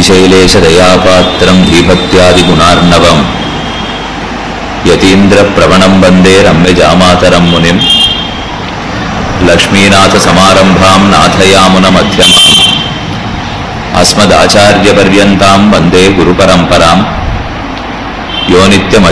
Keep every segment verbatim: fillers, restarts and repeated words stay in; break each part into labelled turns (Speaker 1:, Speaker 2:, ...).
Speaker 1: श्रीशैलेश दयापात्रं धीभक्त्यादिगुणार्णवं यतीन्द्रप्रवणं वन्दे रम्यजामातरं मुनिं लक्ष्मीनाथसमारम्भां नाथयामुनमध्यमाम् अस्मदाचार्यपर्यन्तां वन्दे गुरुपरम्परां यो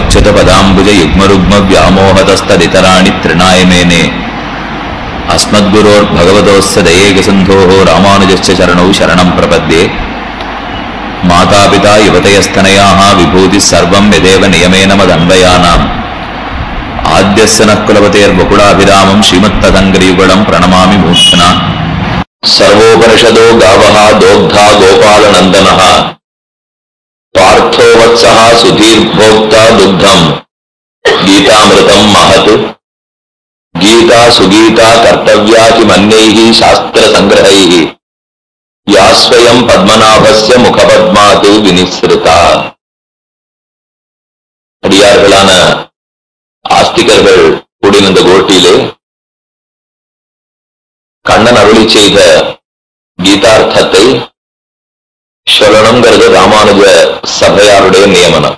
Speaker 1: नित्यमच्युतपदाम्बुजयुग्मरुग्मव्यामोहतस्तदितराणि तृणाय मेने अस्मद्गुरोर्भगवतोस्य दयेकसिन्धोः रामानुजस्य चरणौ शरणं प्रपद्ये मातापिता युवतयस्तनयाः विभूतिः सर्वं यदेव नियमेन मदन्वयानाम् आद्यस्य नः कुलपतेर्वकुलाभिरामं श्रीमत्तदङ्घ्रियुगलं प्रणमामि मूर्धना सर्वोपनिषदो गावः दोग्धा गोपालनन्दनः पार्थो वत्सः सुधीर्भोक्ता दुग्धं गीतामृतं महत् गीता सुगीता कर्तव्या किमन्यैः शास्त्रसंग्रहैः या स्वयं पद्मनाभस्य मुखपद्मात् विनिसृता அடியார்களான ஆஸ்திகர்கள் கூடியிருந்த கோட்டியிலே கண்ணன் அருளி செய்த கீதார்த்தத்தை சொல்லணுங்கிறது ராமானுஜ சபையாருடைய நியமனம்.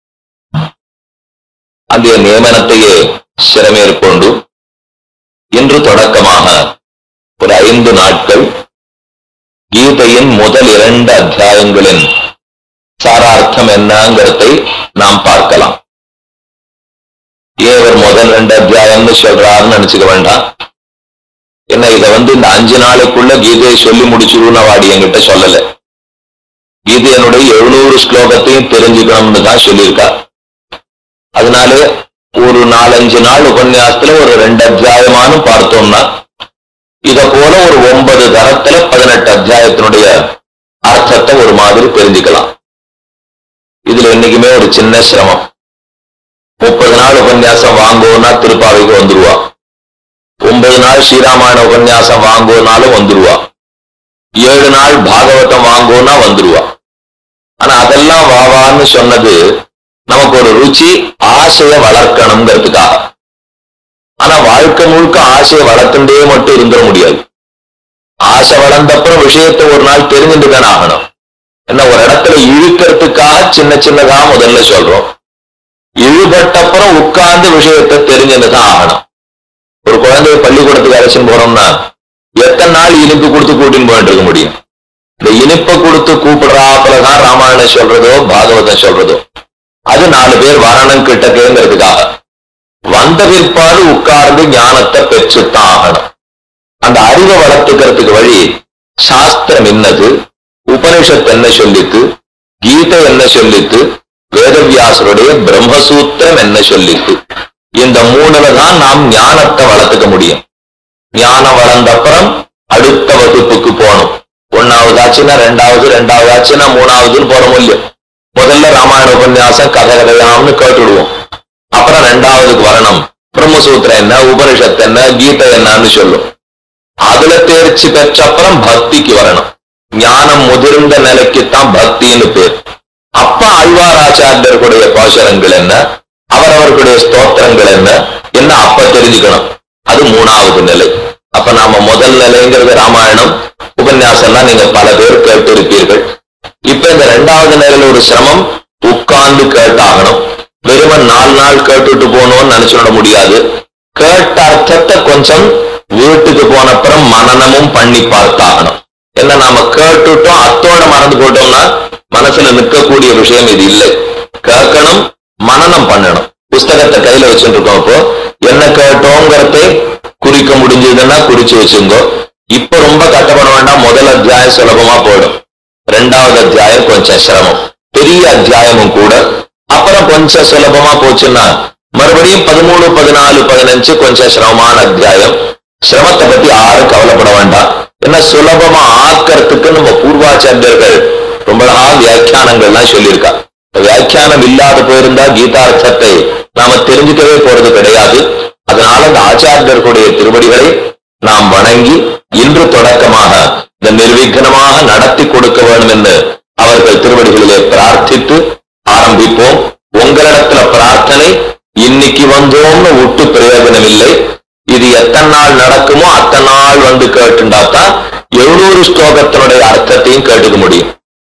Speaker 1: அந்த நியமனத்தையே சிரமேற்கொண்டு இன்று தொடக்கமாக ஒரு ஐந்து நாட்கள் கீதையின் முதல் இரண்டு அத்தியாயங்களின் சாரார்த்தம் என்னங்கிறதை நாம் பார்க்கலாம். ஏவர் முதல் ரெண்டு அத்தியாயம்னு சொல்றாருன்னு நினைச்சுக்க வேண்டாம். என்ன இதை வந்து இந்த அஞ்சு நாளைக்குள்ள கீதையை சொல்லி முடிச்சிருன்னு வாடி என்கிட்ட சொல்லல. கீதையனுடைய எழுநூறு ஸ்லோகத்தையும் தெரிஞ்சுக்கணும்னு தான் சொல்லியிருக்கா. அதனால ஒரு நாலஞ்சு நாள் உபன்யாசத்துல ஒரு ரெண்டு அத்தியாயமானு பார்த்தோம்னா இத போல ஒரு ஒன்பது தரத்துல பதினெட்டு அத்தியாயத்தினுடைய அர்த்தத்தை ஒரு மாதிரி தெரிஞ்சுக்கலாம். இதுல இன்னைக்குமே ஒரு சின்ன சிரமம். முப்பது நாள் உபன்யாசம் வாங்குவோம்னா திருப்பாவைக்கு வந்துருவா. ஒன்பது நாள் ஸ்ரீராமாயண உபன்யாசம் வாங்குவோனாலும் வந்துருவா. ஏழு நாள் பாகவதம் வாங்குவோனா வந்துருவா. ஆனா அதெல்லாம் வாவான்னு சொன்னது நமக்கு ஒரு ருச்சி, ஆசையை வளர்க்கணுங்கிறதுக்காக. ஆனா வாழ்க்கை முழுக்க ஆசையை வளர்த்துட்டே மட்டும் இருந்துட முடியாது. ஆசை வளர்ந்தப்புறம் விஷயத்தை ஒரு நாள் தெரிஞ்சுட்டு தானே ஆகணும். என்ன ஒரு இடத்துல இழுக்கிறதுக்காக சின்ன சின்னதா முதல்ல சொல்றோம். இழுபட்டப்புறம் உட்கார்ந்து விஷயத்தை தெரிஞ்சுட்டு தான் ஆகணும். ஒரு குழந்தைய பள்ளிக்கூடத்துக்கு அழைச்சின்னு போறோம்னா எத்தனை நாள் இனிப்பு கொடுத்து கூட்டின்னு போயிட்டு இருக்க முடியும்? இந்த இனிப்பை கொடுத்து கூப்பிடுறாப்புலதான் ராமாயணம் சொல்றதோ பாகவதம் சொல்றதோ. அது நாலு பேர் வரணும் கிட்டக்கேங்கிறதுக்காக. வந்த பிற்பாடு உட்கார்ந்து ஞானத்தை பெற்றுத்தான் ஆகணும். அந்த அறிவை வளர்த்துக்கிறதுக்கு வழி சாஸ்திரம் என்னது, உபனிஷத்து என்ன சொல்லித்து, கீதை என்ன சொல்லித்து, வேதவியாசருடைய பிரம்மசூத்திரம் என்ன சொல்லித்து. இந்த மூணுல தான் நாம் ஞானத்தை வளர்த்துக்க முடியும். ஞானம் வளர்ந்த அப்புறம் அடுத்த வகுப்புக்கு போகணும். ஒன்னாவது ஆச்சுன்னா ரெண்டாவது, ரெண்டாவது ஆச்சுன்னா மூணாவதுன்னு போற முடியும். முதல்ல ராமாயண உபன்யாசம் கதை கதையாம்னு கேட்டுடுவோம். அப்புறம் ரெண்டாவதுக்கு வரணும். பிரம்மசூத்திரம் என்ன, உபனிஷத்து என்ன, கீதை என்னன்னு சொல்லும். அதுல தேர்ச்சி பெற்ற அப்புறம் பக்திக்கு வரணும். ஞானம் முதிர்ந்த நிலைக்குத்தான் பக்தின்னு பேர். அப்ப ஆழ்வாராச்சாரியர்களுடைய பாசுரங்கள் என்ன, அவரவர்களுடைய ஸ்தோத்திரங்கள் என்ன என்ன அப்ப தெரிஞ்சுக்கணும். அது மூணாவது நிலை. அப்ப நாம முதல் நிலைங்கிறது ராமாயணம் உபன்யாசம்லாம் நீங்க பல பேர் கேட்டு இருப்பீர்கள். இப்ப இந்த ரெண்டாவது நிலையில ஒரு சிரமம், உட்கார்ந்து கேட்டாகணும். வெறுமன் நாலு நாள் கேட்டுட்டு போகணும்னு நினைச்சுட முடியாது. கேட்ட அர்த்தத்தை கொஞ்சம் வீட்டுக்கு போன அப்புறம் மனனமும் பண்ணி பார்த்தாகணும். என்ன நாம கேட்டுட்டோம் அத்தோட மறந்து போட்டோம்னா மனசுல நிற்கக்கூடிய விஷயம் இது இல்லை. கேட்கணும், மனனம் பண்ணணும். புஸ்தகத்தை கையில வச்சுட்டு இருக்கோம். இப்போ என்ன கேட்டோங்கிறத குறிக்க முடிஞ்சதுன்னா குறிச்சு வச்சுங்கோ. இப்ப ரொம்ப கஷ்டப்பட வேண்டாம். முதல் அத்தியாயம் சுலபமா போயிடும். ரெண்டாவது அத்தியாயம் கொஞ்சம் சிரமம், பெரிய அத்தியாயமும் கூட. அப்புறம் கொஞ்சம் சுலபமா போச்சுன்னா மறுபடியும் பதிமூணு பதினாலு பதினஞ்சு கொஞ்சம் சிரமமான அத்தியாயம். சிரமத்தை பத்தி யாரும் கவலைப்பட வேண்டாம். ஏன்னா சுலபமா ஆக்கிறதுக்கு நம்ம பூர்வாச்சாரியர்கள் ரொம்ப நாள் வியாக்கியானங்கள்லாம் சொல்லியிருக்கா. வியாக்கியானம் இல்லாத போயிருந்தா கீதார்த்தத்தை நாம தெரிஞ்சுக்கவே போறது கிடையாது. அதனால இந்த ஆச்சாரியர்களுடைய திருவடிகளை நாம் வணங்கி இன்று தொடக்கமாக இந்த நிர்விঘ்னமாக நடத்தி கொடுக்க வேண்டும் என்று அவர்கள் திருவடிகளிலே பிரார்த்தித்து ஆரம்பிப்போம். உங்களிடத்துல பிரார்த்தனை, இன்னைக்கு வந்தோம்னு விட்டு பிரயோஜனம் இல்லை. இது எத்தனை நாள் நடக்குமோ அத்தனை நாள் வந்து கேட்டுண்டாத்தான் எழுநூறு ஸ்லோகத்தினுடைய அர்த்தத்தையும் கேட்டுக்க முடியும்.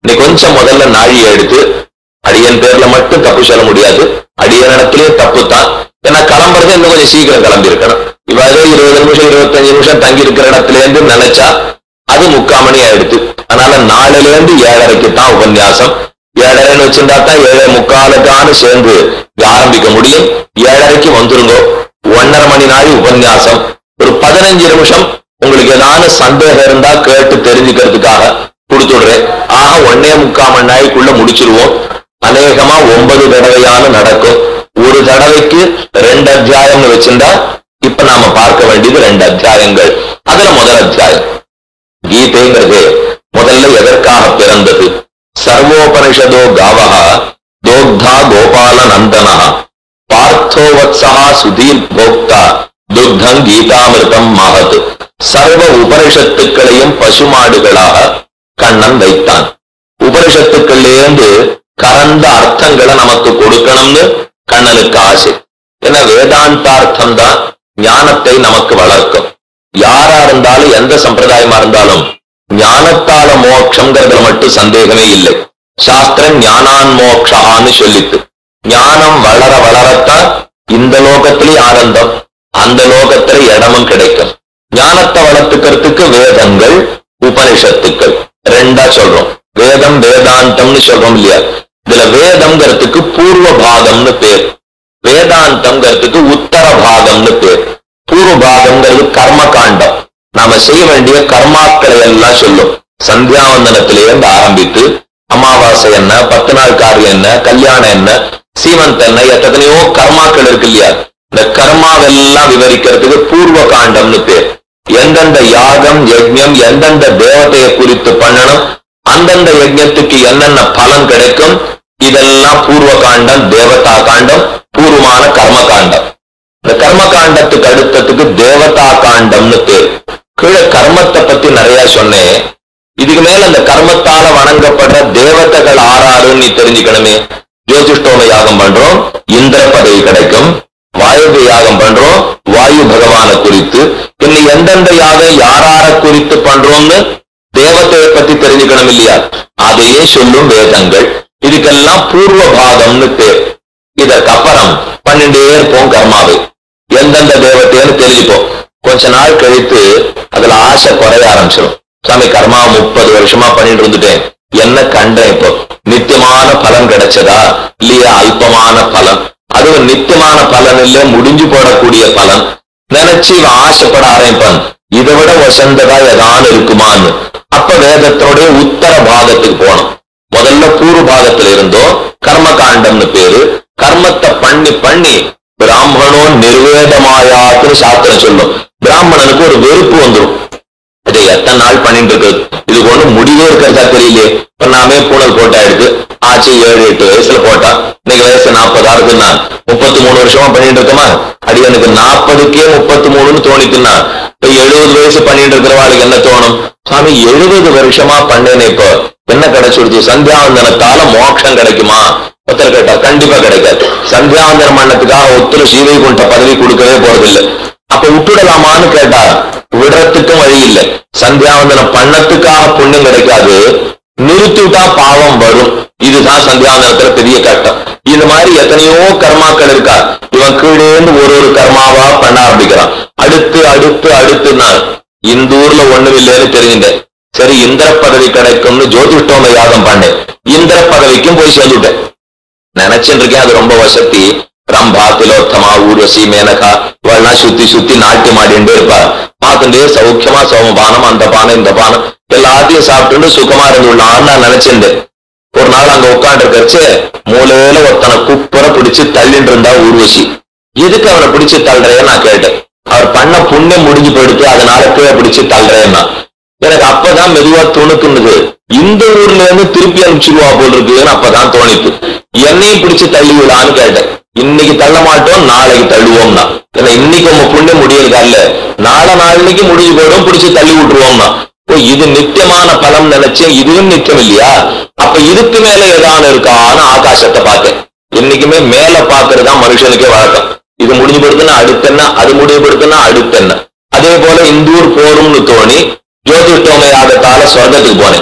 Speaker 1: நீ கொஞ்சம் முதல்ல நாழியை எடுத்து, அடியன் பேர்ல மட்டும் தப்பு சொல்ல முடியாது, அடியன் இடத்துலயே தப்பு தான். ஏன்னா கிளம்புறது இன்னும் கொஞ்சம் சீக்கிரம் கிளம்பி இருக்கணும். இவ்வாறு இருபது நிமிஷம் இருபத்தஞ்சு நிமிஷம் தங்கி இருக்கிற இடத்துல இருந்து நினைச்சா அது முக்கால் மணி ஆயிடுது. அதனால நாலுல இருந்து ஏழரைக்கு தான் உபன்யாசம். ஏழரைன்னு வச்சிருந்தா தான் ஏழை முக்காலுக்கான சேர்ந்து ஆரம்பிக்க முடியும். ஏழரைக்கு வந்துருங்கோ. ஒன்னரை மணி நாள் உபன்யாசம். ஒரு பதினஞ்சு நிமிஷம் உங்களுக்கு ஏதாவது சந்தேகம் இருந்தா கேட்டு தெரிஞ்சுக்கிறதுக்காக கொடுத்துடுறேன். ஆக ஒன்னே முக்கால் மணி நாளைக்குள்ள முடிச்சிருவோம். அநேகமா ஒன்பது தடவையான நடக்கும். ஒரு தடவைக்கு ரெண்டு அத்தியாயம்னு வச்சிருந்தா இப்ப நாம பார்க்க வேண்டியது ரெண்டு அத்தியாயங்கள். அதுல முதல் அத்தியாயம் கீதைங்கிறது முதல்ல எதற்காக பிறந்தது? சர்வோபனிஷதோ காவஹா தோக்தா கோபால நந்தனா பார்த்தோவத்சா சுதீர் போக்தா துக்தம் கீதாமிருதம் மகத். சர்வ உபனிஷத்துக்களையும் பசுமாடுகளாக கண்ணன் வைத்தான். உபனிஷத்துக்கள்லேருந்து கறந்த அர்த்தங்களை நமக்கு கொடுக்கணும்னு கண்ணனுக்கு ஆசை. ஏன்னா வேதாந்தார்த்தம் தான் ஞானத்தை நமக்கு வளர்க்கும். யாரா இருந்தாலும் எந்த சம்பிரதாயமா இருந்தாலும் ஞானத்தால மோட்சம்ங்கிறதுல மட்டும் சந்தேகமே இல்லை. சாஸ்திரம் ஞானான் மோக்ஷான்னு சொல்லிட்டு ஞானம் வளர வளரத்தான் இந்த லோகத்திலே ஆனந்தம், அந்த லோகத்திலே இடமும் கிடைக்கும். ஞானத்தை வளர்த்துக்கிறதுக்கு வேதங்கள் உபனிஷத்துக்கள் ரெண்டா சொல்றோம். வேதம் வேதாந்தம்னு சொல்றோம் இல்லையா? இதுல வேதம்ங்கிறதுக்கு பூர்வ பாகம்னு பேர், வேதாந்தம்ங்கிறதுக்கு உத்தர பாகம்னு பேர். பூர்வ பாகம்ங்கிறது கர்ம காண்டம். நாம செய்ய வேண்டிய கர்மாக்களை எல்லாம் சொல்லும். சந்தியாவந்தனத்திலேருந்து ஆரம்பித்து அமாவாசை என்ன, பத்து நாள் காரியம் என்ன, கல்யாணம் என்ன, சீமந்த என்ன, எத்தனையோ கர்மாக்கள் இருக்கு இல்லையா? இந்த கர்மாவெல்லாம் விவரிக்கிறதுக்கு பூர்வ காண்டம்னு பேர். எந்தெந்த யாகம் யஜ்ஞம் எந்தெந்த தேவதையை குறித்து பண்ணணும், அந்தந்த யஜ்ஞத்துக்கு என்னென்ன பலன் கிடைக்கும், இதெல்லாம் பூர்வ காண்டம், தேவதா காண்டம், பூர்வமான கர்ம காண்டம். இந்த கர்ம காண்டத்துக்கு அடுத்ததுக்கு தேவதா காண்டம்னு பேர். கீழே கர்மத்தை பத்தி நிறைய சொன்னேன். இதுக்கு மேல அந்த கர்மத்தால வணங்கப்படுற தேவதைகள் ஆறாருன்னு நீ தெரிஞ்சுக்கணுமே. ஜோதிஷ்டோம யாகம் பண்றோம், இந்திர பதவி கிடைக்கும். வாயு யாகம் பண்றோம், வாயு பகவான குறித்து. இன்னும் எந்தெந்த யாகம் யாரார குறித்து பண்றோம்னு தேவதையை பத்தி தெரிஞ்சுக்கணும் இல்லையா? அதையே சொல்லும் வேதங்கள். இதுக்கெல்லாம் பூர்வ பாகம்னு பேர். இதற்கப்புறம் பன்னெண்டே இருப்போம் கர்மாவை. எந்தெந்த தேவத்தைன்னு தெரிஞ்சுப்போம். கொஞ்ச நாள் கழித்து அதுல ஆசை குறைய ஆரம்பிச்சிடும். சாமி கர்மா முப்பது வருஷமா பண்ணிட்டு இருந்துட்டேன், என்ன கண்டேன், இப்போ நித்தியமான பலன் கிடைச்சதா இல்லையா? அல்பமான பலன். அதுவும் நித்தியமான பலன் இல்ல, முடிஞ்சு போடக்கூடிய பலன் நினைச்சு இவன் ஆசைப்பட ஆரம்பிப்பான். இதை விட வசந்ததா ஏதான் இருக்குமான்னு. அப்ப வேதத்தோடைய உத்தர பாகத்துக்கு போனோம். முதல்ல பூர்வ பாகத்துல இருந்தோம். கர்ம காண்டம்னு பேரு. கர்மத்தை பண்ணி பண்ணி பிராமணோ நிர்வேதமாயாத்துன்னு சாஸ்திரம் சொல்லும். பிராமணனுக்கு ஒரு வெறுப்பு வந்துடும். இதை எத்தனை நாள் பண்ணிட்டு இருக்கு, இது ஒண்ணு முடிவே இருக்கிறதா தெரியலையே. இப்ப நாமே பூனல் போட்டா எடுத்து ஆச்சு ஏழு எட்டு வயசுல போட்டா இன்னைக்கு வயசு நாற்பதா இருக்குன்னா முப்பத்தி மூணு வருஷமா பண்ணிட்டு இருக்கோமா? அடி எனக்கு நாற்பதுக்கே முப்பத்தி மூணுன்னு தோணிக்குன்னா இப்ப எழுபது வயசு பண்ணிட்டு இருக்கிறவாளுக்கு என்ன தோணும்? சாமி எழுபது வருஷமா பண்ணேனே, இப்போ என்ன கிடைச்சிடுச்சு? சந்தியாவந்தனத்தால மோட்சம் கிடைக்குமா? ஒருத்தர் கேட்டா கண்டிப்பா கிடைக்காது. சந்தியாவந்தனம் பண்ணத்துக்காக ஒருத்தர் சீவை கொண்ட பதவி கொடுக்கவே போறதில்லை. அப்ப விட்டுடலாமான்னு கேட்டா விடுறதுக்கும் வழி இல்லை. சந்தியாவந்தனம் பண்ணத்துக்காக புண்ணியம் கிடைக்காது, நிறுத்திவிட்டா பாவம் வரும். இதுதான் சந்தியாவந்தனத்துல பெரிய கட்டம். இது மாதிரி எத்தனையோ கர்மாக்கள் இருக்கா. இவன் கீழே இருந்து ஒரு ஒரு கர்மாவா பண்ண ஆரம்பிக்கிறான். அடுத்து அடுத்து அடுத்து நான் இந்த ஊர்ல ஒண்ணும் இல்லைன்னு தெரிஞ்சுட்டேன். சரி இந்திர பதவி கிடைக்கும்னு ஜோதிஷ்டோம யாகம் பண்ணேன். இந்திர பதவிக்கும் போய் சேர்ந்துட்டேன். நினைச்சுட்டு இருக்கேன் அது ரொம்ப வசதி. ரம்பா, திலோத்தமா, ஊர்வசி, மேனகா இவெல்லாம் சுத்தி சுத்தி நாட்டியம் ஆடிண்டே இருப்பா. பார்த்துட்டே சௌக்கியமா சோமபானம், அந்த பானம் இந்த பானம் எல்லாத்தையும் சாப்பிட்டு சுகமா இருந்துள்ளான்னு நான் நினைச்சிருந்தேன். ஒரு நாள் அங்க உட்காந்து கழிச்சு மூலையில ஒருத்தனை குப்புற பிடிச்சு தள்ளிட்டு இருந்தா ஊர்வசி. எதுக்கு அவனை பிடிச்சு தள்ளுறேன்னு நான் கேட்டேன். அவர் பண்ண புண்ணியம் முடிஞ்சு போயிடுச்சு, அதனால கீழே பிடிச்சு தள்ளுறேன்னா. எனக்கு அப்பதான் மெதுவா துணுக்குன்னுது, இந்த ஊர்ல இருந்து திருப்பி அனுப்பிச்சிருவா போல் இருக்குன்னு அப்பதான் தோணித்து. என்னையும் பிடிச்சு தள்ளி விடான்னு கேட்டேன். இன்னைக்கு தள்ள மாட்டோம், நாளைக்கு தள்ளுவோம்னா. ஏன்னா இன்னைக்கு உங்க புண்ணியம் முடியறதா இல்ல, நாளை நாளைக்கு முடிஞ்சு போயிடும், பிடிச்சு தள்ளி விட்டுருவோம்னா. இது நித்தியமான பலம் நினைச்சேன், இதுவும் நித்தியம் இல்லையா? அப்ப இதுக்கு மேல ஏதாவது இருக்கான்னு ஆகாசத்தை பார்த்தேன். இன்னைக்குமே மேல பாக்குறதா மனுஷனுக்கே வழக்கம். இது முடிஞ்சு படுத்துனா அடுத்தென்ன, அது முடிவுபடுத்தினா அடுத்தென்ன. அதே போல இந்தூர் போரும்னு தோணி ஜோதிஷ்டோம யாகத்தால சொர்க்கத்துக்கு போனேன்.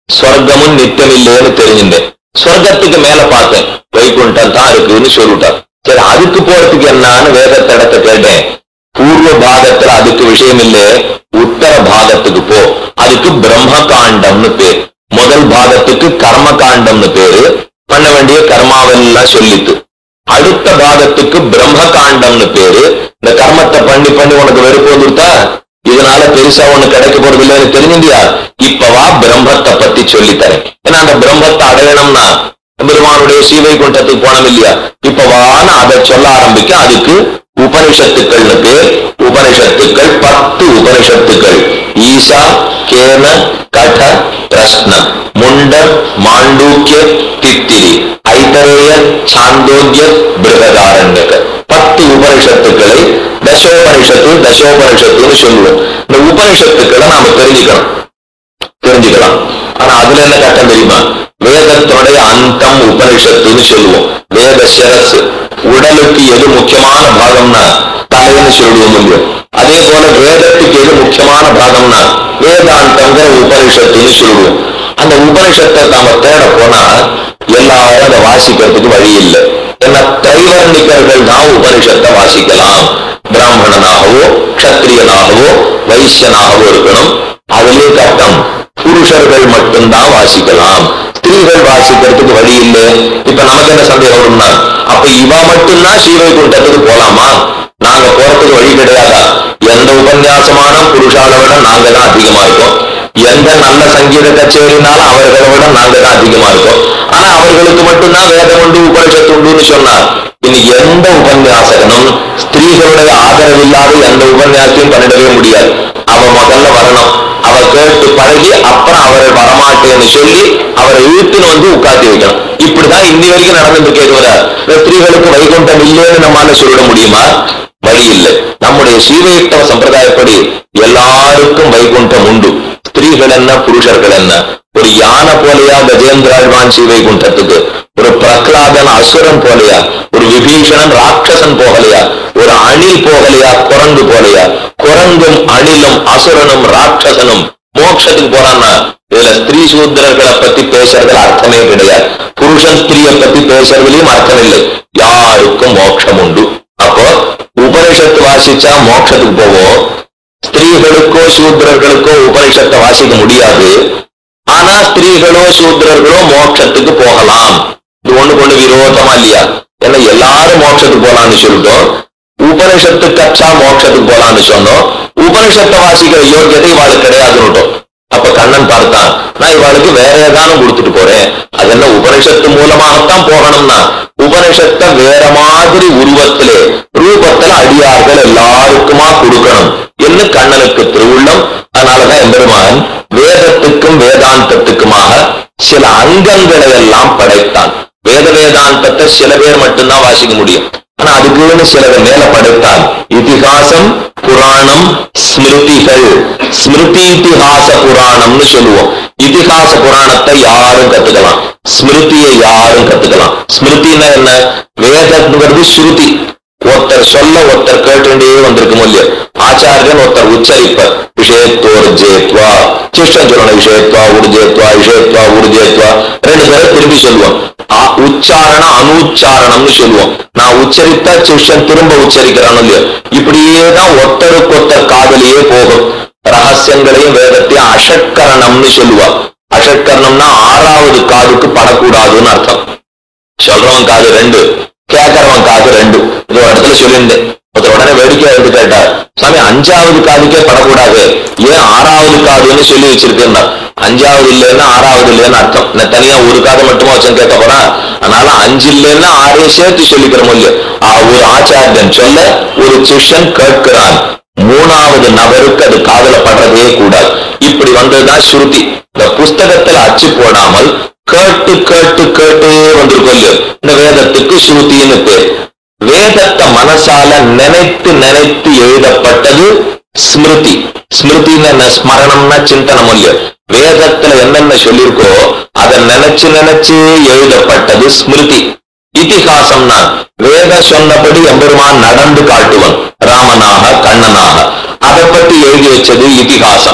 Speaker 1: ஸ்வர்க்கமும் நித்தியம் இல்லைன்னு தெரிஞ்சுட்டேன். ஸ்வர்க்கத்துக்கு மேல பார்த்தேன், வைகுண்டம் தான் இருக்குன்னு சொல்லிட்டார். சரி, அதுக்கு போறதுக்கு என்னன்னு வேதத்தடத்தை கேட்டேன். பூர்வ பாகத்துல அதுக்கு விஷயம் இல்லை, உத்தர பாகத்துக்கு போ, அதுக்கு பிரம்ம காண்டம்னு பேர். முதல் பாகத்துக்கு கர்ம காண்டம்னு பேரு, பண்ண வேண்டிய கர்மாவெல்லாம் சொல்லிட்டு. அடுத்த பாகத்துக்கு பிரம்ம காண்டம்னு பேரு. இந்த கர்மத்தை பண்ணி பண்ணி உனக்கு வெறுப்பு வந்துட்டா, இதனால பெருசா ஒண்ணு கிடைக்க போறது இல்லைன்னு தெரிஞ்சுண்டியா, இப்பவா பிரம்மத்தை பத்தி சொல்லித்தரேன். ஏன்னா அந்த பிரம்மத்தை அடையணும்னா பெருமானுடைய சீவைகுண்டத்துக்கு போனோம் இல்லையா, இப்பவான்னு அதை சொல்ல ஆரம்பிக்க. அதுக்கு உபனிஷத்துக்கள்னு பேர். உபனிஷத்துக்கள் பத்து உபனிஷத்துக்கள். ஈசா, கேன, கட, பிரஷ்ன, முண்ட, மாண்டூக்கிய, தித்திரி, ஐதரேய, சாந்தோக்கிய, பிருகதாரண்யக, பத்து உபனிஷத்துக்களை தசோபனிஷத்து தசோபனிஷத்துன்னு சொல்லுவோம். இந்த உபனிஷத்துக்களை நாம தெரிஞ்சுக்கணும் தெரிஞ்சுக்கலாம் ஆனா அதுல என்ன கட்டம் தெரியுமா, வேதத்தினுடைய அந்தம் உபனிஷத்துன்னு சொல்லுவோம். வேத சிரசு, உடலுக்கு எது முக்கியமான பாகம்னா தலைன்னு சொல்லுவோம் இல்லையோ, அதே போல வேதத்துக்கு எது முக்கியமான பாகம்னா வேதாந்தங்கிற உபனிஷத்துன்னு சொல்லுவோம். அந்த உபனிஷத்தை நாம தேட போனா எல்லாரும் அதை வாசிக்கிறதுக்கு வழி இல்லை. ஏன்னா தைவர்ணிகர்கள் தான் உபனிஷத்தை வாசிக்கலாம். பிராமணனாகவோ கத்திரியனாகவோ வைசியனாகவோ இருக்கணும். அதுலயே கட்டம் புருஷர்கள் மட்டும்தான் வாசிக்கலாம், ஸ்திரீகள் வாசிக்கிறதுக்கு வழி இல்லை. இப்ப நமக்கு என்ன சந்தேகம் வரும்னா, அப்ப இவ மட்டும்தான் ஸ்ரீவைகுண்டத்துக்கு போலாமா? நாங்க போறதுக்கு வழி கிடையாதா? எந்த உபன்யாசமான புருஷால விட நாங்க தான் அதிகமா இருக்கோம். எந்த நல்ல சங்கீத கச்சேரினாலும் அவர்களை விட நாங்க தான் அதிகமா இருக்கோம். ஆனா அவர்களுக்கு மட்டும்தான் வேதம் உண்டு உபனிஷத்து உண்டுன்னு சொன்னார். இன்னைக்கு எந்த உபன்யாசகனும் ஸ்திரீகளுடைய ஆதரவு இல்லாத எந்த உபன்யாசத்தையும் பண்ணிடவே முடியாது. அவ முதல்ல வரணும், அவ கேட்டு பழகி அப்புறம் அவரை வரமாட்டேன்னு சொல்லி அவரை இழுத்துன்னு வந்து உட்காந்து வைக்கணும். இப்படிதான் இன்னி வரைக்கும் நடந்துட்டு கேட்கிற ஸ்திரீகளுக்கு வைகுண்டம் இல்லைன்னு நம்மால சொல்லிட முடியுமா? வழி இல்லை. நம்முடைய ஸ்ரீவைஷ்ணவ சம்பிரதாயப்படி எல்லாருக்கும் வைகுண்டம் உண்டு. ஸ்திரீகள் என்ன புருஷர்கள் என்ன, ஒரு யானை போலையா கஜேந்திராழ்வான் ஸ்ரீவைகுண்டத்துக்கு, ஒரு பிரகலாதன் அசுரன் போலையா, ஒரு விபீஷணன் ராட்சசன் போகலையா, ஒரு அணில் போகலையா குரங்கு போலையா, குரங்கும் அணிலும் அசுரனும் ராட்சசனும் மோட்சத்துக்கு போறான்னா இதுல ஸ்திரீ சூத்திரர்களை பத்தி பேசுறதுல அர்த்தமே கிடையாது. புருஷன் ஸ்திரீயை பத்தி பேசுறதுலயும் அர்த்தம் இல்லை. யாருக்கும் மோட்சம் உண்டு. அப்போ உபனிஷத்து வாசிச்சா மோட்சத்துக்கு போவோம். ஸ்திரீகளுக்கோ சூத்திரர்களுக்கோ உபனிஷத்தை வாசிக்க முடியாது. ஆனா ஸ்திரீகளோ சூத்திரர்களோ மோட்சத்துக்கு போகலாம். இது ஒண்ணுக்கு ஒண்ணு விரோதமா இல்லையா? ஏன்னா எல்லாரும் மோட்சத்துக்கு போலான்னு சொல்லிட்டோம், உபனிஷத்து கச்சா மோட்சத்துக்கு போலான்னு சொன்னோம். உபனிஷத்தை வாசிக்கிற யோகியதை இவாளுக்கு கிடையாதுன்னுட்டோம். அப்ப கண்ணன் பார்த்தான், நான் இவாளுக்கு வேற ஏதானும் கொடுத்துட்டு போறேன், அது என்ன உபனிஷத்து மூலமாகத்தான் போகணும்னா உபனிஷத்தை வேற மாதிரி உருவத்திலே ரூபத்துல அடியார்கள் எல்லாருக்குமா கொடுக்கணும் என்று கண்ணனுக்கு திருவுள்ளம். அதனாலதான் எம்பெருமான் வேதத்துக்கும் வேதாந்தத்துக்குமாக சில அங்கங்களை எல்லாம் படைத்தான். வேத வேதாந்தத்தை சில பேர் மட்டும்தான் வாசிக்க முடியும். ஆனா அதுக்குன்னு சிலதை மேல படைத்தான். இதிகாசம், புராணம், ஸ்மிருதிகள். ஸ்மிருதி இதிகாச புராணம்னு சொல்லுவோம். இதிகாச புராணத்தை யாரும் கத்துக்கலாம், ஸ்மிருதியை யாரும் கத்துக்கலாம். ஸ்மிருதினா என்ன? வேதங்கிறது ஸ்ருதி. ஒருத்தர் சொல்ல ஒருத்தர் கேட்டுட்டே வந்திருக்கும் இல்லையா, ஆச்சாரியன் ஒருத்தர் உச்சரிப்பர், விஷயத்தோர்ஜேத்வா, சிஷ்டன் சொல்லணும் விஷயத்வா உருஜேத்வா, விஷயத்வா உருஜேத்வா, ரெண்டு பேரும் திரும்பி சொல்லுவோம். உச்சாரணம் அனுச்சாரணம்னு சொல்லுவோம். நான் உச்சரித்தா சிஷ்டன் திரும்ப உச்சரிக்கிறான் இல்லையா, இப்படியேதான் ஒருத்தருக்கு ஒருத்தர் காதலியே போகும். ரகசியங்களையும் வேதத்தையும் அஷட்கரணம்னு சொல்லுவா. அஷட்கரணம்னா ஆறாவது காதுக்கு படக்கூடாதுன்னு அர்த்தம். சொல்றவன் காது ரெண்டு, கேட்கறவன் காது ரெண்டு. இது ஒரு இடத்துல சொல்லியிருந்தேன். ஒருத்தர் உடனே வேடிக்கை எடுத்து கேட்டார், சாமி அஞ்சாவது காதுக்கே படக்கூடாது, ஏன் ஆறாவது காதுன்னு சொல்லி வச்சிருக்கேன்னா, அஞ்சாவது இல்லைன்னா ஆறாவது இல்லைன்னு அர்த்தம். நான் தனியா ஒரு காதை மட்டுமா வச்சு கேட்க போறான். அதனால அஞ்சு இல்லைன்னா ஆறையும் சேர்த்து சொல்லிக்கிறோம் இல்லையா. ஒரு ஆச்சாரியன் சொல்ல ஒரு சிஷ்யன் கேட்கிறான், மூணாவது நபருக்கு அது காதல படுறதே கூடாது. இப்படி வந்ததுதான் ஸ்ருதி. இந்த புஸ்தகத்துல அச்சு போடாமல் கேட்டு கேட்டு கேட்டு வந்திருக்கோம் இல்லையோ, இந்த வேதத்துக்கு ஸ்ருதின்னு பேர். வேதத்தை மனசால நினைத்து நினைத்து எழுதப்பட்டது ஸ்மிருதி. ஸ்மிருதின்னு ஸ்மரணம்னா சிந்தனம் இல்லையோ, வேதத்துல என்னென்ன சொல்லியிருக்கோ அதை நினைச்சு நினைச்சு எழுதப்பட்டது ஸ்மிருதி. இதிகாசம்னா வேத சொன்னபடி எம்பெருமான் நடந்து காட்டுவன், ராமனாக கண்ணனாக, அதை பத்தி எழுதி வச்சது இதிகாசம்.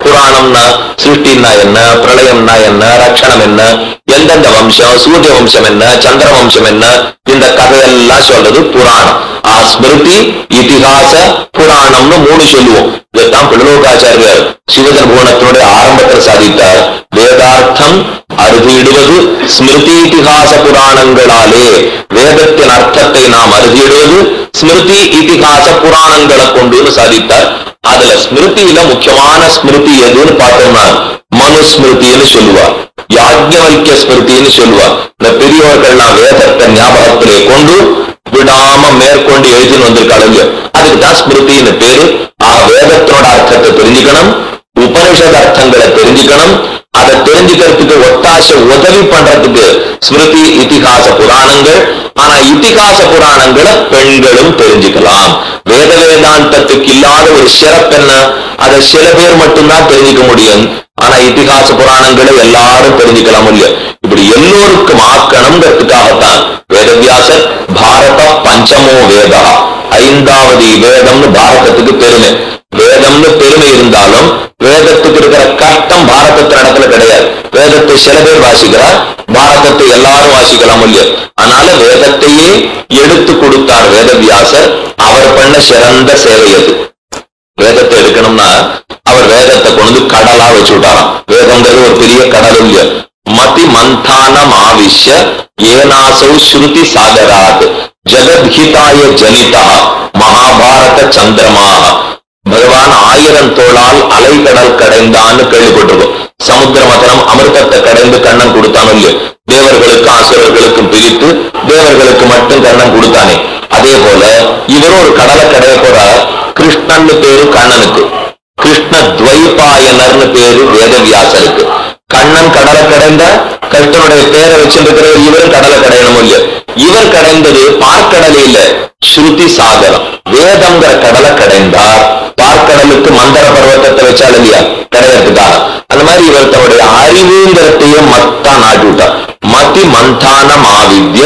Speaker 1: புராணம்னா சிருஷ்டின்னா என்ன, பிரளயம்னா என்ன, ரட்சணம் என்ன, எந்தெந்த வம்சம், சூரிய வம்சம் என்ன, சந்திர வம்சம் என்ன, இந்த கதையெல்லாம் சொல்றது புராணம். ஆ ஸ்மிருதி இதிகாச புராணம்னு மூணு சொல்லுவோம். இதைத்தான் பிள்ளலோகாச்சாரியர் சிவஜன் புவனத்தினுடைய ஆரம்பத்தில் சாதித்தார். வேதார்த்தம் அறுதியிடுவது ஸ்மிருதி இதிகாச புராணங்களாலே. வேதத்தின் அர்த்தத்தை நாம் அறுதியிடுவது ஸ்மிருதி இதிகாச புராணங்களை கொண்டு சாதித்தார். அதுல ஸ்மிருதியில முக்கியமான ஸ்மிருதி எதுன்னு பார்த்தோம்னா மனுஸ்மிருதின்னு சொல்லுவார், யாஜ்ஞவல்கிய ஸ்மிருதின்னு சொல்லுவார். இந்த பெரியவர்கள்லாம் வேதத்தை ஞாபகத்திலே கொண்டு விடாம மேற்கொண்டு எழுதின்னு வந்திருக்காங்க. அதுக்குதான் ஸ்மிருதின்னு பேரு. ஆக வேதத்தோட அர்த்தத்தை தெரிஞ்சுக்கணும், உபனிஷத் அர்த்தங்களை தெரிஞ்சுக்கணும். அதை தெரிஞ்சுக்கிறதுக்கு ஒத்தாச உதவி பண்றதுக்கு ஸ்மிருதி இதிகாச புராணங்கள். ஆனா இதிகாச புராணங்களை பெண்களும் தெரிஞ்சுக்கலாம். வேத வேதாந்தத்துக்கு இல்லாத ஒரு சிறப்பு என்ன, அதை சில பேர் மட்டும்தான் தெரிஞ்சுக்க முடியும். ஆனா இதிகாச புராணங்களை எல்லாரும் தெரிஞ்சுக்கலாம் இல்லையா? இப்படி எல்லோருக்கும் ஆக்கணுங்கிறதுக்காகத்தான் வேதவியாசர் பாரத பஞ்சமோ வேதா, ஐந்தாவது வேதம்னு பாரதத்துக்கு பெருமை. வேதம்னு பெருமை இருந்தாலும் வேதத்துக்கு இருக்கிற கஷ்டம் பாரதத்து இடத்துல கிடையாது. வேதத்தை சில பேர் வாசிக்கிறார், பாரதத்தை எல்லாரும் வாசிக்கலாம் இல்லையா? அதனால வேதத்தையே எடுத்து கொடுத்தார் வேதவியாசர். அவர் பண்ண சிறந்த சேவை அது. வேதத்தை எடுக்கணும்னா அவர் வேதத்தை கொண்டு கடலா வச்சு விட்டாராம். வேதங்கிறது ஒரு பெரிய கடல் இல்லையா? மதி மந்தானம் ஆவிஷ்ய ஏனாசௌ ஸ்ருதி சாகராத் ஜெகத்ஹிதாய ஜனிதா மகாபாரத சந்திரமாக. பகவான் ஆயிரம் தோளால் அலைகடல் கடைந்தான்னு கேள்விப்பட்டிருக்கோம். சமுத்திர மதனம் அமிர்தத்தை கடைந்து கண்ணன் கொடுத்தானோ இல்லையோ? தேவர்களுக்கு அசுரர்களுக்கும் பிரித்து தேவர்களுக்கு மட்டும் கண்ணன் கொடுத்தானே. அதே போல இவரும் ஒரு கடலை கடைய போற கிருஷ்ணன் பேரு கண்ணனுக்கு, கிருஷ்ண துவைபாயனர்னு பேரு வேதவியாசருக்கு. கண்ணன் கடலை கடைந்த கிருஷ்ணனுடைய பேரை வச்சிருக்கிற இவரும் கடலை கடையணும் இல்லையோ? இவர் கடைந்தது பார்க்கடலே இல்ல, ஸ்ருதி சாகரம். வேதங்கிற கடலை கடைந்தார். பார்க்கடலுக்கு மந்தர பர்வத்தத்தை வச்சால் இல்லையா கிடையறதுக்காக. அந்த மாதிரி இவர் தன்னுடைய அறிவுங்கிறதையும் மத்தான் நாட்டி விட்டார். மதி மந்தானம் ஆவித்ய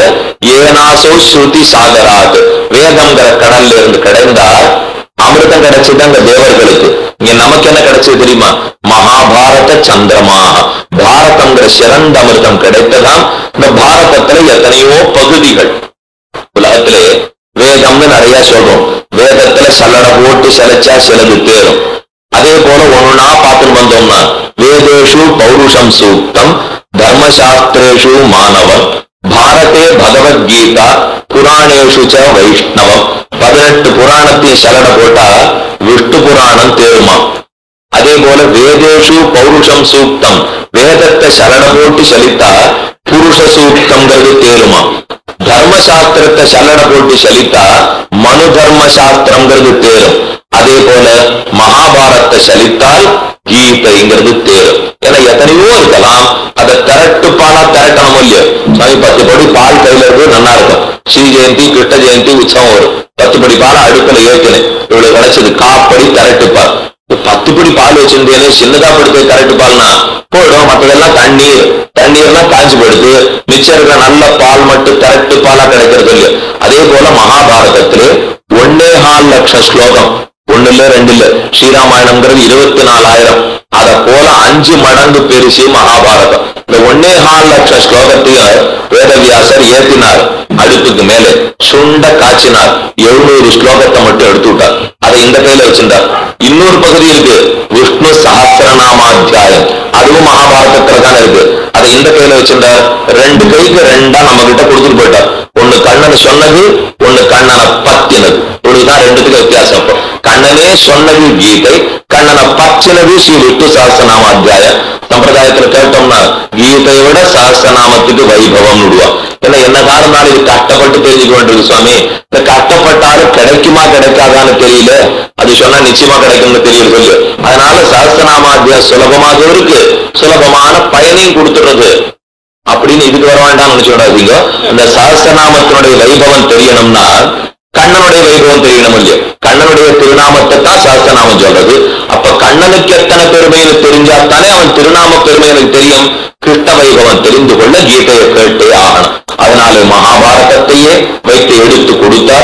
Speaker 1: ஏனாசோ ஸ்ருதி சாகராத். வேதங்கிற கடல்ல இருந்து கிடைந்தார். அமிர்தம் கிடைச்சது அங்க தேவர்களுக்கு. இங்க நமக்கு என்ன கிடைச்சது தெரியுமா? மகாபாரத சந்திரமாக. பாரதங்கிற சிறந்த அமிர்தம் கிடைத்ததாம். இந்த பாரதத்துல எத்தனையோ பகுதிகள். உலகத்திலே வேதம்னு நிறைய சொல்றோம். வேதத்துல சல்லட போட்டு செலச்சா சிலது தேரும். அதே போல ஒன்னா பார்த்துன்னு வந்தோம்னா வேதேஷு பௌருஷம் சூக்தம் தர்மசாஸ்திரேஷு மாணவம் பாரதே பகவத்கீதா புராணேஷு ச வைஷ்ணவம். பதினெட்டு புராணத்தையும் சலட போட்டா விஷ்ணு புராணம் தேருமா. அதே போல வேதேஷு பௌருஷம் சூக்தம், வேதத்தை சலட போட்டு சலித்தா புருஷ சூக்தம்ங்கிறது தேருமா. தர்மசாஸ்திரத்தை சல்லட போட்டு சலித்தா மனு தர்ம சாஸ்திரம்ங்கிறது தேரும். அதே போல மகாபாரத்தை சலித்தால் கீதைங்கிறது தேரும். ஏன்னா எத்தனையோ இருக்கலாம். அதை திரட்டு பாலா திரட்டணும் இல்லையோ? சாமி பத்து படி பால் கையில இருக்கு நல்லா இருக்கும். ஸ்ரீ ஜெயந்தி கிருஷ்ண ஜெயந்தி உற்சவம் வரும். பத்து படி பால் அடுப்பில் ஏற்கனவே இவ்வளவு கிடைச்சது காப்படி திரட்டு பால். பத்து படி பால் வச்சிருந்தேன்னு சின்னதா படுத்து திரட்டு பால்னா போயிடும். மற்றதெல்லாம் தண்ணீர், தண்ணீர்லாம் காஞ்சி போயிடுது. மிச்சம் இருக்கிற நல்ல பால் மட்டும் திரட்டு பாலா கிடைக்கிறது இல்லையோ? அதே போல மகாபாரதத்திலே ஒன்னே கால் லட்சம் ஸ்லோகம், ஒண்ணு இல்ல ரெண்டு இல்ல. ஸ்ரீராமாயணம்ங்கிறது இருபத்தி நாலாயிரம். அதை போல அஞ்சு மடங்கு பெருசு மகாபாரதம். இந்த ஒன்னே கால் லட்சம் ஸ்லோகத்தையும் வேதவியாசர் ஏத்தினார். அடுப்புக்கு மேலே சுண்ட காய்ச்சினார். எழுநூறு ஸ்லோகத்தை மட்டும் எடுத்து விட்டார். அதை இந்த கையில வச்சிருந்தார். இன்னொரு பகுதி இருக்கு விஷ்ணு சஹஸ்ரநாமாத்தியாயம், அதுவும் மகாபாரதத்துல தானே இருக்கு. அதை இந்த கையில வச்சிருந்தார். ரெண்டு கைக்கு ரெண்டா நம்ம கிட்ட கொடுத்துட்டு போயிட்டார். ஒண்ணு கண்ணன் சொன்னது, ஒண்ணு கண்ணனை பத்தினது. இவ்வளவுதான் ரெண்டுத்துக்கு வித்தியாசம். கண்ணனே சொன்னது கீதை, கண்ணனை பற்றினது ஸ்ரீ விஷ்ணு சஹஸ்ரநாமாத்தியாயம். சம்பிரதாயத்துல கேட்டோம்னா கீதையை விட சஹஸ்ரநாமத்துக்கு வைபவம் விடுவா. ஏன்னா என்ன காரணம் இது கஷ்டப்பட்டு தெரிஞ்சுக்க வேண்டியது சுவாமி. இந்த கஷ்டப்பட்டாலும் கிடைக்குமா கிடைக்காதான்னு தெரியல, அது சொன்னா நிச்சயமா கிடைக்கும்னு தெரியல சொல்லு. அதனால சஹஸ்ரநாமாத்தியாயம் சுலபமாக இருக்கு, சுலபமான பயனையும் கொடுத்துடுறது அப்படின்னு இதுக்கு வர வேண்டாம்னு நினைச்சுடாதீங்க. இந்த சஹஸ்ரநாமத்தினுடைய வைபவம் தெரியணும்னா கண்ணனுடைய வைபவம் தெரியணும் இல்லையா? கண்ணனுடைய திருநாமத்தை தான் சஹஸ்ரநாமம் சொல்றது. அப்ப கண்ணனுக்கு எத்தனை பெருமைன்னு தெரிஞ்சாத்தானே அவன் திருநாம பெருமை எனக்கு தெரியும். கிருஷ்ண வைபவம் தெரிந்து கொள்ள கீதையை கேட்டே ஆகணும். அதனால மகாபாரதத்தையே வைத்து எடுத்து கொடுத்தார்.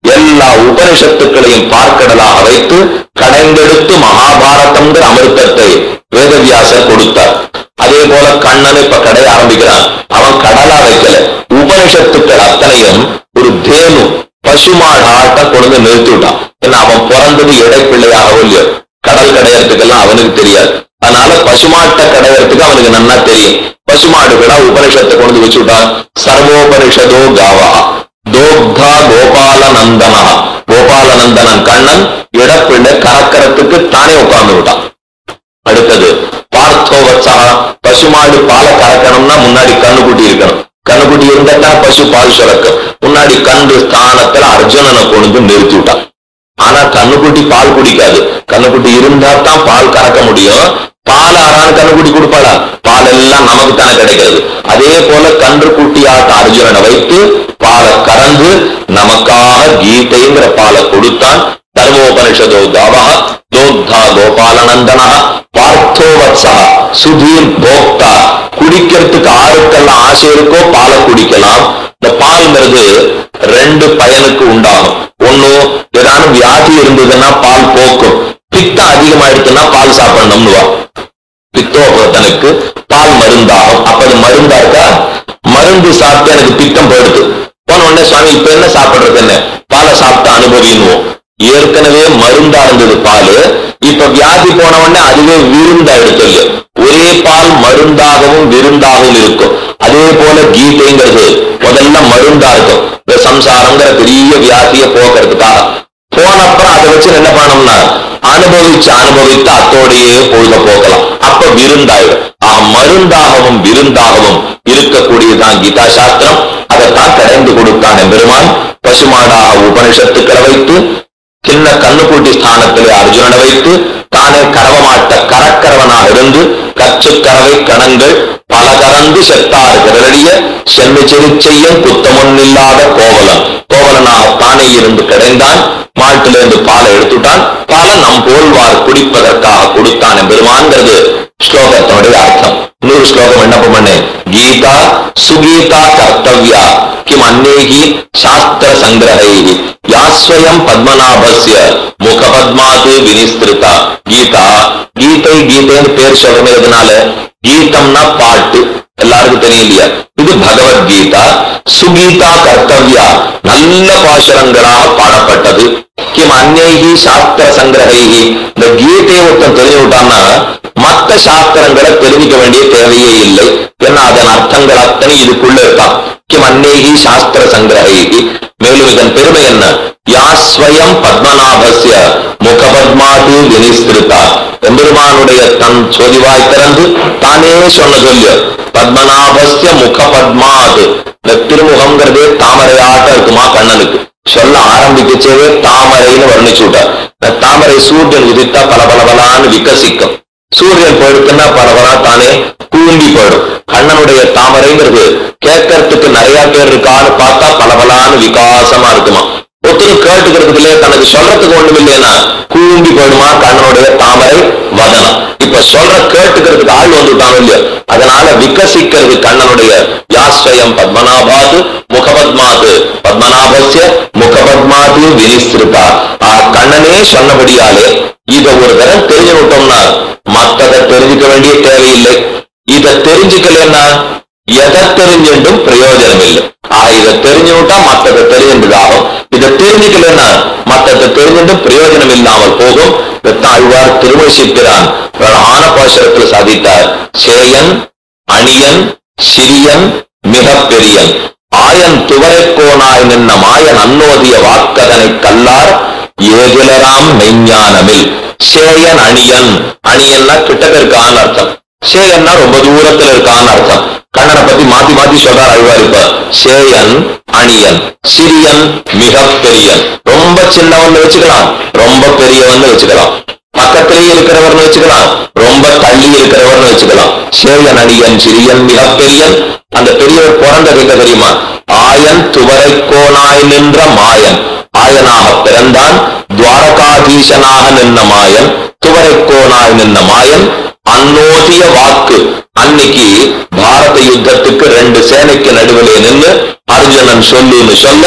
Speaker 1: எல்லா உபனிஷத்துக்களையும் பார்க்கடலாக வைத்து கடைந்தெடுத்து மகாபாரதம்ங்கிற அமிர்தத்தை வேதவியாசர் கொடுத்தார். அதே போல கண்ணன் இப்ப கடை ஆரம்பிக்கிறான். அவன் கடலா வைக்கல, உபனிஷத்துக்கள் அத்தனையும் ஒரு தேனு பசுமாடாட்ட கொண்டு நிறுத்திவிட்டான். ஏன்னா அவன் பிறந்தது இடைப்பிள்ளையாகவோ இல்லையோ, கடல் கடையறதுக்கெல்லாம் அவனுக்கு தெரியாது. அதனால பசுமாட்டை கடையறதுக்கு அவனுக்கு நன்னா தெரியும். பசுமாடுகளா உபனிஷத்தை கொண்டு வச்சு விட்டான். சர்வோபனிஷதோ காவா தோக்தா கோபாலநந்தனா, கோபாலநந்தனன் கண்ணன் இடப்பிள்ளை கறக்கிறதுக்கு தானே உட்கார்ந்து விட்டான். அடுத்தது பார்த்தோவத்சா, பசுமாடு பாலை கறக்கணும்னா முன்னாடி கண்ணுக்குட்டி இருக்கணும். கண்ணுக்குட்டி இருந்தா பசு பால் சுரக்கும். முன்னாடி கன்று ஸ்தானத்துல அர்ஜுனனை கொண்டு நிறுத்தி விட்டான். ஆனா கண்ணுக்குட்டி பால் குடிக்காது. கண்ணுக்குட்டி இருந்தா தான் பால் கறக்க முடியும். பால் ஆறான கண்ணுக்குட்டி கொடுப்பாளா? பால் எல்லாம் நமக்கு தானே கிடைக்கிறது. அதே போல கன்று குட்டியாட்ட அர்ஜுனனை வைத்து பாலை கறந்து நமக்காக கீதைங்கிற பாலை கொடுத்தான். தர்மோபனிஷதோ காவா தோக்தா கோபாலநந்தனா பார்த்தோவத்சா சுதீர் போக்தா, குடிக்கிறதுக்கு ஆறுக்கெல்லாம் ஆசை இருக்கோ பாலை குடிக்கலாம். இந்த பால்ங்கிறது ரெண்டு பயனுக்கு உண்டாகும். ஒண்ணு, ஏதாவது வியாதி இருந்ததுன்னா பால் போக்கும். பித்தம் அதிகமாயிடுச்சுன்னா பால் சாப்பிடணும்னுவா. பித்தோபத்தனுக்கு பால் மருந்தாகும். அப்ப அது மருந்தா இருக்கா? மருந்து சாப்பிட்டு எனக்கு பித்தம் போயிடுது. போன உடனே சுவாமி இப்ப என்ன சாப்பிடுறது, என்ன பாலை சாப்பிட்டு அனுபவினுவோம். ஏற்கனவே மருந்தா இருந்தது பால், இப்ப வியாதி போன உடனே அதுவே விருந்தா எடுத்தது. ஒரே பால் மருந்தாகவும் விருந்தாகவும் இருக்கும். அதே போல கீதைங்கிறது முதல்ல மருந்தா இருக்கும். இந்த சம்சாரங்கிற பெரிய வியாதியை போக்குறதுக்காக. போனப்புறம் அதை வச்சு என்ன பண்ணணும்னா அனுபவிச்சு அனுபவித்து அத்தோடையே பொழுத போக்கலாம். அப்ப விருந்தாயிடும். ஆக மருந்தாகவும் விருந்தாகவும் இருக்கக்கூடியதான் கீதா சாஸ்திரம். அதைத்தான் கடைந்து கொடுத்தான் பெருமான். பசுமாடாக உபனிஷத்துக்களை வைத்து சின்ன கண்ணுக்குட்டி ஸ்தானத்திலே அர்ஜுனனை வைத்து தானே கரவமாட்ட கரக்கரவனாக இருந்து கச்சு கறவை கணங்கள் பல கறந்து செத்தாறு கிரளிய சென்னை செருச்செய்யும் குத்தமொன்னில்லாத கோவலன், கோவலனாக தானே இருந்து கிடைந்தான். மாட்டிலிருந்து பாலை எடுத்துட்டான். பாலை நம் போல்வார் குடிப்பதற்காக கொடுத்தான் பெருமான்கிறது ஸ்லோகத்தோடைய அர்த்தம். இன்னொரு ஸ்லோகம் என்ன பண்ணு, கீதா சுகீதா கர்த்தவ்யா கிம் அன்னேகி சாஸ்திர சங்கிரஹைஹி யாஸ்வயம் பத்மநாபஸ்ய முகபத்மாது வினிஸ்திருதா. கீதா, கீதை கீதைன்னு பேர் சொல்றமே எதனால? கீதம்னா பாட்டு, எல்லாருக்கும் தெரியும் இல்லையா? இது பகவத்கீதா. சுகீதா கர்த்தவ்யா, நல்ல பாசுரங்களாக பாடப்பட்டது. கிம் அன்னேகி சாஸ்திர சங்கிரஹைஹி, இந்த கீதையை ஒருத்தன் தெரிஞ்சு விட்டான்னா மற்ற சாஸ்திரங்களை தெரிவிக்க வேண்டிய தேவையே இல்லை. ஏன்னா அதன் அர்த்தங்கள் அத்தனை இதுக்குள்ள இருக்கான். கிம் அன்னேகி சாஸ்திர சங்கிரஹைஹி. மேலும் இதன் பெருமை என்ன? யாஸ்வயம் பத்மநாபஸ்ய முகபத்மாது வினிஸ்திருதா. எம்பெருமானுடைய தன் சொதிவாய் திறந்து தானே சொன்ன சொல்லு பத்மநாபஸ்ய முகபத்மாது. இந்த திருமுகம்ங்கிறதே தாமரையாட்ட இருக்குமா கண்ணனுக்கு. சொல்ல ஆரம்பிக்கச்சேவே தாமரைன்னு வர்ணிச்சு விட்டார். இந்த தாமரை சூரியன் உதித்தா பல பலபலான்னு விகசிக்கும். சூரியன் போயிடுச்சுன்னா பலபலா தானே கூண்டி போயிடும். கண்ணனுடைய தாமரைங்கிறது கேட்கறதுக்கு நிறைய பேர் இருக்கான்னு பார்த்தா பலபலான்னு விகாசமா இருக்குமா. ஒருத்தரும் கேட்டுக்கிறதுக்கு இல்லையா, தனக்கு சொல்றதுக்கு ஒண்ணும் இல்லையா கூண்டி போயிடுமா கண்ணனுடைய தாமரை வதனம். இப்ப சொல்ற கேட்டுக்கிறதுக்கு ஆள் வந்துட்டாங்க இல்லையா, அதனால விகசிக்கிறது கண்ணனுடைய யாஸ்வயம் பத்மநாபாது முகபத்மாது பத்மநாபஸ்ய முகபத்மாது வினிஸ்திருதா. கண்ணனே சொன்னபடியாலே இத ஒரு தரம் தெரிஞ்சு விட்டோம்னா மற்றதை தெரிஞ்சுக்க வேண்டிய தேவையில்லை. இதை தெரிஞ்சுக்கலன்னா எதை தெரிஞ்சுட்டும் பிரயோஜனம் இல்லை. ஆஹ் இதை தெரிஞ்சு விட்டா மற்றதை தெரிஞ்சின்றதாகும். இதை தெரிஞ்சுக்கலன்னா மற்றதை தெரிஞ்சுட்டும் பிரயோஜனம் இல்லாமல் போகும். ஆழ்வார் திருவசிக்கிறான் பிரதான பாசுரத்தில் சாதித்தார். சேயன் அணியன் சிறியன் மிக பெரியன் ஆயன் துவரைக்கோனாய் நின்ன மாயன் அன்னோதிய வாக்கதனை கல்லார் ஏதிலராம் மெய்ஞானமில். சேயன் அணியன், அணியன்னா கிட்டக்க இருக்கான்னு அர்த்தம். சேயன்னா ரொம்ப தூரத்துல இருக்கான்னு அர்த்தம். கண்ணனை பத்தி மாத்தி மாத்தி சொல்றார் அழ்வார். இப்ப சேயன் அணியன் சிறியன் மிக பெரியன். ரொம்ப சின்னவன் வச்சுக்கலாம், ரொம்ப பெரியவன் வச்சுக்கலாம். பக்கத்திலேயே இருக்கிறவர்னு வச்சுக்கலாம், ரொம்ப தள்ளி இருக்கிறவர்னு வச்சுக்கலாம். சேயன் அணியன் சிறியன் மிக பெரியன். அந்த பெரியவர் பிறந்தது எங்க தெரியுமா? ஆயன் துவரைக்கோனாய் நின்ற மாயன். ஆயனாக பிறந்தான். துவாரகாதீசனாக நின்ன மாயன், துவரைக்கோனாய் நின்ன மாயன். அன்னோதிய வாக்கு, அன்னைக்கு பாரத யுத்தத்துக்கு ரெண்டு சேனைக்கு நடுவிலே நின்று அர்ஜுனன் சொல்லுன்னு சொல்ல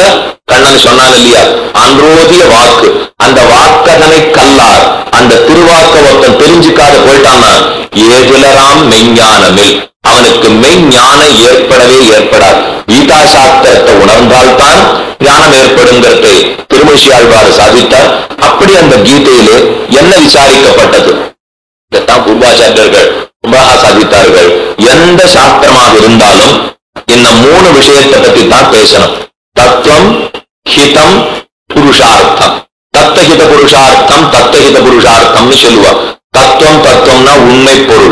Speaker 1: கண்ணன் சொன்னான் இல்லையா, அன்றோதிய வாக்கு, அந்த வாக்கதனை கல்லார், அந்த திருவாக்க ஒருத்தன் தெரிஞ்சுக்காத போயிட்டான்னா ஏதிலராம் மெய்ஞானமில், அவனுக்கு மெய்ஞானம் ஏற்படவே ஏற்படாது. கீதா சாஸ்திரத்தை உணர்ந்தால்தான் ஞானம் ஏற்படுங்கிறது திருமூசி ஆழ்வார் சாதித்தார். அப்படி அந்த கீதையிலே என்ன விசாரிக்கப்பட்டது, இதைத்தான் பூர்வாச்சாரியர்கள் ரொம்ப சாதித்தார்கள். எந்த சாஸ்திரமாக இருந்தாலும் இந்த மூணு விஷயத்தை பத்தி தான் பேசணும். தத்துவம், ஹிதம், புருஷார்த்தம். தத்தஹித புருஷார்த்தம், தத்தஹித புருஷார்த்தம்னு சொல்லுவா. தத்துவம் தத்துவம்னா உண்மை பொருள்,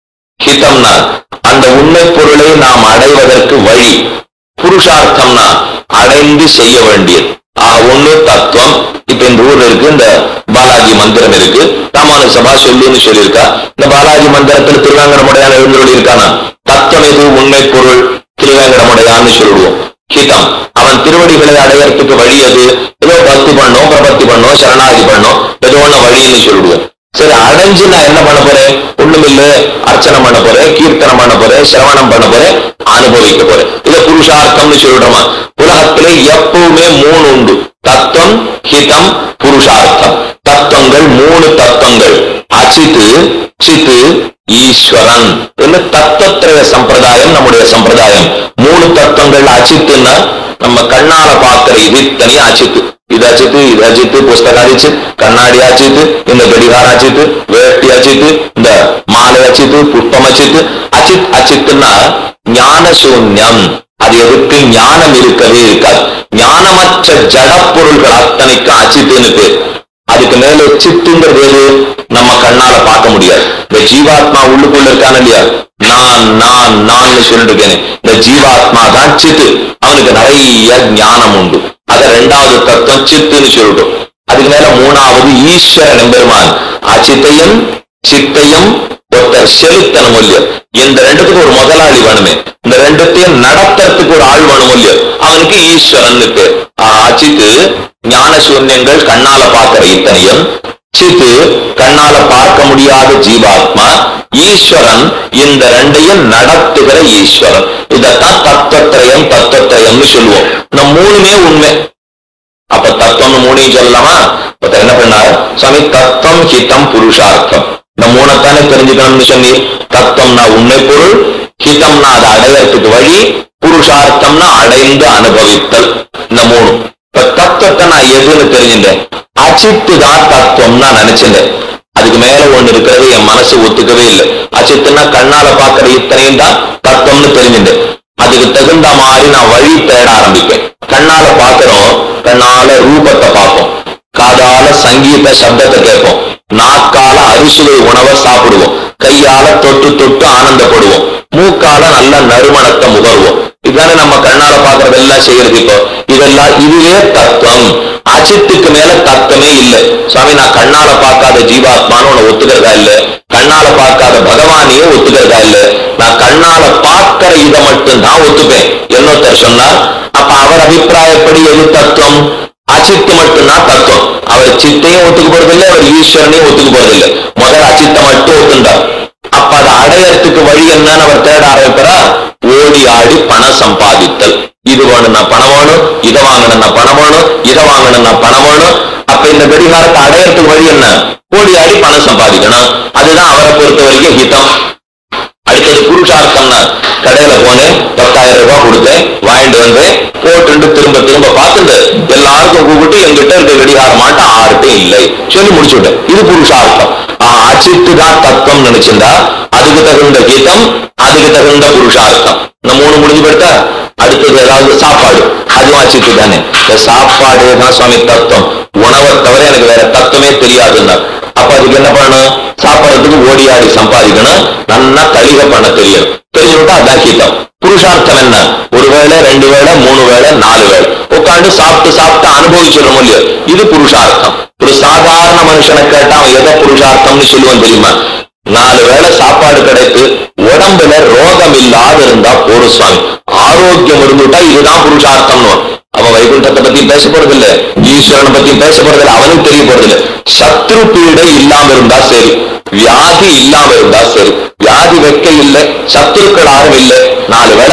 Speaker 1: ஹிதம்னா அந்த உண்மை பொருளை நாம் அடைவதற்கு வழி, புருஷார்த்தம்னா அடைந்து செய்ய வேண்டியது. ஆக ஒண்ணு தத்துவம். இப்ப இந்த ஊர்ல இருக்கு இந்த பாலாஜி மந்திரம் இருக்கு, ராமானு சபா சொல்லுன்னு சொல்லியிருக்கா. இந்த பாலாஜி மந்திரத்துல திருவேங்கடமுடையான் எழுந்தொழி இருக்கானா, தத்துவம் எது, உண்மை பொருள், திருவேங்கடமுடையான்னு சொல்லுவோம். ஹிதம், அவன் திருவடிகளை அடையறதுக்கு வழி அது, ஏதோ பக்தி பண்ணோம், பிரபத்தி பண்ணோம், சரணாகி பண்ணோம், ஏதோ ஒண்ணு வழின்னு சொல்லிடுவோம். சரி, அடைஞ்சு நான் என்ன பண்ண போறேன், ஒண்ணுமில்ல, அர்ச்சனை பண்ண போறேன், கீர்த்தனம் பண்ண போறேன், சிரவணம் பண்ண போறேன், அனுபவிக்க போறேன். இத புருஷார்த்தம்னு சொல்லிடுறோமா. உலகத்திலே எப்பவுமே மூணு உண்டு, தத்துவம், ஹிதம், புருஷார்த்தம். தத்துவங்கள் மூணு தத்துவங்கள், அச்சித்து, சித்து, ஈஸ்வரன். தத்துவத்திரய சம்பிரதாயம் நம்முடைய சம்பிரதாயம். மூணு தத்துவங்கள். அச்சித்துன்னா நம்ம கண்ணால பார்க்கிற இது தனியா அச்சித்து, இது அச்சித்து, இது அச்சித்து, புஸ்தகம் அச்சித்து, கண்ணாடி அச்சித்து, இந்த கடிகாரம் அச்சித்து, வேட்டி அச்சித்து, இந்த மாலை அச்சித்து, புஷ்பம் அச்சித்து. அச்சித் அச்சித்துன்னா ஞான சூன்யம், அது எதுக்கு ஞானம் இருக்கவே இருக்காது. ஞானமற்ற ஜட பொருள்கள் அத்தனைக்கும் அச்சித்துன்னு பேர். அதுக்கு மேல சித்துங்கிறது எது, நம்ம கண்ணால பார்க்க முடியாது. இந்த ஜீவாத்மா உள்ளுக்குள்ள இருக்கான இல்லையா, நான் நான் நான் சொல்லிட்டு இருக்கேன், இந்த ஜீவாத்மா தான் சித்து. அவனுக்கு நிறைய ஞானம் உண்டு. அத ரெண்டாவது தத்துவம் சித்துன்னு சொல்லிட்டோம். அதுக்கு மேல மூணாவது ஈஸ்வரன் எம்பெருமான். அச்சித்தையும் சித்தையும் ஒருத்தர் செலுத்தணும் இல்லையோ, இந்த ரெண்டுத்துக்கு ஒரு முதலாளி வேணுமே, இந்த ரெண்டுத்தையும் நடத்துறதுக்கு ஒரு ஆள் வேணும் இல்லையோ, அவனுக்கு ஈஸ்வரன் பேர். அச்சித்து ஞான சூன்யங்கள் கண்ணால பார்க்கிற இத்தனையும், சித்து கண்ணால பார்க்க முடியாத ஜீவாத்மா, ஈஸ்வரன் இந்த ரெண்டையும் நடத்துகிற ஈஸ்வரன். இதத்தான் தத்துவத்திரயம் தத்துவத்திரயம்னு சொல்லுவோம். இந்த மூணுமே உண்மை. அப்ப தத்துவம் மூணையும் சொல்லலாமா? என்ன பண்ணார் சுவாமி, தத்துவம், ஹிதம், புருஷார்த்தம். இந்த மூணைத்தானே தெரிஞ்சுக்கணும்னு சொல்லி, தத்துவம்னா உண்மை பொருள், ஹிதம்னா அதை அடையறதுக்கு வழி, புருஷார்த்தம்னா அடைந்து அனுபவித்தல். இந்த மூணு. இப்ப தத்துவத்தை நான் எதுன்னு தெரிஞ்சுட்டேன், அச்சித்து தான் தத்துவம் நான் நினைச்சிட்டேன். அதுக்கு மேல ஒண்ணு இருக்கிறது என் மனசு ஒத்துக்கவே இல்லை. அச்சித்துனா கண்ணால பாக்குற இத்தனையும் தான் தத்துவம்னு தெரிஞ்சுட்டேன். அதுக்கு தகுந்த மாதிரி நான் வழி தேட ஆரம்பிப்பேன். கண்ணால பாக்குறோம், கண்ணால ரூபத்தை பார்ப்போம், காதால சங்கீத சப்தத்தை கேட்போம், நாக்கால அறுசுவை உணவை சாப்பிடுவோம், கையால தொட்டு தொட்டு ஆனந்தப்படுவோம், மூக்கால நல்ல நறுமணத்தை முகர்வோம். இதுதானே நம்ம கண்ணால பாக்குறதெல்லாம் செய்யறது. இப்போ இதெல்லாம் இதுவே தத்துவம். அச்சித்துக்கு மேல தத்துவமே இல்லை. சுவாமி, நான் கண்ணால பார்க்காத ஜீவாத்மான்னு உன்னை ஒத்துக்கிறதா இல்லை, கண்ணால பார்க்காத பகவானையும் ஒத்துக்கிறதா இல்லை, நான் கண்ணால பார்க்கிற இதை மட்டும் தான் ஒத்துப்பேன் என்னொருத்தர் சொன்னார். அப்ப அவர் அபிப்பிராயப்படி எது தத்துவம், அச்சித்து மட்டும்தான் தத்துவம். அவர் சித்தையும் ஒத்துக்க போறதில்லை, அவர் ஈஸ்வரனையும் ஒத்துக்க போறதில்லை. முதல் அச்சித்தை மட்டும் ஒத்துண்டார். அப்ப அதை அடையறதுக்கு வழி என்னன்னு அவர் தேட ஆரம்பிக்கிறார். ஓடி ஆடி பணம் சம்பாதித்தல். இது வேணும்னா பணம் வேணும், இதை வாங்கணும்னா பணம் வேணும், இதை வாங்கணும்னா பணம் வேணும். அப்ப இந்த கடிகாரத்தை அடையறதுக்கு வழி என்ன, ஓடி ஆடி பணம் சம்பாதிக்கணும். அதுதான் அவரை பொறுத்த வரைக்கும் ஹிதம். அடுத்தது புருஷார்த்தம்னா, கடையில போனேன், பத்தாயிரம் ரூபாய் கொடுத்தேன், வாங்கிட்டு வந்தேன், போட்டு திரும்ப திரும்ப பார்த்துட்டு எல்லாருக்கும் கூப்பிட்டு எங்கிட்ட இருக்க கடிகாரம் மாட்டோம் ஆறுட்டும் இல்லை சொல்லி முடிச்சுட்டேன். இது புருஷார்த்தம். ஆஹ் அச்சித்து தான் தத்துவம் நினைச்சிருந்தா அதுக்கு தகுந்த கீதம், அதுக்கு தகுந்த புருஷார்த்தம். இந்த மூணு முடிஞ்சு போயிட்டா அடுத்தது ஏதாவது சாப்பாடு, அதுவும் அச்சித்து தானே. இந்த சாப்பாடு தான் சுவாமி தத்துவம். உணவை தவிர எனக்கு வேற தத்துவமே தெரியாதுன்னா அப்ப அதுக்கு என்ன பண்ணணும், சாப்பிடறதுக்கு ஓடி ஆடி சம்பாதிக்கணும், நல்லா கழிக பண்ண தெரியணும். தெரிஞ்சுட்டா அதான் கீதம். புருஷார்த்தம் என்ன, ஒரு வேளை, ரெண்டு வேளை, மூணு வேளை, நாலு வேளை உட்காந்து சாப்பிட்டு சாப்பிட்டு அனுபவிச்சிடணும் இல்லையோ, இது புருஷார்த்தம். ஒரு சாதாரண மனுஷனை கேட்டா அவன் எதை புருஷார்த்தம்னு சொல்லுவான் தெரியுமா, நாலு வேளை சாப்பாடு கிடைத்து உடம்புல ரோகம் இல்லாத இருந்தா போரும் சுவாமி, ஆரோக்கியம் இருந்துட்டா இதுதான் புருஷார்த்தம்னு. அவன் வைகுண்டத்தை பத்தியும் பேச போறது இல்லை, ஈஸ்வரனை பத்தியும் பேச போறது இல்லை, அவனுக்கு தெரிய போறது இல்லை. சத்ரு பீடை இல்லாம இருந்தா சரி, வியாதி இல்லாம இருந்தா சரி. வியாதி வைக்க இல்லை, சத்துருக்கள் யாரும் இல்லை, நாலு வேளை சாப்பாடு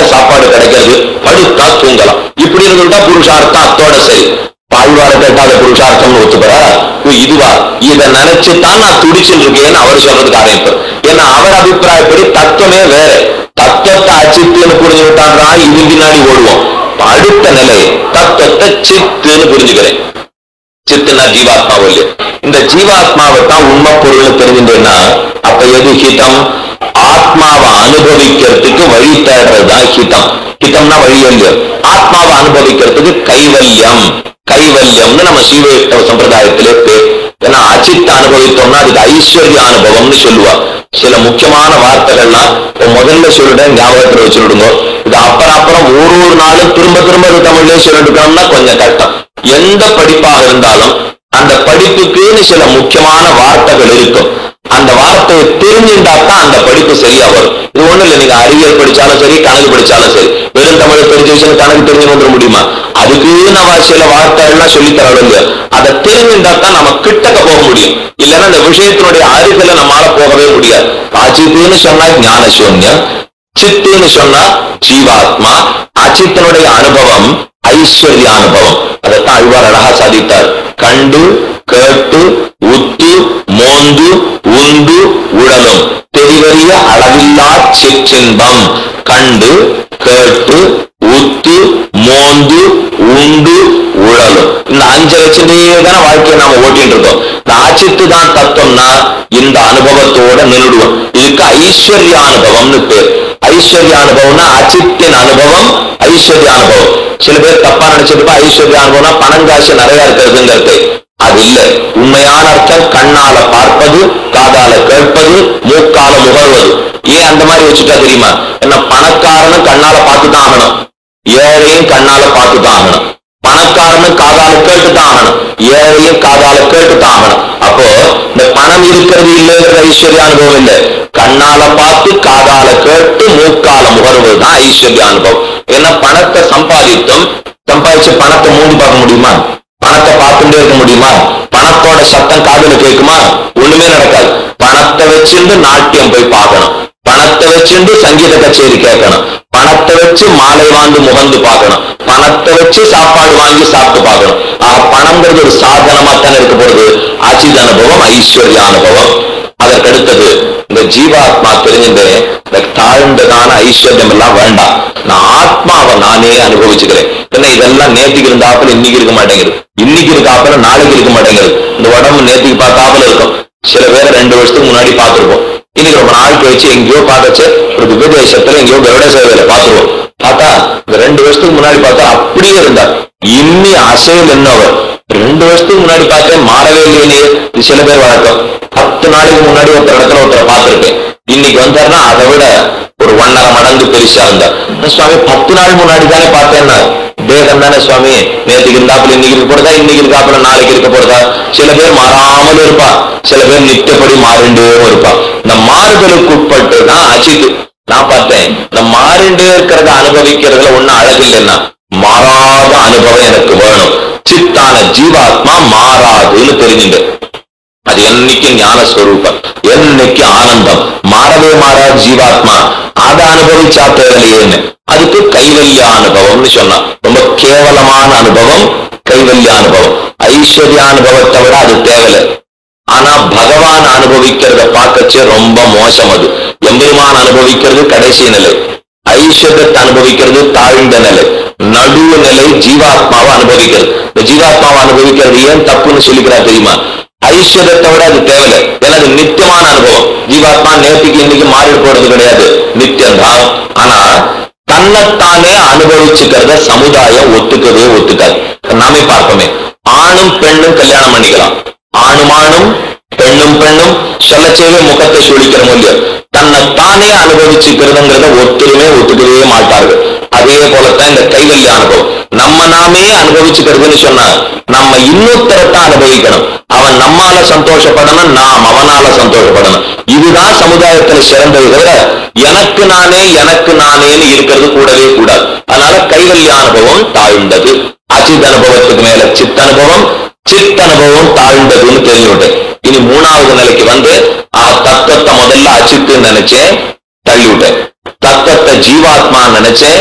Speaker 1: நமக்கு கிடைக்கிறது, படுத்தா தூங்கலாம். இப்படி இருந்துட்டா புருஷார்த்தம் அத்தோட சரி. பாழ்வார கேட்டாத புருஷார்த்தம்னு ஒத்துக்கிறா, இதுவா இதை நினைச்சுதான் நான் துடிச்சுட்டு இருக்கேன்னு அவர் சொல்றதுக்கு ஆரம்பிப்பார். ஏன்னா அவர் அபிப்பிராயப்படி தத்துவமே வேற. தத்துவத்தை அச்சித்துன்னு புரிஞ்சு விட்டான்றா இது பின்னாடி ஓடுவோம். அடுத்த நிலை தத்துவத்தை சித்துன்னு புரிஞ்சுக்கிறேன். சித்துனா ஜீவாத்மாவும் இல்லையா, இந்த ஜீவாத்மாவை தான் உண்மை பொருள் தெரிஞ்சுட்டேன்னா அப்ப எது ஹிதம்? ஆத்மாவை அனுபவிக்கிறதுக்கு வழி தேடுறதுதான் ஹிதம். ஹிதம்னா வழி இல்லையா, ஆத்மாவை அனுபவிக்கிறதுக்கு கைவல்யம். கைவல்யம்னு நம்ம சீவைஷ்ணவ சம்பிரதாயத்திலே பேர். ஏன்னா அச்சித்த அனுபவித்தோம்னா அதுக்கு ஐஸ்வர்ய அனுபவம்னு சொல்லுவா. சில முக்கியமான வார்த்தைகள்லாம் முதல்ல சொல்லிட்டேன், ஞாபகத்தில் வச்சுடுங்க. இது அப்புறம் அப்புறம் ஒரு ஒரு நாளும் திரும்ப திரும்ப தமிழ்லயே சொல்லிட்டுக்கணும்னா கொஞ்சம் கஷ்டம். எந்த படிப்பாக இருந்தாலும் அந்த படிப்புக்குன்னு சில முக்கியமான வார்த்தைகள் இருக்கும். அந்த வார்த்தையை தெரிஞ்சுட்டாத்தான் அந்த படிப்பு சரியா வரும். இது ஒண்ணு இல்லை, நீங்க அறிவியல் படிச்சாலும் சரி, கணக்கு படிச்சாலும் சரி, வெறும் தமிழ் தெரிஞ்சு வச்சு கணக்கு தெரிஞ்சு வந்துட முடியுமா? அதுக்கு நம்ம சில வார்த்தைகள்லாம் சொல்லித்தரவில்லை. அதை தெரிஞ்சுட்டாத்தான் நம்ம கிட்டக்க போக முடியும். இல்லைன்னா அந்த விஷயத்தினுடைய அருகில நம்மளால போகவே முடியாது. அச்சித்துன்னு சொன்னா ஞான சூன்யம், சித்துன்னு சொன்னா ஜீவாத்மா. அச்சித்தனுடைய அனுபவம் ஐஸ்வர்ய அனுபவம். அதைத்தான் அழ்வார் அழகா சாதித்தார். கண்டு கேட்டு உத்து மோந்து உண்டு உழலும் தெரிவறிய அளவில்லா சிற்றின்பம். கண்டு கேட்டு உத்து மோந்து உண்டு உழலும், இந்த அஞ்சு லட்சத்தையே தானே வாழ்க்கையை நாம ஓட்டிட்டு இருக்கோம். இந்த ஆச்சித்து தான் தத்துவம்னா இந்த அனுபவத்தோட நின்றுடுவோம். இதுக்கு ஐஸ்வர்ய அனுபவம்னு பேர். ஐஸ்வர்ய அனுபவம்னா அச்சித்தின் அனுபவம், ஐஸ்வர்ய அனுபவம். சில பேர் தப்பா நினைச்சிருப்பா ஐஸ்வர்ய அனுபவம்னா பணம் காசு நிறைய இருக்கிறதுங்கிறது. அது இல்ல. உண்மையான அர்த்தம் கண்ணால பார்ப்பது, காதால கேட்பது, மூக்கால முகர்வது. ஏன் அந்த மாதிரி வச்சுட்டா தெரியுமா? என்ன பணக்காரனும் கண்ணால பார்த்துதான் ஆகணும், ஏழையும் கண்ணால பார்த்துதான் ஆகணும். பணக்காரனும் காதால கேட்டுதான் ஆகணும், ஏழையும் காதால கேட்டுதான் ஆகணும். அப்போ இந்த பணம் இருக்கிறது இல்லைங்கிற ஐஸ்வர்ய அனுபவம் இல்லை. கண்ணால பார்த்து காதால கேட்டு மூக்கால முகர்வது தான் ஐஸ்வர்ய அனுபவம். ஏன்னா பணத்தை சம்பாதித்தும் சம்பாதிச்சு பணத்தை மூடி பார்க்க முடியுமா? பணத்தை பார்த்துட்டே இருக்க முடியுமா? பணத்தோட சத்தம் காதுல கேட்குமா? ஒண்ணுமே நடக்காது. பணத்தை வச்சுட்டு நாட்டியம் போய் பார்க்கணும், பணத்தை வச்சுட்டு சங்கீத கச்சேரி கேட்கணும், பணத்தை வச்சு மாலை வாங்கி முகந்து பார்க்கணும், பணத்தை வச்சு சாப்பாடு வாங்கி சாப்பிட்டு பார்க்கணும். ஆக பணம்ங்கிறது ஒரு சாதனமா தானே இருக்க போறது. அச்சித் அனுபவம் ஐஸ்வர்ய அனுபவம். அதற்கடுத்தது இந்த ஜீவாத்மா தெரிஞ்சுட்டு இந்த தாழ்ந்ததான ஐஸ்வர்யம் எல்லாம் வேண்டாம், நான் ஆத்மாவை நானே அனுபவிச்சுக்கிறேன். ஏன்னா இதெல்லாம் நேற்றுக்கு இருந்தாப்புல இன்னைக்கு இருக்க மாட்டேங்குது, இன்னைக்கு இருக்காப்புல நாளைக்கு இருக்க மாட்டேங்குது. இந்த உடம்பு நேற்றுக்கு பார்த்தாப்புல இருக்கும். சில பேரை ரெண்டு வருஷத்துக்கு முன்னாடி பார்த்திருப்போம், இன்னைக்கு ரொம்ப நாள் கழிச்சு எங்கேயோ பார்த்தாச்சு ஒரு விபதேசத்துல எங்கேயோ கருட சேவையில பார்த்துருவோம். பார்த்தா இந்த ரெண்டு வருஷத்துக்கு முன்னாடி பார்த்தா அப்படியே இருந்தார், இன்னி அசைவில் என்னவர். ரெண்டு வருஷத்துக்கு முன்னாடி பார்த்தேன் மாறவே இல்லையே. இது சில பேர் வழக்கம். பத்து நாளைக்கு முன்னாடி ஒருத்தர் இடத்துல ஒருத்தர் பார்த்திருக்கேன், இன்னைக்கு வந்தாருன்னா அதை விட ஒரு ஒன்னரை மடங்கு பெருசா இருந்தார். சுவாமி பத்து நாள் முன்னாடி தானே பார்த்தேன்னா, தேகம் தானே சுவாமி, நேற்றுக்கு இருந்தாப்புல இன்னைக்கு இருக்க போறதா, இன்னைக்கு இருக்காப்புல நாளைக்கு இருக்க போறதா? சில பேர் மாறாமல் இருப்பா, சில பேர் நித்தப்படி மாறிண்டே இருப்பா. இந்த மாறுதலுக்கு உட்பட்டு தான் அச்சித்து. நான் பார்த்தேன் இந்த மாறிண்டே இருக்கிறத அனுபவிக்கிறதுல ஒன்னும் அழகு இல்லைன்னா மாறாத அனுபவம் எனக்கு வேணும். சித்தான ஜீவாத்மா மாறாதுன்னு தெரிஞ்சுங்க. அது என்னைக்கு ஞானஸ்வரூபம், என்னைக்கு ஆனந்தம், மாறவே மாறாத ஜீவாத்மா. அதை அனுபவிச்சா தேவையில்லையேன்னு அதுக்கு கைவல்ய அனுபவம்னு சொன்னா. ரொம்ப கேவலமான அனுபவம் கைவல்ய அனுபவம். ஐஸ்வர்ய அனுபவத்தை விட அது தேவையில்லை. ஆனா பகவான் அனுபவிக்கிறத பார்க்கச்சே ரொம்ப மோசம். அது எம்பெருமான் அனுபவிக்கிறது கடைசி நிலை, ஐஸ்வர்யத்தை அனுபவிக்கிறது தாழ்ந்த நிலை, நடுவு நிலை ஜீவாத்மாவை அனுபவிக்கிறது. இந்த ஜீவாத்மாவை அனுபவிக்கிறது ஏன் தப்புன்னு சொல்லிக்கிறா தெரியுமா? ஐஸ்வர்யத்தை விட அது தேவையில்லை. ஏன்னா அது நித்தியமான அனுபவம். ஜீவாத்மா நேற்றுக்கு இன்னைக்கு மாறி போறது கிடையாது, நித்தியம்தான். ஆனா தன்னைத்தானே அனுபவிச்சுக்கிறத சமுதாயம் ஒத்துக்கவே ஒத்துக்காது. நாமே பார்ப்போமே, ஆணும் பெண்ணும் கல்யாணம் பண்ணிக்கலாம், ஆணுமானும் பெண்ணும் பெண்ணும் சொல்லச்சேவே முகத்தை சுழிக்கிற முடியும். தன்னைத்தானே அனுபவிச்சுக்கிறதுங்கிறத ஒத்துருமே ஒத்துக்கவே மாட்டார்கள். அதே போலத்தான் இந்த கைவல்ய அனுபவம். நம்ம நாமே அனுபவிச்சுக்கிறதுன்னு சொன்னா நம்ம இன்னொருத்தரத்தான் அனுபவிக்கணும். அவன் நம்மால சந்தோஷப்படணும், நாம் அவனால சந்தோஷப்படணும். இதுதான் சமுதாயத்துல சிறந்தது தவிர எனக்கு நானே எனக்கு நானேன்னு இருக்கிறது கூடவே கூடாது. அதனால கைவல்ய அனுபவம் தாழ்ந்தது. அச்சித் அனுபவத்துக்கு மேல சித் அனுபவம், சித் அனுபவம் தாழ்ந்ததுன்னு தெரிஞ்சுவிட்டேன். இனி மூணாவது நிலைக்கு வந்து தத்துவத்தை முதல்ல அச்சித்து நினைச்சேன், தள்ளி விட்டேன். தத்துவத்தை ஜீவாத்மா நினைச்சேன்,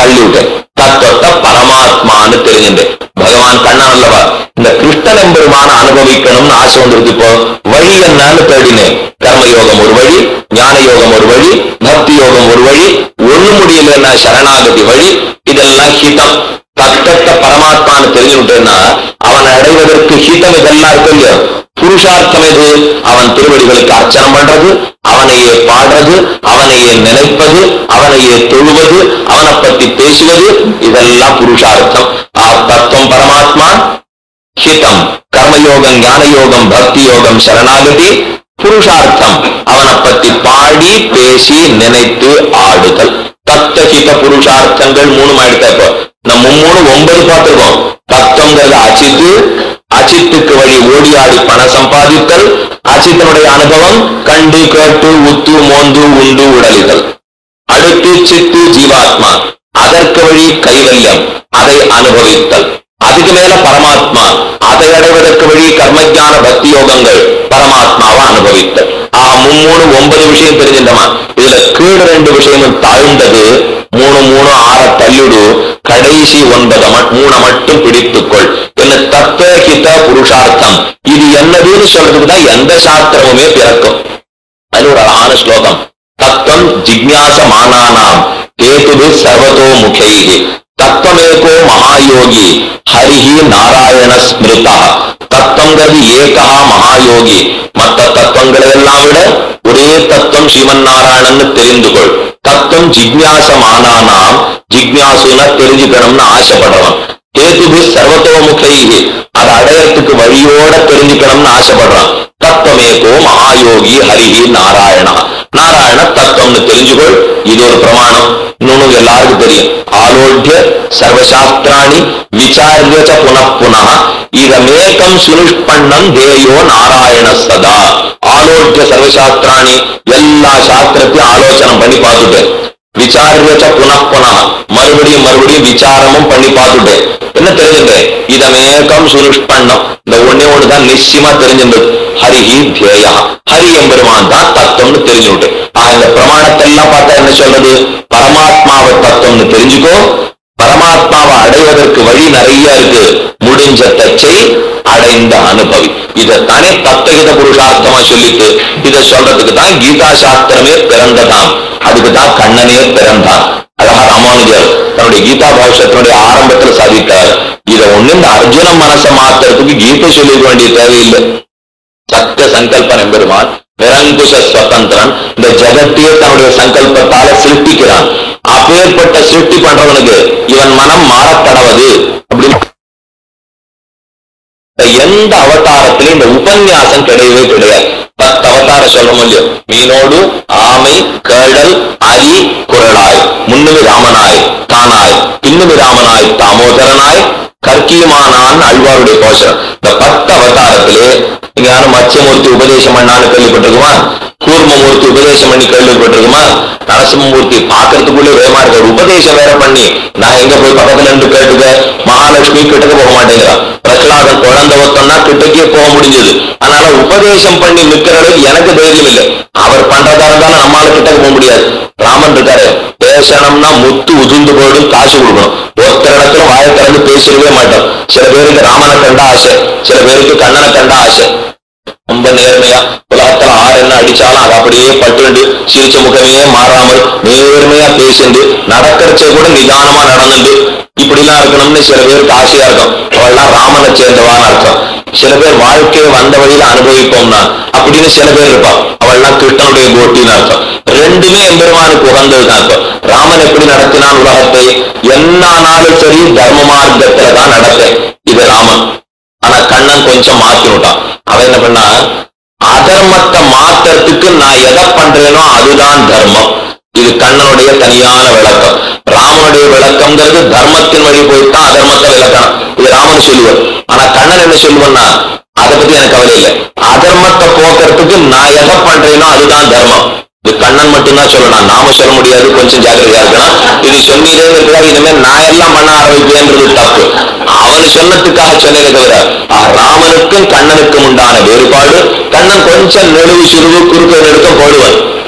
Speaker 1: தள்ளி விட்டேன். தத்துவத்தை பரமாத்மான்னு தெரிஞ்சுட்டேன். பகவான் கண்ணன் அல்லவா, இந்த கிருஷ்ணன் எம்பெருமான அனுபவிக்கணும்னு ஆசை வந்துருக்கு. இப்போ வழி என்னன்னு தேடினேன். கர்மயோகம் ஒரு வழி, ஞான யோகம் ஒரு வழி, பக்தி யோகம் ஒரு வழி, ஒண்ணு முடியலன்னா சரணாகதி வழி. இதெல்லாம் ஹிதம். தத்தத்தை பரமாத்மான்னு தெரிஞ்சுட்டேன்னா அவன் அடைவதற்கு ஹிதம் இதெல்லாம் இருக்கு இல்லையோ. புருஷார்த்தம் எது? அவன் திருவடிகளுக்கு அர்ச்சனம் பண்றது, அவனையே பாடுறது, அவனையே நினைப்பது, அவனையே தொழுவது, அவனை பத்தி பேசுவது, இதெல்லாம் புருஷார்த்தம். ஆ தத்துவம் பரமாத்மா, ஹிதம் கர்மயோகம், ஞான யோகம், பக்தி யோகம், சரணாகதி. புருஷார்த்தம் அவனை பத்தி பாடி பேசி நினைத்து ஆடுதல். தத்த ஹித புருஷார்த்தங்கள் மூணு ஆயிடுத்த. இப்போ நம்ம மூணு ஒன்பது பார்த்துருக்கோம். தத்துவங்கிறது அச்சித்து, அச்சித்துக்கு வழி ஓடி ஆடி பணம் சம்பாதித்தல், அச்சித்தனுடைய அனுபவம் கண்டு கேட்டு உத்து மோந்து உண்டு உடலிதல். அடுத்து சித்து ஜீவாத்மா, அதற்கு வழி கைவல்யம், அதை அனுபவித்தல். அதுக்கு மேல பரமாத்மா, அதை அடைவதற்கு வழி கர்மஜான பக்தி யோகங்கள், பரமாத்மாவை அனுபவித்தல். ஆஹ் மும்மூணு ஒன்பது விஷயம் தெரிஞ்சிட்டமா. இதுல கீழ் ரெண்டு விஷயமும் தாழ்ந்தது. மூணு மூணு ஆற தள்ளிடு, கடைசி ஒன்பது மூணை மட்டும் பிடித்துக்கொள். என்ன தத்துவ ஹித புருஷார்த்தம். இது என்னதுன்னு சொல்றதுக்கு தான் எந்த சாஸ்திரமுமே பிறக்கும். அது ஒரு அழகான ஸ்லோகம். தத்துவம் ஜிக்ஞாசமானானாம் கேதுபி சர்வதோ முகைஹி தத்துவமேகோ மகாயோகி ஹரிஹி நாராயண ஸ்மிருதா. தத்துவங்கிறது ஏகா மகாயோகி. மற்ற தத்துவங்களை எல்லாம் விட ஒரே தத்துவம் ஸ்ரீமன் நாராயணன்னு தெரிந்து கொள். தத்துவம் ஜிக்ஞாசமானானாம், ஜிக்ஞாசுன தெரிஞ்சுக்கணும்னு ஆசைப்படுறவன். கேதுபி சர்வதோமுகைஹி, அதை அடையறதுக்கு வழியோட தெரிஞ்சுக்கணும்னு ஆசைப்படுறான். தத்துவமேகோ மகாயோகி ஹரிஹி நாராயணா. நாராயண தத்துவம்னு தெரிஞ்சுக்கொள். இது ஒரு பிரமாணம். இன்னொன்னு எல்லாருக்கும் தெரியும். ஆலோட்ய சர்வசாஸ்திராணி விசாரிய புனப்புனா இதமேகம் சுனிஷ்பண்ணம் தேயோ நாராயண சதா. ஆலோட்ய சர்வசாஸ்திராணி, எல்லா சாஸ்திரத்தையும் ஆலோசனை பண்ணி பார்த்துட்டேன். விசாரிய புனப்புனா, மறுபடியும் மறுபடியும் விசாரமும் பண்ணி பார்த்துட்டேன். என்ன தெரிஞ்சுட்டேன்? இதமேகம் சுனிஷ்பண்ணம், இந்த ஒன்னே ஒண்ணுதான் நிச்சயமா தெரிஞ்சிருந்தது. ஹரிஹி தேயா, ஹரி எம்பெருமான் தான் தத்துவம்னு தெரிஞ்சுட்டேன். ஆஹ் இந்த பிரமாணத்தை எல்லாம் பார்த்தா என்ன சொல்றது? பரமாத்மாவை தத்துவம்னு தெரிஞ்சுக்கோ. பரமாத்மாவை அடைவதற்கு வழி நிறைய இருக்கு. முடிஞ்ச தச்சை அடைந்த அனுபவி. இதைத்தானே தத்துவ புருஷார்த்தமா சொல்லிட்டு இதை சொல்றதுக்கு தான் கீதா சாஸ்திரமே பிறந்ததாம். அதுக்கு தான் கண்ணனே பிறந்தான். அழகா ராமானுஜர் தன்னுடைய கீதா பாஷ்யத்தினுடைய ஆரம்பத்தில் சாதித்தார். இதை ஒண்ணு இந்த அர்ஜுன மனசை மாத்துறதுக்கு கீதை சொல்லிக்க வேண்டிய தேவையில்லை. சத்திய சங்கல்பன் எம்பெருமான் நிரங்குஷ ஸ்வதந்திரன். இந்த ஜகத்தையே தன்னுடைய சங்கல்பத்தால சிருஷ்டிக்கிறான். அப்பேற்பட்ட சிருஷ்டி பண்றவனுக்கு இவன் மனம் மாறக்கடவது அப்படின்னு எந்த அவதாரத்திலும் இந்த உபன்யாசம் கிடையவே கிடையாது. பத்து அவதாரம் சொல்ல முடியும். மீனோடு ஆமை கேடல் அரி குரலாய் முன்னுமி ராமனாய் தானாய் பின்னுமி ராமனாய் தாமோதரனாய் கற்கியமானான் அழ்வாருடைய கோஷம். இந்த பத்து அவதாரத்திலே நீங்க யாரும் மத்ஸ்யமூர்த்தி உபதேசம் பண்ணான்னு கேள்விப்பட்டிருக்குமா? கூர்மமூர்த்தி உபதேசம் பண்ணி கேள்விப்பட்டிருக்குமா? நரசிம்மூர்த்தி பாக்குறதுக்குள்ளே வேகமா இருக்க உபதேசம் வேற பண்ணி நான் எங்க போய் பக்கத்துல இருந்து கேட்டுக்க. மகாலட்சுமி கிட்டக்க போக மாட்டேங்கிறான். பிரகலாதன் குழந்தை ஒத்தம்னா கிட்டக்கே போக முடிஞ்சது. அதனால உபதேசம் பண்ணி நிற்கிற அளவுக்கு எனக்கு தைரியம் இல்லை. அவர் பண்றதா இருந்தாலும் நம்மளால கிட்டக்க போக முடியாது. ராமன் இருக்காரு, பேசணும்னா முத்து உதிர்ந்து போயிடும், காசு கொடுக்கணும். ஒருத்தர் இடத்துல வாயை திறந்து பேசவே மாட்டோம். சில பேருக்கு ராமனை கண்டா ஆசை, சில பேருக்கு கண்ணனை கண்டா ஆசை. ரொம்ப நேர்மையா உலகத்துல ஆறு என்ன அடிச்சாலும் அது அப்படியே பட்டு சிரிச்ச முகமே மாறாமல் நேர்மையா பேசிண்டு நடக்கிறச்ச கூட நிதானமா நடந்துட்டு இப்படிலாம் இருக்கணும்னு சில பேருக்கு ஆசையா இருக்கும். அவள்லாம் ராமனை சேர்ந்தவான்னு அர்த்தம். சில பேர் வாழ்க்கையை வந்த வழியில அனுபவிப்போம்னா அப்படின்னு சில பேர் இருப்பான். அவள்லாம் கிருஷ்ணனுடைய கோட்டின்னு அர்த்தம். ரெண்டுமே எம்பெருமானுக்கு உகந்ததுதான் அர்த்தம். ராமன் எப்படி நடத்தினான் உலகத்தை? என்னானாலும் சரி தர்ம மார்க்கத்துலதான் நடப்பேன். இது ராமன். ஆனா கண்ணன் கொஞ்சம் மாத்தி விட்டான். அவன் என்ன பண்ணா, அதர்மத்தை மாத்துறதுக்கு நான் எதை பண்றேனோ அதுதான் தர்மம். இது கண்ணனுடைய தனியான விளக்கம். ராமனுடைய விளக்கம்ங்கிறது தர்மத்தின் வழி போயிட்டான் அதர்மத்தை விளக்கணும். இது ராமன் சொல்லுவார். ஆனா கண்ணன் என்ன சொல்லுவன்னா, அதை பத்தி எனக்கு கவலை இல்லை. அதர்மத்தை போக்குறதுக்கு நான் எதை பண்றேனோ அதுதான் தர்மம். இது கண்ணன் மட்டும்தான் சொல்லணும், நாம சொல்ல முடியாது. கொஞ்சம் ஜாக்கிரதையா இருக்கணும். இது சொன்னீங்க இனிமேல் நான் எல்லாம் பண்ண ஆரம்பிப்பேன்றது தப்பு. அவனு சொன்னதுக்காக சொன்னதை தவிர ராமனுக்கும் கண்ணனுக்கும் உண்டான வேறுபாடு. கண்ணன் கொஞ்சம் நெடுவு சுருவு குறுக்க நெடுக்கம் போடுவன். ராமன்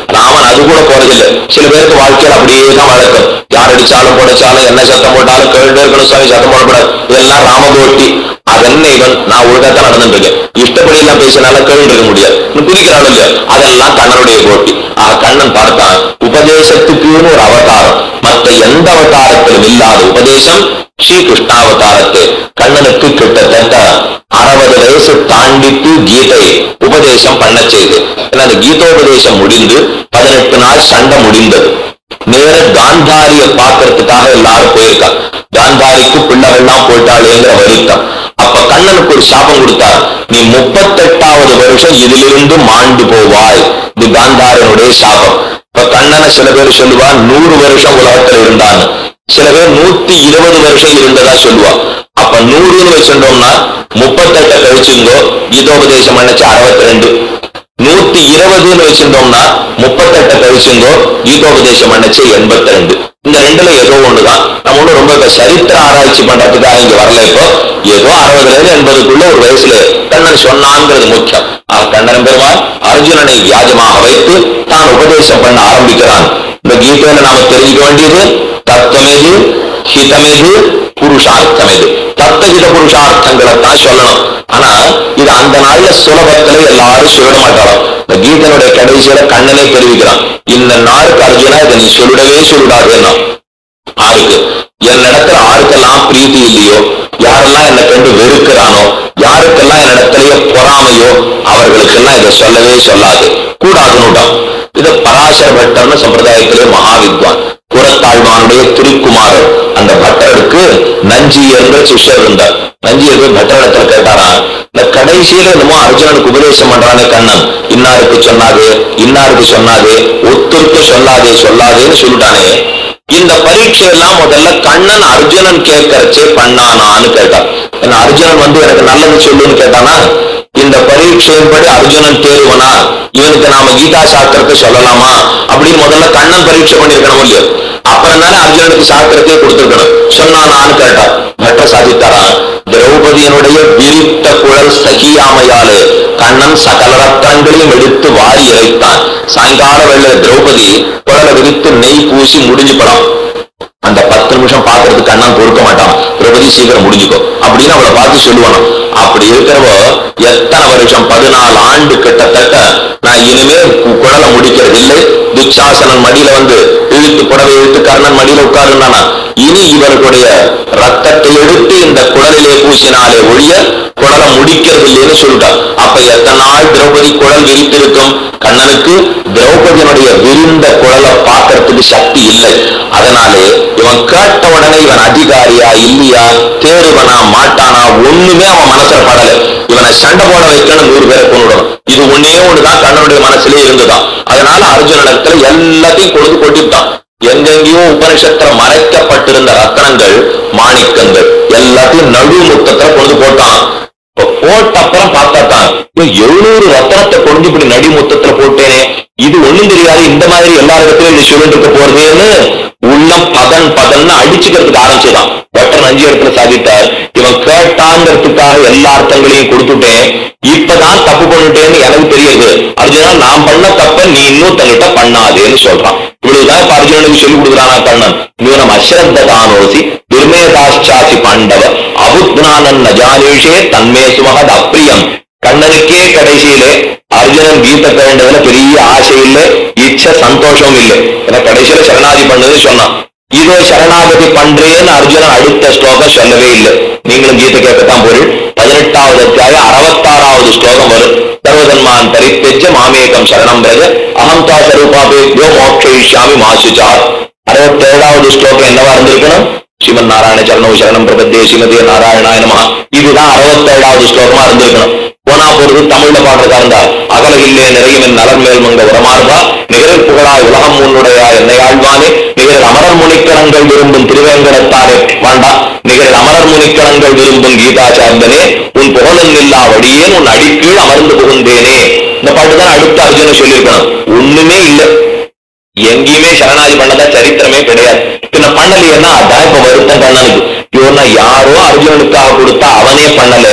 Speaker 1: கண்ணன் அது கூட போறதில்லை. சில பேருக்கு வாழ்க்கையில் அப்படியே தான் வழக்கம். யார் அடிச்சாலும் போடச்சாலும் என்ன சத்தம் போட்டாலும் கேள்வி இருக்கணும், சாமி சத்தம் போடக்கூடாது, இதெல்லாம் ராமகோட்டி. அதென்ன இவன் நான் ஒழுங்காத்தான் நடந்துட்டு இருக்கேன், இஷ்டப்படி எல்லாம் பேசினால கேள்வி இருக்க முடியாது, குதிக்கிறாள் இல்லையா, அதெல்லாம் கண்ணனுடைய கோட்டி. ஆஹ் கண்ணன் பார்த்தான், உபதேசத்துக்குன்னு ஒரு அவதாரம், மற்ற எந்த அவதாரத்திலும் இல்லாத உபதேசம் ஸ்ரீ கிருஷ்ணாவதாரத்து. கண்ணனுக்கு கிட்டத்தட்ட அறுபது வயசு தாண்டித்து கீதை உபதேசம் பண்ண செய்து. அந்த கீதோபதேசம் முடிந்து பதினெட்டு நாள் சண்டை முடிந்தது. நேர காந்தாரிய பாக்குறதுக்காக எல்லாரும் போயிருக்கா. காந்தாரிக்கு பிள்ளைகள்லாம் போயிட்டாளேங்கிற வருத்தம். அப்ப கண்ணனுக்கு ஒரு சாபம் கொடுத்தார், நீ முப்பத்தெட்டாவது வருஷம் இதிலிருந்து மாண்டு போவாய். இது காந்தாரனுடைய சாபம். இப்ப கண்ணனை சில பேர் சொல்லுவா நூறு வருஷம் உலகத்துல இருந்தான்னு, சில பேர் நூத்தி இருபது வருஷம் இருந்ததா சொல்லுவா. அப்ப நூறுன்னு வச்சிருந்தோம்னா முப்பத்தெட்டை கழிச்சுங்கோ, கீதோபதேசம் அணைச்சு அறுபத்தி ரெண்டு. நூத்தி இருபதுன்னு வச்சிருந்தோம்னா முப்பத்தெட்டை கழிச்சுங்கோ, கீதோபதேசம் அணைச்சு எண்பத்தி ரெண்டு. இந்த ரெண்டுல ஏதோ ஒண்ணுதான். நம்ம ஒண்ணு ரொம்ப இப்ப சரித்திர ஆராய்ச்சி பண்றதுக்காக இங்க வரல. இப்போ ஏதோ அறுபதுல இருந்து எண்பதுக்குள்ள ஒரு வயசுல கண்ணன் சொன்னாங்கிறது முக்கியம். கண்ணன் பெருமாள் அர்ஜுனனை வியாஜமாக வைத்து தான் உபதேசம் பண்ண ஆரம்பிக்கிறான். இந்த கீதையில நாம தெரிஞ்சுக்க வேண்டியது தத்துவமெது, ஹிதமெது, புருஷார்த்தமெது. தத்துவஹித புருஷார்த்தங்களை தான் சொல்லணும். ஆனா இது அந்த நாள்ல சுலபத்துல எல்லாரும் சொல்ல மாட்டாலும் இந்த கீதனுடைய கடைசியில கண்ணனே தெரிவிக்கிறான், இந்த நாளுக்கு அர்ஜுனா இதை நீ சொல்லிடவே சொல்லிடாதுன்னா. ஆருக்கு என் இடத்துல ஆருக்கெல்லாம் பிரீத்தி இல்லையோ, யாரெல்லாம் என்னை கண்டு வெறுக்கிறானோ, யாருக்கெல்லாம் என் இடத்துலயே பொறாமையோ, அவர்களுக்கெல்லாம் இதை சொல்லவே சொல்லாது, கூடாதுன்னுட்டான். இது பராசர பட்டர்னு சம்பிரதாயத்திலே மகாவித்வான் புறத்தாழ்வானுடைய திருக்குமாரர். அந்த பட்டருக்கு நஞ்சியர்ன்ற சிஷ்யர் இருந்தார். நஞ்சியர் பட்டரிடத்துல கேட்டாரா, இந்த கடைசியில என்னமோ அர்ஜுனனுக்கு உபதேசம் பண்றானே கண்ணன், இன்னாருக்கு சொன்னாதே இன்னாருக்கு சொன்னாதே ஒத்துருக்கு சொல்லாதே சொல்லாதேன்னு சொல்லிட்டானே, இந்த பரீட்சை எல்லாம் முதல்ல கண்ணன் அர்ஜுனன் கேட்கறச்சே பண்ணானான்னு கேட்டான். ஏன்னா அர்ஜுனன் வந்து எனக்கு நல்லது சொல்லுன்னு கேட்டானா, இந்த பரீட்சையின்படி அர்ஜுனன் தேர்வனா, இவனுக்கு நாம கீதா சாஸ்திரத்தை சொல்லலாமா அப்படின்னு முதல்ல கண்ணன் பரீட்சை பண்ணிருக்கணும் இல்லையோ. அப்புறம் தானே அர்ஜுனனுக்கு சாஸ்திரத்தையே கொடுத்திருக்கணும். சொன்னானான்னு கேட்டா பட்ட சாதித்தாரா, திரௌபதியினுடைய விரித்த குழல் சகியாமையாலே கண்ணன் சகல ரத்தங்களையும் எடுத்து வாரி இறைத்தான். சாயங்கால வேளை திரௌபதி குழலை விரித்து நெய் பூசி முடிஞ்சு படம். அந்த பத்து நிமிஷம் பாக்குறதுக்கு கண்ணன் பொறுக்க மாட்டான், திரௌபதி சீக்கிரம் முடிஞ்சுக்கோ அப்படின்னு அவளை பார்த்து சொல்லுவானோ. அப்படி இருக்கிறவோ எத்தனை வருஷம், பதினாலு ஆண்டு கிட்டத்தட்ட நான் இனிமே குழலை முடிக்கிறது இல்லை. துச்சாசனன் மடியில வந்து இழுத்து புடவை இழுத்து கர்ணன் மடியில உட்காருந்தானா, இனி இவர்களுடைய ரத்தத்தை எடுத்து இந்த குழலிலே பூசினாலே ஒழிய குழலை முடிக்கிறது இல்லைன்னு சொல்லிட்டான். அப்ப எத்தனை நாள் திரௌபதி குழல் விரித்திருக்கும்? கண்ணனுக்கு திரௌபதியினுடைய விரிந்த குழலை பார்க்கறதுக்கு சக்தி இல்லை. அதனாலே இவன் கேட்ட உடனே இவன் அதிகாரியா இல்லையா, தேர்வனா மாட்டானா ஒண்ணுமே அவன் மனசுல படல. இவனை சண்டை போட வைக்கணும், நூறு பேரை கொண்டுடணும், இது ஒன்னே ஒண்ணுதான் கண்ணனுடைய மனசுலயே இருந்துதான். அதனால அர்ஜுனனிடத்துல எல்லாத்தையும் கொடுத்து கொட்டிவிட்டான். எங்கெங்கேயோ உபனிஷத்துல மறைக்கப்பட்டிருந்த ரத்தனங்கள், மாணிக்கங்கள் எல்லாத்தையும் நடு முத்தத்துல கொண்டு போட்டான். போட்ட அப்புறம் பார்த்தாத்தான் எழுநூறு ரத்தனத்தை கொண்டு இப்படி நடி முத்தத்துல போட்டேனே, இது ஒண்ணும் தெரியாது, இந்த மாதிரி எல்லா இடத்துலயும் இது சொல்லிட்டு இருக்க போறதேன்னு உள்ளம் பதன் பதன்னு அடிச்சுக்கிறதுக்கு ஆரம்பிச்சுதான். பட்டர் அஞ்சு இடத்துல சாதித்தார், இவன் கேட்டாங்கிறதுக்காக எல்லா அர்த்தங்களையும் கொடுத்துட்டேன், இப்பதான் தப்பு பண்ணிட்டேன்னு எனக்கு தெரியுது அர்ஜுனா, நான் பண்ண தப்ப நீ இன்னும் தங்கிட்ட பண்ணாதேன்னு சொல்றான். இவ்வளவுதான் இப்ப அர்ஜுனனுக்கு சொல்லி கொடுக்குறானா கண்ணன். இவனம் அஸ்ரத்தானோசி துர்மேதாச்சாசி பாண்டவ அபுத்னானன் நஜானேஷே தன்மே சுமகத் அப்பிரியம். கண்ணனுக்கே கடைசியிலே அர்ஜுனன் கீதை வேண்டதுல பெரிய ஆசை இல்லை, இச்ச சந்தோஷம் இல்லை. ஏன்னா கடைசியில சரணாதி பண்ணது சொன்னான். இதோ சரணாகதி பண்றேன்னு அர்ஜுனன் அடுத்த ஸ்லோகம் சொல்லவே இல்லை. நீங்களும் கீதை கேட்கத்தான் பொருள். பதினெட்டாவது அத்தியாயம் அறுபத்தாறாவது ஸ்லோகம் வரும். சர்வதன்மான் பரித்தெஜ்ஜ மாமேகம் சரணம் பிரஜ அகம் தா சரூபாபேத்யோ மோக்ஷயிஷ்யாமி மாசுச்சா. அறுபத்தி ஏழாவது ஸ்லோகம் என்னவா இருந்திருக்கணும்? ஸ்ரீமன் நாராயண சரணோ சரணம் பிரபத்தே ஸ்ரீமதே நாராயணாய நமஹ. இதுதான் அறுபத்தி ஏழாவது ஸ்லோகமா இருந்திருக்கணும். போனா பொழுது தமிழ்ல பாடுறதா இருந்தா, அகலகில்லே நிறையும் நலன் மேல் மங்க உரமார்பா நிகழ் புகழாய் உலகம் முன்னுடையா என்னை ஆழ்வானே நிகழ் அமரர் முனிக்கணங்கள் விரும்பும் திருவேங்கடத்தாரே வாண்டா நிகழ் அமரர் முனிக்கணங்கள் விரும்பும் கீதாச்சார்ந்தனே உன் புகழும் இல்லா வழியேன் உன் அடிக்கீழ் அமர்ந்து புகுந்தேனே. இந்த பாட்டு தான் அடுத்த அர்ஜுனன் சொல்லியிருக்கணும். ஒண்ணுமே இல்லை, எங்கேயுமே சரணாதி பண்ணதா சரித்திரமே கிடையாது. பின்ன பண்ணலையேன்னா அதான் இப்ப வருத்தம் கண்ணனுக்கு. இவனா யாரோ அர்ஜுனனுக்காக கொடுத்தா அவனே பண்ணல,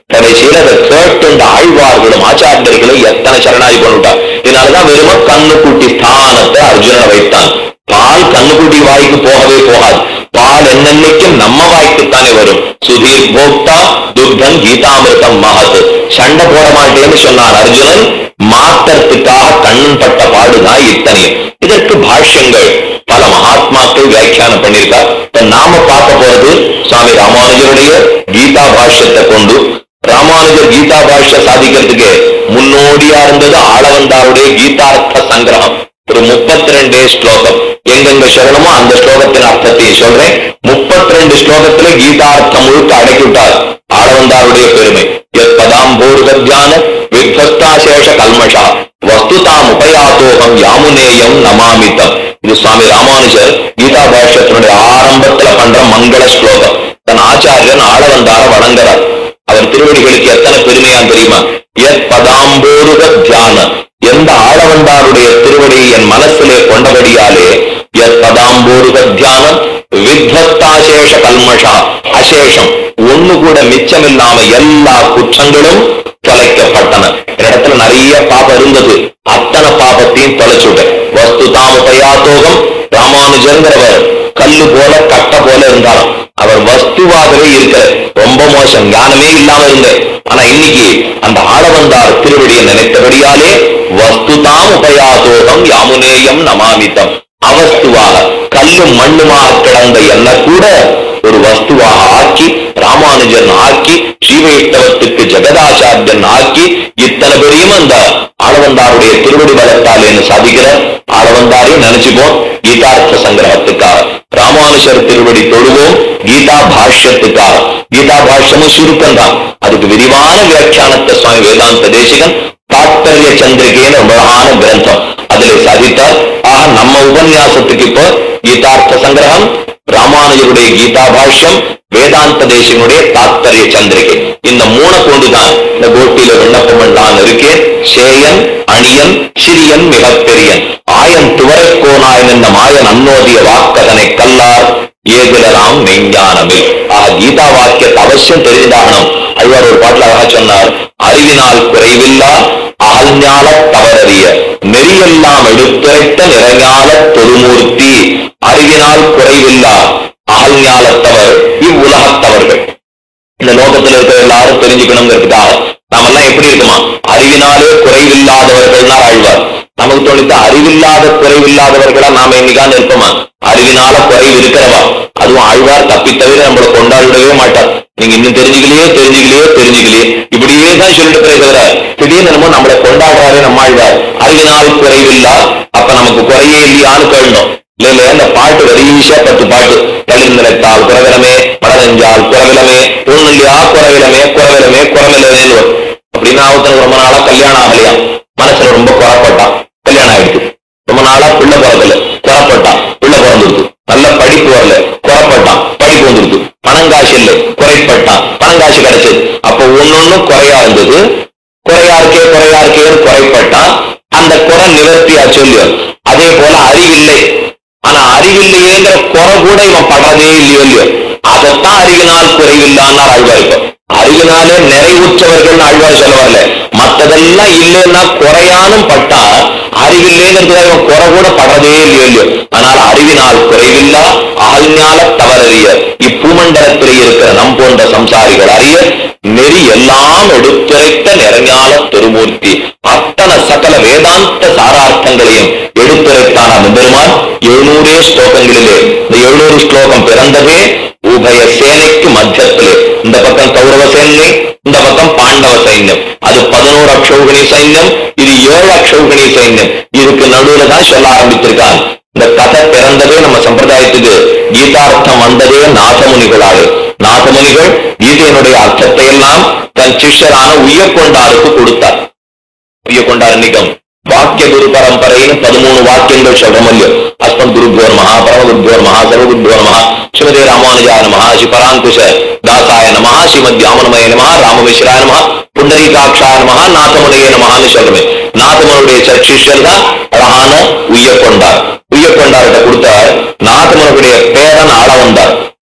Speaker 1: கடைசியில் அதை கேட்டு ஆழ்வார்களும் ஆச்சாரியர்களும் எத்தனை சரணாகி பண்ணிவிட்டார். இதனாலதான் வெறும கண்ணுக்குட்டி ஸ்தானத்தை அர்ஜுனனை வைத்தான். பால் கண்ணுக்குட்டி வாய்க்கு போகவே போகாது. பால் என்னன்னைக்கும் நம்ம வாய்க்குத்தானே வரும். சுதீர் போக்தா துர்கன் கீதாமிருதம் மகத். சண்டை போட மாட்டேன்னு சொன்னார் அர்ஜுனன். மாத்திரத்துக்காக கண்ணன் பட்ட பாடுதான் இத்தனை. இதற்கு பாஷ்யங்கள் பல மகாத்மாக்கள் வியாக்கியானம் பண்ணியிருக்கார். நாம பார்க்க போறது சுவாமி ராமானுஜருடைய கீதா பாஷ்யத்தை கொண்டு. ராமானுஜர் கீதா பாஷ்ய சாதிக்கிறதுக்கு முன்னோடியா இருந்தது ஆளவந்தாருடைய கீதார்த்த சங்கிரகம். ஒரு முப்பத்தி ரெண்டே ஸ்லோகம். எங்கெங்க சொல்லணுமோ அந்த ஸ்லோகத்தின் அர்த்தத்தையும் சொல்றேன். முப்பத்தி ரெண்டு ஸ்லோகத்துல கீதார்த்தம் முழுக்க அடக்கிவிட்டார். ஆளவந்தாருடைய பெருமை. எப்பதாம்போருகத்யான வித்வஸ்தாசேஷ கல்மஷா வஸ்துதாம் உபயாத்தோகம் யாமுனேயம் நமாமிதம். இது சுவாமி ராமானுஜர் கீதா பாஷ்யத்தினுடைய ஆரம்பத்துல பண்ற மங்கள ஸ்லோகம். தன் ஆச்சாரியன் ஆளவந்தார வணங்குறார். அவர் திருவடிகளுக்கு எத்தனை பெருமையான் தெரியுமா? எப்பதாம்போருக தியான, எந்த ஆளவந்தாருடைய திருவடியை என் மனசிலே கொண்டபடியாலே எப்பதாம்போருக தியானம் வித்வஸ்தாசேஷ கல்மஷா, அசேஷம் ஒண்ணு கூட மிச்சமில்லாம எல்லா குற்றங்களும் தொலைக்கப்பட்டன. இடத்துல நிறைய பாபம் இருந்தது, அத்தனை பாபத்தையும் தொலைச்சுட்டேன். வஸ்து தாமுபயாத்தோகம். ராமானுஜர்ங்கிறவர் கல்லு போல கட்ட போல இருந்தாலும் அவர் வஸ்துவாகவே இருக்க ரொம்ப மோசம், ஞானமே இல்லாம இருந்தேன். ஆனா இன்னைக்கு அந்த ஆளவந்தார் திருவடியை நினைத்தபடியாலே வஸ்து தாம் உபயாத்தோகம் யாமுனேயம் நமாமிதம். அவஸ்துவாக கல்லும் மண்ணுமாக கிடந்த என்ன கூட ஒரு வஸ்துவாக ஆக்கி ராமானுஜன் ஆக்கி ஸ்ரீவைஷ்ணவத்துக்கு ஜெகதாச்சாரியன் ஆக்கி இத்தனை பெரியும் அந்த ஆளவந்தாருடைய திருவடி பலத்தால் என்ன சாதிக்கிற ஆளவந்தாரையும் நினைச்சுப்போம். கீதார்த்த சங்கிரகத்துக்காக ராமானுஜர் திருவடி தொழுவோம். கீதா பாஷ்யத்துக்காக. கீதா பாஷ்யமும் சுருக்கம் தான். அதுக்கு விரிவான வியாக்கியானத்தை சுவாமி வேதாந்த தேசிகன் தாத்பரிய சந்திரிகைன்னு அழகான கிரந்தம் அதிலே சாதித்தார். ஆக நம்ம உபன்யாசத்துக்கு இப்போ கீதார்த்த சங்கிரகம், ராமானுஜருடைய கீதா பாஷ்யம், வேதாந்த தேசிகனுடைய தாத்பரிய சந்திரிகை, இந்த மூணை கொண்டுதான் இந்த கோட்டியில விண்ணப்பம் பண்ணலான்னு இருக்கேன். சேயன் அணியன் சிறியன் மிகப்பெரியன் ஆயன் துவரைக்கோனாயன் என்ற மாயன் அன்னோதிய வாக்கதனை கல்லார் ஏதிலராம் மெஞ்ஞானமே. ஆக கீதா வாக்கியத்தை அவசியம் தெரிந்தாகணும். அழ்வார் ஒரு பாட்டில் அழகா சொன்னார். அறிவினால் குறைவில்லா அகல்ஞால தவறறிய நெறியெல்லாம் எடுத்துரைத்த நிறைஞால தொழுமூர்த்தி. அறிவினால் குறைவில்லா அகல்ஞாலத்தவர் இவ்வுலகத்தவர்கள். இந்த லோகத்தில் இருக்கிற எல்லாரும் தெரிஞ்சுக்கணுங்கிறதுக்காக நாம எல்லாம் எப்படி இருக்குமா? அறிவினாலே குறைவில்லாதவர்கள் தான் ஆழ்வார். நமக்கு தோணித்த அறிவில்லாத குறைவில்லாதவர்களா நாம என்னைக்கான இருப்போமா? அறிவினால குறைவு இருக்கிறவா. அதுவும் ஆழ்வார் தப்பித்தவிர நம்மளை கொண்டாடிடவே மாட்டார். நீங்க இன்னும் தெரிஞ்சுக்கலையே தெரிஞ்சுக்கலையே தெரிஞ்சுக்கலையே இப்படியே தான் சொல்லிட்டு தவிர திடீர்னு நம்ம நம்மளை கொண்டாடுறாரு நம்ம ஆழ்வார். அறிவினால் குறைவில்லா, அப்ப நமக்கு குறையே இல்லையான்னு கேள்ணும். இல்ல இல்ல இந்த பாட்டு வரிசையா பத்து பாட்டு. எழுந்திரத்தால் குறவிலமே, படனெஞ்சால் குறவிலமே, பொண்ணுலையா குறவிலமே குறவிலமே குறவிலமேன்னு. அப்படின்னா அவத்தனுக்கு ரொம்ப நாளா கல்யாணம் ஆகலையா, மனசுல ரொம்ப குறப்பட்டான். கல்யாணம் ஆயிடுச்சு. ரொம்ப நாளா பிள்ளை பிறக்கல, குறப்பட்டான். பிள்ளை பிறந்துருக்கு. நல்ல படிப்பு வரல, குறப்பட்டான். படிப்பு வந்துருக்கு. பணங்காசு இல்லை, குறைப்பட்டான். பணங்காசு கிடைச்சது. அப்ப ஒன்னொன்னும் குறையா இருந்தது. குறையா இருக்கே குறையா இருக்கேன்னு குறைப்பட்டான். அந்த குறை நிவர்த்தியா சொல்லு. அதே போல அறிவில்லை, ஆனா அறிவில்லையேங்கிற குறை கூட இவன் படுறதே இல்லையோ இல்லையோ, அதைத்தான் அறிவினால் குறைவில்லான்னு ஆழ்வார். இப்போ அறிவினாலே நிறைவுற்றவர்கள் ஆழ்வார் சொல்ல வரல. மற்றதெல்லாம் இல்லைன்னா குறையானும் பட்டா அறிவில்லைங்கிறதுக்காக இவன் குறை கூட படுறதே இல்லையோ இல்லையோ. ஆனால் அறிவினால் குறைவில்லா அகல்ஞால தவறறிய இப்பூமண்டலத்திலே இருக்கிற நம் போன்ற சம்சாரிகள் அறிய நெறி எல்லாம் எடுத்துரைத்த நிறைஞால திருமூர்த்தி. அத்தனை சகல வேதாந்த சாரார்த்தங்களையும் எடுத்துரைத்தான் அந்த பெருமான். எழுநூறே ஸ்லோகங்களிலே இந்த எழுநூறு ஸ்லோகம் பிறந்ததே உபய சேனைக்கு மத்தியத்திலே. இந்த பக்கம் கௌரவ சைன்யம், இந்த பக்கம் பாண்டவ சைன்யம். அது பதினோரு அக்ஷௌகணி சைன்யம், இது ஏழு அக்ஷௌகணி சைன்யம். இதுக்கு நடுவுல தான் சொல்ல ஆரம்பித்திருக்காங்க. இந்த கதை பிறந்ததே நம்ம சம்பிரதாயத்துக்கு கீதார்த்தம் வந்ததே நாதமுனிகளாலே. நாதமுனிகள் கீதையினுடைய அர்த்தத்தை எல்லாம் தன் சிஷ்யரான உய்யக்கொண்டாருக்கு கொடுத்தார். உய்யக்கொண்டார் நிகம் வாக்கிய குரு பரம்பரைன்னு பதிமூணு வாக்கியங்கள் சொல்றோம் இல்லையோ. அஸ்மத் குருப்யோர் மகா, பரமகுருப்யோர் மகா, சர்வகுருப்யோர் மகா, ஸ்ரீமதே ராமானுஜாய நமஹ, ஸ்ரீ பராங்குஷ தாசாய நமஹ, ஸ்ரீமத் யாமனமய நமஹ, ராமவிஸ்ராய நமஹ, புண்டரீகாட்சாய நமஹ, நாதமுனையே நமஹான்னு சொல்றமே. நாதமுனுடைய சிஷ்யர் தான் அழகான உய்யக்கொண்டார். உய்யக்கொண்டார்கிட்ட கொடுத்தார். நாதமுனுடைய பேரன் ஆளவந்தார். ஆளவந்தார்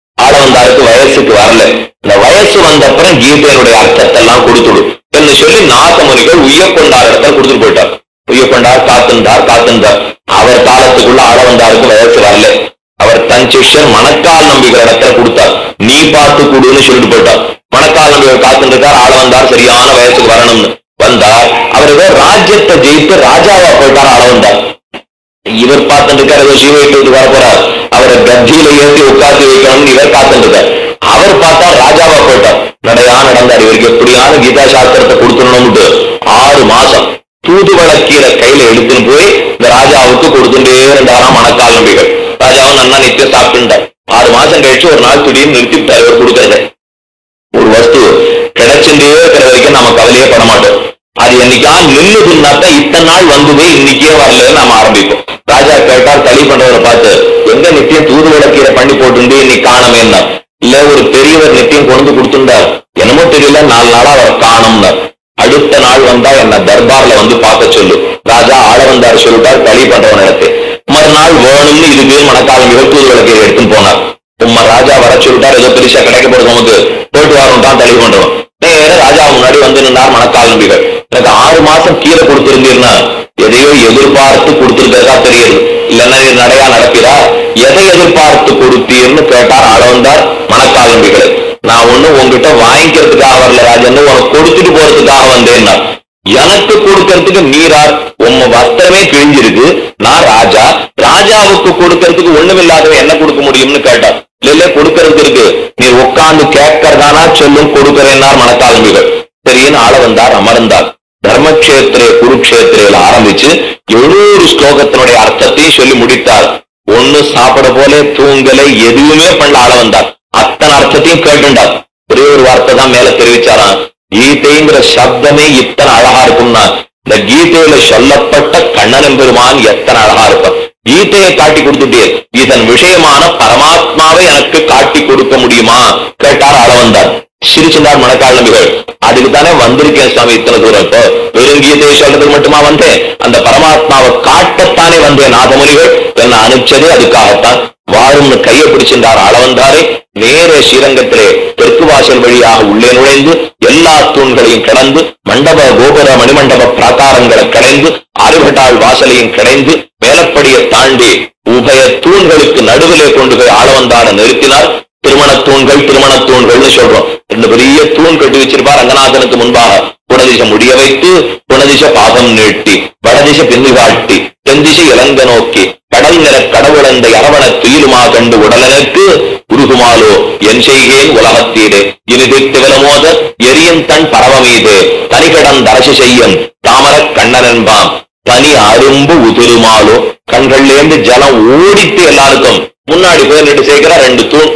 Speaker 1: ஆளவந்தாருக்கு வயசுக்கு வரல. இந்த வயசு வந்த அப்புறம் கீதையினுடைய அர்த்தத்தை எல்லாம் கொடுத்துடும் என்று சொல்லி நாகமுனிகள் உய்யக்கொண்டார் இடத்துல கொடுத்துட்டு போயிட்டார். உய்யக்கொண்டார் காத்திருந்தார் காத்திருந்தார் அவர் காலத்துக்குள்ள ஆளவந்தாருக்கு வயசு வரல. அவர் தன் சிஷ்யர் மணக்கால் நம்பிக்கிற இடத்துல கொடுத்தார். நீ பார்த்து கொடுன்னு சொல்லிட்டு போயிட்டார். மணக்கால் நம்பிக்கை காத்துருக்கார். ஆளவந்தார் சரியான வயசுக்கு வரணும்னு வந்தார். அவர் ஏதோ ராஜ்யத்தை ஜெயித்து ராஜாவா போயிட்டார். ஆளவந்தார் இவர் பார்த்துட்டு இருக்கார். ஏதோ சீவைட்டு வர போறார். அவரை கத்தியில ஏற்றி உட்காந்து வைக்கணும்னு இவர் காத்துட்டு இருக்கார். அவர் பார்த்தா ராஜாவா போயிட்டார். நடையா நடந்தார். இவருக்கு எப்படியான கீதா சாஸ்திரத்தை கொடுத்துடணும்ட்டு ஆறு மாசம் தூதுவள கீரை கையில எடுத்துன்னு போய் இந்த ராஜாவுக்கு கொடுத்துட்டே இருந்தாராம் மணக்கால் நம்பிகள். ராஜாவும் நன்னா நித்தியம் சாப்பிட்டுட்டார். ஆறு மாசம் கழிச்சு ஒரு நாள் திடீர்னு நிறுத்திவிட்டார் இவர் கொடுக்கறத. ஒரு வஸ்து கிடைச்சுட்டே இருக்கிற வரைக்கும் நம்ம கவலையே பட மாட்டோம். அது என்னைக்கா நின்றுதுன்னாத்தான் இத்தனை நாள் வந்ததே இன்னைக்கே வரலன்னு நம்ம ஆரம்பிப்போம். ராஜா கேட்டார் தளி பண்றவரை பார்த்து, எங்க நித்தியம் தூதுவள கீரை பண்ணி போட்டு இன்னைக்கு காணமேன்னா, இல்ல ஒரு பெரியவர் நித்தியம் கொண்டு கொடுத்துட்டார், என்னமோ தெரியல நாலு நாளா அவர் காணும்னார். அடுத்த நாள் வந்தா என்ன தர்பார்ல வந்து பார்க்க சொல்லு. ராஜா ஆளவந்தார் சொல்லிட்டார் தளி பண்றவன் இடத்து. மறுநாள் வேணும்னு இது பேர் மணக்காலம் தூதுவள கீரை எடுத்துன்னு போனார். உம்மா ராஜா வர சொல்லிட்டார். ஏதோ பெருசா கிடைக்க போறது நமக்கு, போயிட்டு வரோம் தான் தளி பண்றோம். நேர ராஜா முன்னாடி வந்து நின்றார் மணக்கால் நம்பிகள். எனக்கு ஆறு மாசம் கீரை கொடுத்திருந்தீர்னா எதையோ எதிர்பார்த்து கொடுத்திருக்கிறதா தெரியுது, இல்லைன்னா நடையா நடக்கிறா, எதை எதிர்பார்த்து கொடுத்தீர்னு கேட்டார் ஆளவந்தார் மணக்கால் நம்பிகளை. நான் ஒண்ணு உங்ககிட்ட வாங்கிக்கிறதுக்காக வரல ராஜன்னு, உனக்கு கொடுத்துட்டு போறதுக்காக வந்தேன்னா. எனக்கு கொடுக்கறதுக்கு நீரார், உம்ம வஸ்திரமே கிழிஞ்சிருக்கு, நான் ராஜா, ராஜாவுக்கு கொடுக்கறதுக்கு ஒண்ணுமில்லாதவன் என்ன கொடுக்க முடியும்னு கேட்டார். இல்ல கொடுக்கறதுக்கு இருக்கு, நீ உட்கார்ந்து கேட்கறதானா சொல்லும் கொடுக்கிறேன்னார் மணக்கால் நம்பிகள். சரின்னு ஆளவந்தார் அமர்ந்தார். தர்மக்ஷேத்திரே குருக்ஷேத்திரையில ஆரம்பிச்சு எழுநூறு ஸ்லோகத்தினுடைய அர்த்தத்தையும் சொல்லி முடித்தார். ஒண்ணு சாப்பிட போல தூங்கலை எதுவுமே பண்ண ஆளவந்தார். அத்தனை அர்த்தத்தையும் கேட்டுண்டார். ஒரே ஒரு வார்த்தை தான் மேல தெரிவிச்சாராம், கீதைங்கிற சப்தமே இத்தனை அழகா இருக்கும்னா இந்த கீதையில சொல்லப்பட்ட கண்ணன் பெருமான் எத்தனை அழகா இருக்கும். கீதையை காட்டி கொடுத்துட்டே இதன் விஷயமான பரமாத்மாவை எனக்கு காட்டி கொடுக்க முடியுமா கேட்டார் ஆளவந்தார். சிரிச்சிருந்தார் மணக்கால் நம்பிகள். அதுக்கு தானே வந்திருக்கேன் சுவாமி இத்தனை தூரம். இப்போ வெறும் கீதையை சொல்றதுக்கு மட்டுமா வந்தேன், அந்த பரமாத்மாவை காட்டத்தானே வந்தேன். நாதமுனிகள் என்ன அனுப்பிச்சதே அதுக்காகத்தான். வாழும்னு கையை பிடிச்சிருந்தார் ஆளவந்தாரை. நேர ஸ்ரீரங்கத்திலே தெற்கு வாசல் வழியாக உள்ளே நுழைந்து எல்லா தூண்களையும் கடந்து மண்டப கோபுர மணிமண்டப பிராகாரங்களை கடைந்து ஆறுபட்டாள் வாசலையும் கடைந்து மேலப்படியை தாண்டி உபய தூண்களுக்கு நடுவிலே கொண்டு போய் ஆளவந்தாரை நிறுத்தினார். திருமண தூண்கள் திருமண தூண்கள்னு சொல்றோம். ரெண்டு பெரிய தூண் கட்டி வச்சிருப்பார் ரங்கநாதனுக்கு முன்பாக. குணதிசை முடிய வைத்து குணதிசை பாதம் நீட்டி வடதிசை பின்னு காட்டி தென்திசை இலங்க நோக்கி கடல் நிற கடவுளந்த அரவண துயிலுமா கண்டு உடலனுக்கு உருகுமாலோ என் செய்கேன் உலகத்தீடு இனிதிட்டு விலமோத எரியும் தன் பரவமீது தனிகடன் தரசு செய்யும் தாமர கண்ணன் என்பாம் தனி அரும்பு உதிருமாலோ. கண்கள்லேருந்து ஜலம் ஓடித்து எல்லாருக்கும் முன்னாடி போய் நின்று சேர்க்கிற ரெண்டு தூண்.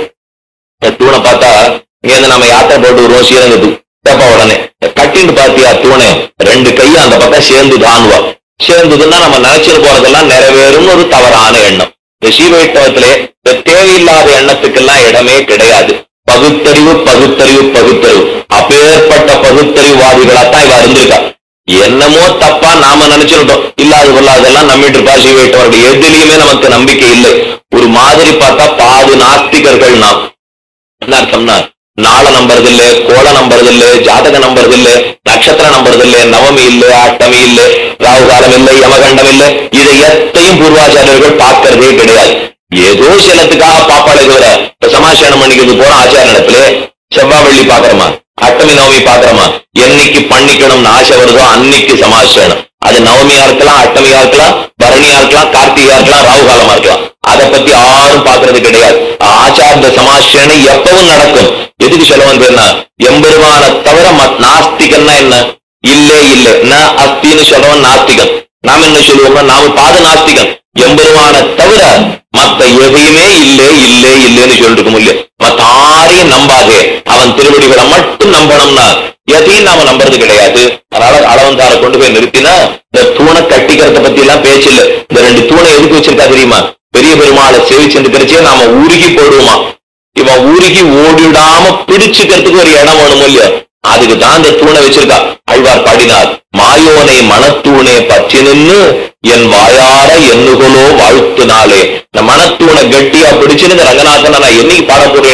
Speaker 1: தூணை பார்த்தா இங்க நம்ம யாத்திரை போட்டு வருவோம் ஸ்ரீரங்கத்துக்கு. தப்பா உடனே கட்டின்னு பாத்தியா தூணை ரெண்டு கையும் அந்த பக்கம் சேர்ந்து தானுவா. சேர்ந்ததுன்னா நம்ம நினைச்சிட்டு போறதெல்லாம் நிறைவேறும் ஒரு தவறான எண்ணம். இந்த ஸ்ரீவைஷ்ணவத்திலே இந்த தேவையில்லாத எண்ணத்துக்கெல்லாம் இடமே கிடையாது. பகுத்தறிவு பகுத்தறிவு பகுத்தறிவு அப்பேற்பட்ட பகுத்தறிவுவாதிகளாத்தான் இவ இருந்திருக்கா. என்னமோ தப்பா நாம நினைச்சிருந்தோம், இல்லாத பொருளாதெல்லாம் நம்பிட்டு இருப்பா ஸ்ரீவைஷ்ணவருடைய எதிலையுமே நமக்கு நம்பிக்கை இல்லை. ஒரு மாதிரி பார்த்தா பாது நாஸ்திகர்கள் நாம். என்ன அர்த்தம்னா நாள நம்புறது இல்ல, கோள நம்புறது இல்ல, ஜாதக நம்புறது இல்ல, நட்சத்திரம் நம்புறது இல்ல, நவமி இல்ல, அஷ்டமி இல்ல, ராகு காலம் இல்ல, யமகண்டம் இல்ல, இதை எத்தையும் பூர்வாச்சாரியர்கள் பார்க்கறதே கிடையாது. ஏதோ சிலத்துக்காக பாப்பாளை தவிர இப்ப சமாசேனம் பண்ணிக்கிறது போற ஆச்சாரணத்துல செவ்வாய் வெள்ளி பாக்குறோமா, அஷ்டமி நவமி பாக்குறோமா, என்னைக்கு பண்ணிக்கணும்னு ஆசை வருதோ அன்னைக்கு சமாசேனம். அது நவமியா இருக்கலாம், அஷ்டமியா இருக்கலாம், பரணியா இருக்கலாம், கார்த்திகா இருக்கலாம், ராகு காலமா இருக்கலாம். அதை பத்தி யாரும் பாக்குறது கிடையாது. ஆச்சார்ந்த சமாசேனை எப்பவும் நடக்கும். எதுக்கு சொல்ல வந்தேன்னா எம்பெருமான தவிர நாஸ்திகன்னா என்ன, இல்லே இல்லை ந அஸ்தின்னு சொல்றவன் நாஸ்திகன். நாம என்ன சொல்லுவோம்னா நாம பாத நாஸ்திகன். எம்பெருமான தவிர மத்த எதையுமே இல்லே இல்லே இல்லேன்னு சொல்லிட்டு இருக்க முடியும். மத்த ஆரையும் நம்பாதே, அவன் திருவடிகளை மட்டும் நம்பணும்னா எதையும் நாம நம்புறது கிடையாது. அதனால அளவந்தாரை கொண்டு போய் நிறுத்தினா இந்த தூணை கட்டிக்கிறத பத்தி எல்லாம் பேச்சு இல்லை. இந்த ரெண்டு தூணை எதுக்கு வச்சிருக்கா தெரியுமா, பெரிய பெருமாளை சேவிச்சுட்டு கிடைச்சே நாம உருகி போடுவோமா. இவன் உருகி ஓடிடாம பிடிச்சுக்கிறதுக்கு ஒரு இடம் வேணும் இல்லையா, அதுக்கு தான் இந்த தூணை வச்சிருக்கா. ஆழ்வார் பாடினார், மாயோனை மனத்தூணே பற்றி நின்று என் வாயார எண்ணுகளோ வாழ்த்துனாலே. இந்த மனத்தூணை கட்டியா பிடிச்சுன்னு இந்த ரங்கநாதனை நான் என்னைக்கு பாட போறேனோ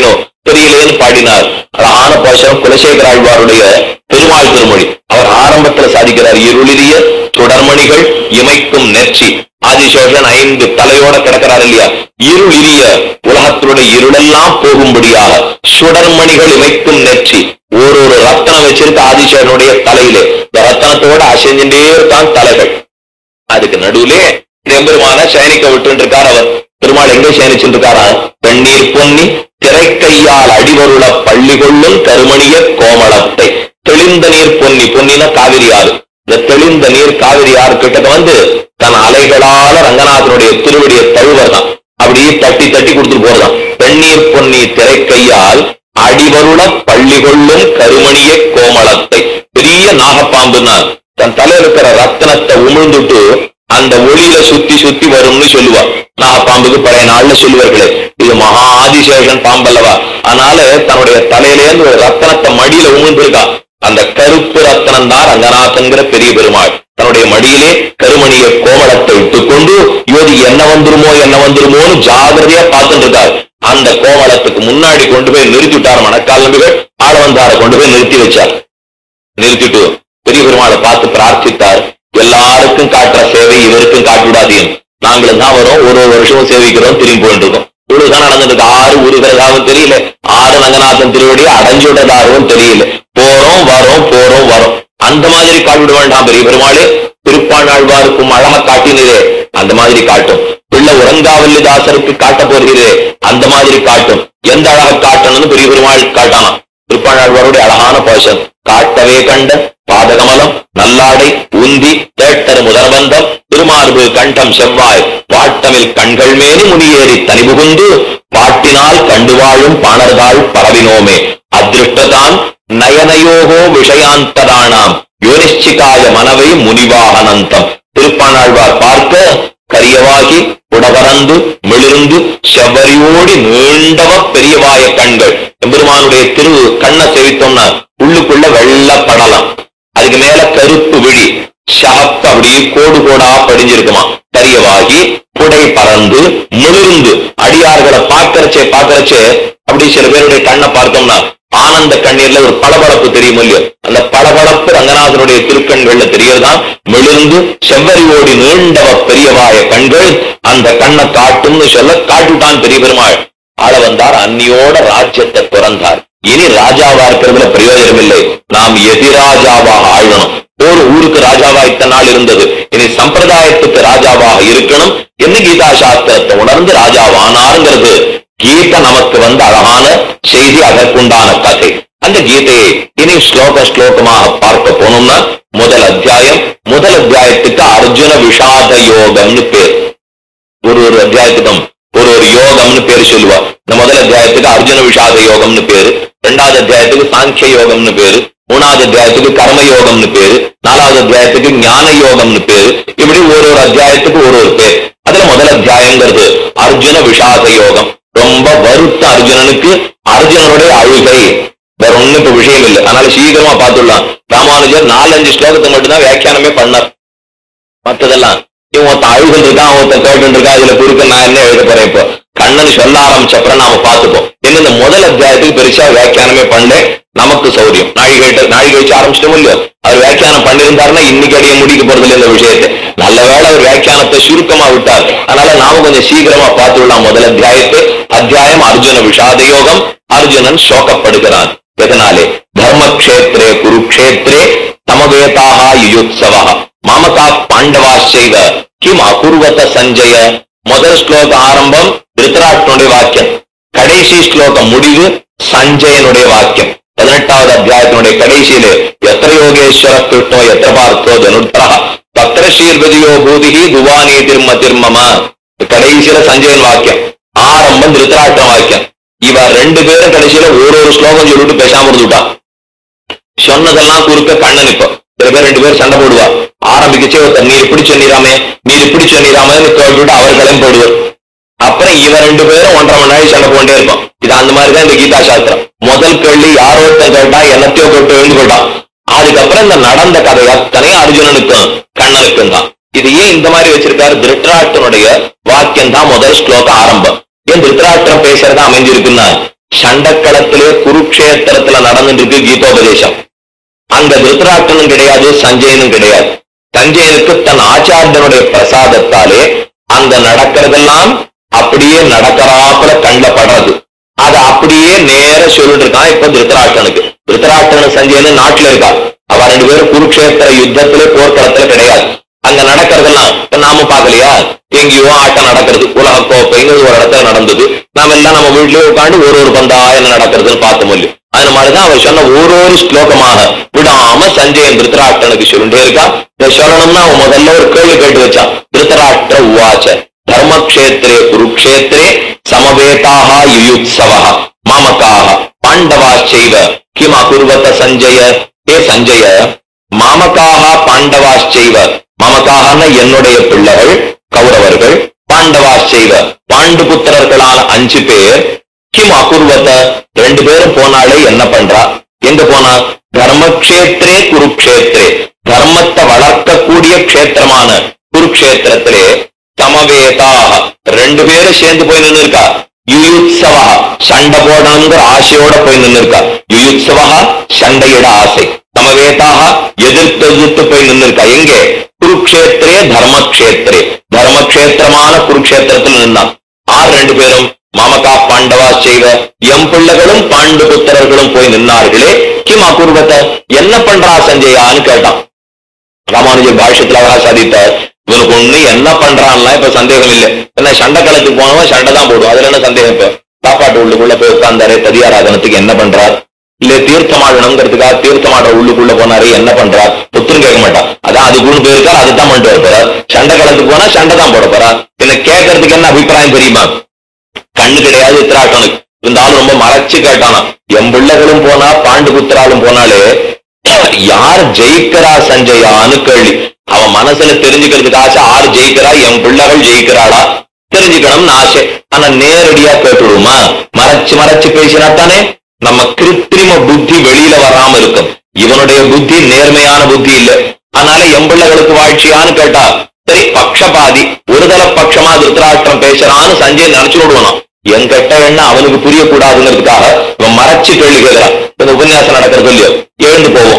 Speaker 1: தெரியலேன்னு பாடினார். அழகான பாசனம் குலசேகர ஆழ்வாருடைய பெருமாள் திருமொழி. அவர் ஆரம்பத்தில் சாதிக்கிறார், இருளிரிய சுடர்மணிகள் இமைக்கும் நெற்றி. ஆதிசேஷன் ஐந்து தலையோட கிடக்கிறார் இல்லையா, இருளிரிய உலகத்தினுடைய இருளெல்லாம் போகும்படியாக சுடர்மணிகள் இமைக்கும் நெற்றி. ஒரு ஒரு ரத்தனம் வச்சிருக்க ஆதிசேஷனுடைய தலையிலே, இந்த ரத்தனத்தோட அசைஞ்சுட்டே இருக்கான் தலைகள். அதுக்கு நடுவிலே எம்பெருமான சயனிக்க விட்டு இருக்கார். அவர் பெருமாள் எங்கே சயனிச்சுட்டு இருக்காரா, தண்ணீர் பொன்னி திரைக்கையால் அடிவருள பள்ளி கொள்ளும் கருமணிய கோமளத்தை. தெளிந்த நீர் பொன்னி, பொன்னின காவிரி ஆறு. இந்த தெளிந்த நீர் காவிரி ஆறு கிட்ட வந்து தன் அலைகளால ரங்கநாதனுடைய திருவடியை தழுவதான், அப்படியே தட்டி தட்டி கொடுத்துட்டு போறதான். தண்ணீர் பொன்னி திரைக்கையால் அடிவருள பள்ளி கொள்ளும் கருமணிய கோமளத்தை. பெரிய நாகப்பாம்புன்னா தன் தலையில் இருக்கிற ரத்தனத்தை உமிழ்ந்துட்டு அந்த ஒளியில சுத்தி சுத்தி வரும்னு சொல்லுவா. நாகப்பாம்புக்கு பழைய நாள்ல சொல்லுவார்களே, இது மகா ஆதிசேஷன் பாம்பல்லவா, அதனால தன்னுடைய தலையிலேருந்து ஒரு ரத்தனத்தை மடியில உமிழ்ந்திருக்கா. அந்த கருப்பு ரத்தனம் தான் ரங்கநாதன்கிற பெரிய பெருமாள். தன்னுடைய மடியிலே கருமணிய கோமளத்தை இட்டுக் கொண்டு யோதி என்ன வந்துருமோ என்ன வந்துருமோன்னு ஜாகிரதையா பார்த்துட்டு இருக்காரு. அந்த கோமளத்துக்கு முன்னாடி கொண்டு போய் நிறுத்திட்டார். மணக்கால் நம்பிகள் ஆளவந்தார கொண்டு போய் நிறுத்தி வச்சார். நிறுத்திட்டு பெரிய பெருமாளை பார்த்து பிரார்த்தித்தார், எல்லாருக்கும் காட்டுற சேவை இவருக்கும் காட்டுவிடாதீங்க. நாங்களும் தான் வரோம், ஒரு ஒரு வருஷமும் சேவிக்கிறோம், திரும்பி போயிட்டு இருக்கோம். இவ்வளவுதான் நடந்துட்டு ஆறு உருகிறதாகவும் தெரியல, ஆறு ரங்கநாதன் திருவடியை அடைஞ்சு விட்டதாகவும் தெரியல. போறோம் வரோம் போறோம் வரோம். அந்த மாதிரி காட்டிவிட வேண்டாம் பெரிய பெருமாளே. திருப்பாணாழ்வாருக்கும் அழகா காட்டினதே அந்த மாதிரி காட்டும். பிள்ளை உறங்காவல்லிதாசருக்கு காட்ட போகிறதே அந்த மாதிரி காட்டும். எந்த அழகா காட்டணும்னு பெரிய பெருமாள் காட்டணும். திருப்பாணாழ்வாருடைய அழகான பாசம். காட்டவே கண்ட பாதகமலம் நல்லாடை உந்தி தேட்டர் முதல்வந்தம் திருமார்பு கண்டம் செவ்வாய் பாட்டமில் கண்கள் மேனி முனியேறி தனிபுகுந்து பாட்டினால் கண்டு வாழும் பாணர்தாள் பரவினோமே அதிருஷ்டதான் நயனயோகோ விஷயாந்தராணாம் யோனிச்சிகாய மனவை முனிவாகனந்தம். திருப்பாணாழ்வார் பார்க்க கரியவாகி புடவரந்து மிளிர்ந்து செவ்வரியோடி நீண்டவ பெரியவாய கண்கள். எம்பெருமானுடைய திரு கண்ணை செவித்தோம்னா உள்ளுக்குள்ள வெள்ளப்படலாம். அதுக்கு மேல கருப்பு விழி சகப்பு அப்படியே கோடு கோடா படிஞ்சிருக்குமா. கரியவாகி புடை பறந்து மிளிர்ந்து அடியார்களை பார்க்கறச்சே பார்க்கறச்சே அப்படி சில பேருடைய கண்ணை பார்த்தோம்னா ஆனந்த கண்ணீர்ல ஒரு பளபளப்பு தெரியும் இல்லையோ, அந்த பளபளப்பு ரங்கநாதனுடைய திருக்கண்கள்ல தெரியறதான். மிளிர்ந்து செவ்வரி ஓடி நீண்டவ பெரியவாய கண்கள் அந்த கண்ணை காட்டும்னு சொல்ல காட்டுட்டான் பெரிய பெருமாள். ஆள வந்தார், அன்னியோட ராஜ்யத்தை துறந்தார். இனி ராஜாவா இருக்கிறதுல பிரயோஜனம் இல்லை, நாம் எதிராஜாவாக ஆழணும். ஒரு ஊருக்கு ராஜாவா இத்தனை நாள் இருந்தது, இனி சம்பிரதாயத்துக்கு ராஜாவாக இருக்கணும். என்ன கீதா சாஸ்திரத்தை உணர்ந்து ராஜாவானாருங்கிறது கீதை நமக்கு வந்து அழகான செய்தி, அதற்குண்டான கதை. அந்த கீதையை இனி ஸ்லோக ஸ்லோகமாக பார்க்க போனோம்னா முதல் அத்தியாயம். முதல் அத்தியாயத்துக்கு அர்ஜுன விஷாத யோகம்னு பேர். ஒரு ஒரு அத்தியாயத்துக்கும் ஒரு ஒரு யோகம்னு பேர் சொல்லுவா. இந்த முதல் அத்தியாயத்துக்கு அர்ஜுன விஷாத யோகம்னு பேரு, இரண்டாவது அத்தியாயத்துக்கு சாங்கிய யோகம்னு பேரு, மூணாவது அத்தியாயத்துக்கு கர்ம யோகம்னு பேரு, நாலாவது அத்தியாயத்துக்கு ஞான யோகம்னு பேரு. இப்படி ஒரு ஒரு அத்தியாயத்துக்கு ஒரு ஒரு பேர். அதுல முதல் அத்தியாயங்கிறது அர்ஜுன விஷாத யோகம். ரொம்ப வருத்த அர்ஜுனனுக்கு அர்ஜுனனுடைய அழுகை. வேற ஒண்ணும் இப்ப விஷயம் இல்லை, அதனால சீக்கிரமா பார்த்துடலாம். ராமானுஜர் நாலஞ்சு ஸ்லோகத்தை மட்டும்தான் வியாக்கியானமே பண்ணார். மற்றதெல்லாம் இவன் ஒருத்தன் அழுகல் இருக்கான், ஒருத்தன் கேட்டு இருக்கா, இதுல குறுக்க நான் என்ன எழுத போறேன். இப்போ கண்ணன் சொல்ல ஆரம்பிச்சப்பறம் நாம பார்த்துப்போம். என்ன இந்த முதல் அத்தியாயத்துக்கு பெருசா வியாக்கியானமே பண்ண நமக்கு சௌரியம். நாழிகை நாழிகை வச்சு ஆரம்பிச்சிட்டோம் இல்லையோ, அவர் வியாக்கியானம் பண்ணியிருந்தாருன்னா இன்னைக்கு அடைய முடிக்க போறது இல்லை இந்த விஷயத்தை. நல்ல வேளை அவர் வியாக்கியானத்தை சுருக்கமா விட்டார், அதனால நாம கொஞ்சம் சீக்கிரமா பார்த்துடலாம் முதல் அத்தியாயத்தை. அத்தியாயம் அர்ஜுன விஷாத யோகம். அர்ஜுனன் சோகப்படுகிறான். எதனாலே? தர்மக்ஷேத்ரே குருக்ஷேத்ரே தமவேதாக யுயுத்சவா மாமகா பாண்டவா செய்வ கிம் அபூர்வத சஞ்சய. முதல் ஸ்லோக ஆரம்பம் திருத்தராஷ்டிரனுடைய வாக்கியம், கடைசி ஸ்லோகம் முடிவு சஞ்சயனுடைய வாக்கியம். பதினெட்டாவது அத்தியாயத்தினுடைய கடைசியிலே எத்திர யோகேஸ்வர கிருஷ்ணோ எத்திர பார்த்தோ தனுர்தரா பத்திர ஸ்ரீர்வதியோ பூதிகி துவானே திரும திருமம. கடைசியில சஞ்சயன் வாக்கியம், ஆரம்பம் திருத்தராஷ்டிர வாக்கியம். இவன் ரெண்டு பேரும் கடைசியில ஒரு ஒரு ஸ்லோகம் சொல்லிட்டு பேசாம இருந்துட்டான். சொன்னதெல்லாம் குறுக்க கண்ணன். இப்போ சில பேர் ரெண்டு பேரும் சண்டை போடுவா. ஆரம்பிக்கச்சே ஒருத்தர் நீ இப்படி சொன்னிராமே நீ இப்படி சொன்னிராமன்னு கேட்டுவிட்டு அவர் கிளம்பி போடுவார். அப்புறம் இவன் ரெண்டு பேரும் ஒன்றரை மணி நேரம் சண்டை போண்டே இருப்பான். இது அந்த மாதிரிதான் இந்த கீதா சாஸ்திரம். முதல் கேள்வி யாரோ ஒருத்தன் கேட்டா என்னத்தையோ கேட்டு எழுந்து கொண்டான். அதுக்கப்புறம் இந்த நடந்த கதை அத்தனையும் அர்ஜுனனுக்கும் கண்ணனுக்கும் தான். இது ஏன் இந்த மாதிரி வச்சிருக்காரு? திருத்தராஷ்டிரனுடைய வாக்கியம் தான் முதல் ஸ்லோக ஆரம்பம். ஏன் திருத்தராஷ்டிரம் பேசுறதா அமைஞ்சிருக்குன்னா சண்டக்களத்திலே குருக்ஷேத்திரத்துல நடந்துட்டு இருக்கு கீதோபதேசம். அங்க திருத்தராஷ்டிரனும் கிடையாது, சஞ்சயனும் கிடையாது. சஞ்சயனுக்கு தன் ஆச்சாரியனுடைய பிரசாதத்தாலே அங்க நடக்கிறதெல்லாம் அப்படியே நடக்கிறாப்புல கண்ட படுறது. அதை அப்படியே நேர சொல்லிட்டு இருக்கான் இப்ப திருத்தராஷ்டிரனுக்கு. திருத்தராஷ்டிரன் சஞ்சயனும் நாட்டுல இருக்கா. அவ ரெண்டு பேரும் குருக்ஷேத்திர யுத்தத்திலே போர்க்களத்துல கிடையாது. அங்க நடக்கிறதெல்லாம் நாம பாக்கலையா, எங்கேயோ ஆட்டம் நடக்கிறது, உலக கோப்பைங்கிறது ஒரு இடத்துல நடந்தது. நாம எல்லாம் நம்ம வீட்லயே உட்காந்து ஒரு ஒரு பந்தா என்ன நடக்கிறதுன்னு பார்த்த முடியும். அது மாதிரிதான் அவர் சொன்ன ஒரு ஒரு ஸ்லோகமாக விடாம சஞ்சயன் திருத்தராஷ்டிரனுக்கு சொல்லிட்டே இருக்கா. இதை சொல்லணும்னா அவன் முதல்ல ஒரு கேள்வி கேட்டு வச்சான். திருத்தராஷ்டிர உவாச்ச தர்மக்ஷேத்திரே குருக்ஷேத்திரே சமவேதாக யுயுத்சவா மாமகாக பாண்டவாச்சைவ கிம் அகுர்வத சஞ்சய. ஏ சஞ்சய, மாமகாக பாண்டவாச்சைவ, மாமகாகன என்னுடைய பிள்ளைகள் கௌரவர்கள், பாண்டவாச்சைவ பாண்டு புத்திரர்களான அஞ்சு பேர், கிம் அகுர்வத ரெண்டு பேரும் போனாலே என்ன பண்றா, எங்க போனா, தர்மக்ஷேத்திரே குருக்ஷேத்திரே தர்மத்தை வளர்க்கக்கூடிய க்ஷேத்திரமான குருக்ஷேத்திரத்திலே சமவேதாக ரெண்டு பேரும் சேர்ந்து போய் நின்று இருக்கா. யுயுத்சவா சண்டை போடணுங்கிற ஆசையோட போய் நின்று இருக்கா. யுயுத்சவா சண்டையிட ஆசை, சமவேதாக எதிர்த்து எதிர்த்து போய் நின்று இருக்கா. எங்கே, குருக்ஷேத்திரே தர்மக்ஷேத்திரே தர்மக்ஷேத்திரமான குருக்ஷேத்திரத்தில் நின்னான். ஆறு ரெண்டு பேரும் மாமகா பாண்டவா செய்வ எம் பிள்ளைகளும் பாண்டு புத்திரர்களும் போய் நின்னார்களே. கிம் அகுர்வத என்ன பண்றா சஞ்சயான்னு கேட்டான். ராமானுஜர் பாஷ்யத்தில் அவரா சாதித்தார். இவனுக்கு ஒண்ணு என்ன பண்றான்லாம் இப்ப சந்தேகம் இல்லை. என்ன சண்டை களத்துக்கு போனவன் சண்டை தான் போடும், அதுல என்ன சந்தேகம். இப்ப சாப்பாட்டு உள்ளுக்குள்ள போய் உட்கார்ந்தாரு, ததியாராதனத்துக்கு என்ன பண்றார், இல்ல தீர்த்தமாடணுங்கிறதுக்காக தீர்த்தமாட உள்ளுக்குள்ள போனாரு என்ன பண்றார், புத்திரம் கேட்க மாட்டான். அதான் அதுக்குன்னு போயிருக்காரு, அதுதான் பண்ணிட்டு வர போறார். சண்டை களத்துக்கு போனா சண்டை தான் போட போறார். என்ன கேட்கறதுக்கு என்ன அபிப்பிராயம் தெரியுமா, கண்ணு கிடையாது திருத்தராஷ்டிரனுக்கு. இருந்தாலும் ரொம்ப மறைச்சு கேட்டானா. என் பிள்ளைகளும் போனா பாண்டு புத்திராலும் போனாலே யார் ஜெயிக்கிறா சஞ்சயான்னு கேள்வி. அவன் மனசுல தெரிஞ்சுக்கிறதுக்கு ஆசை, ஆறு ஜெயிக்கிறா, என் பிள்ளைகள் ஜெயிக்கிறாளா தெரிஞ்சுக்கணும்னு ஆசை. ஆனா நேரடியா கேட்டுடுமா, மறைச்சு மறைச்சு பேசினா தானே நம்ம கிருத்திரிம புத்தி வெளியில வராம இருக்கும். இவனுடைய புத்தி நேர்மையான புத்தி இல்லை. அதனால என் பிள்ளைகளுக்கு வாழ்ச்சியான்னு கேட்டா சரி பக்ஷபாதி, ஒருதல பட்சமா திருத்தராஷ்டிரம் பேசுறான்னு சஞ்சய் நினைச்சு விடுவான். என் கெட்ட எண்ணம் அவனுக்கு புரியக்கூடாதுங்கிறதுக்காக இவன் மறைச்சு கேள்வி கேட்கிறான். இந்த உபன்யாசம் நடக்கிறது இல்லையோ, எழுந்து போவோம்.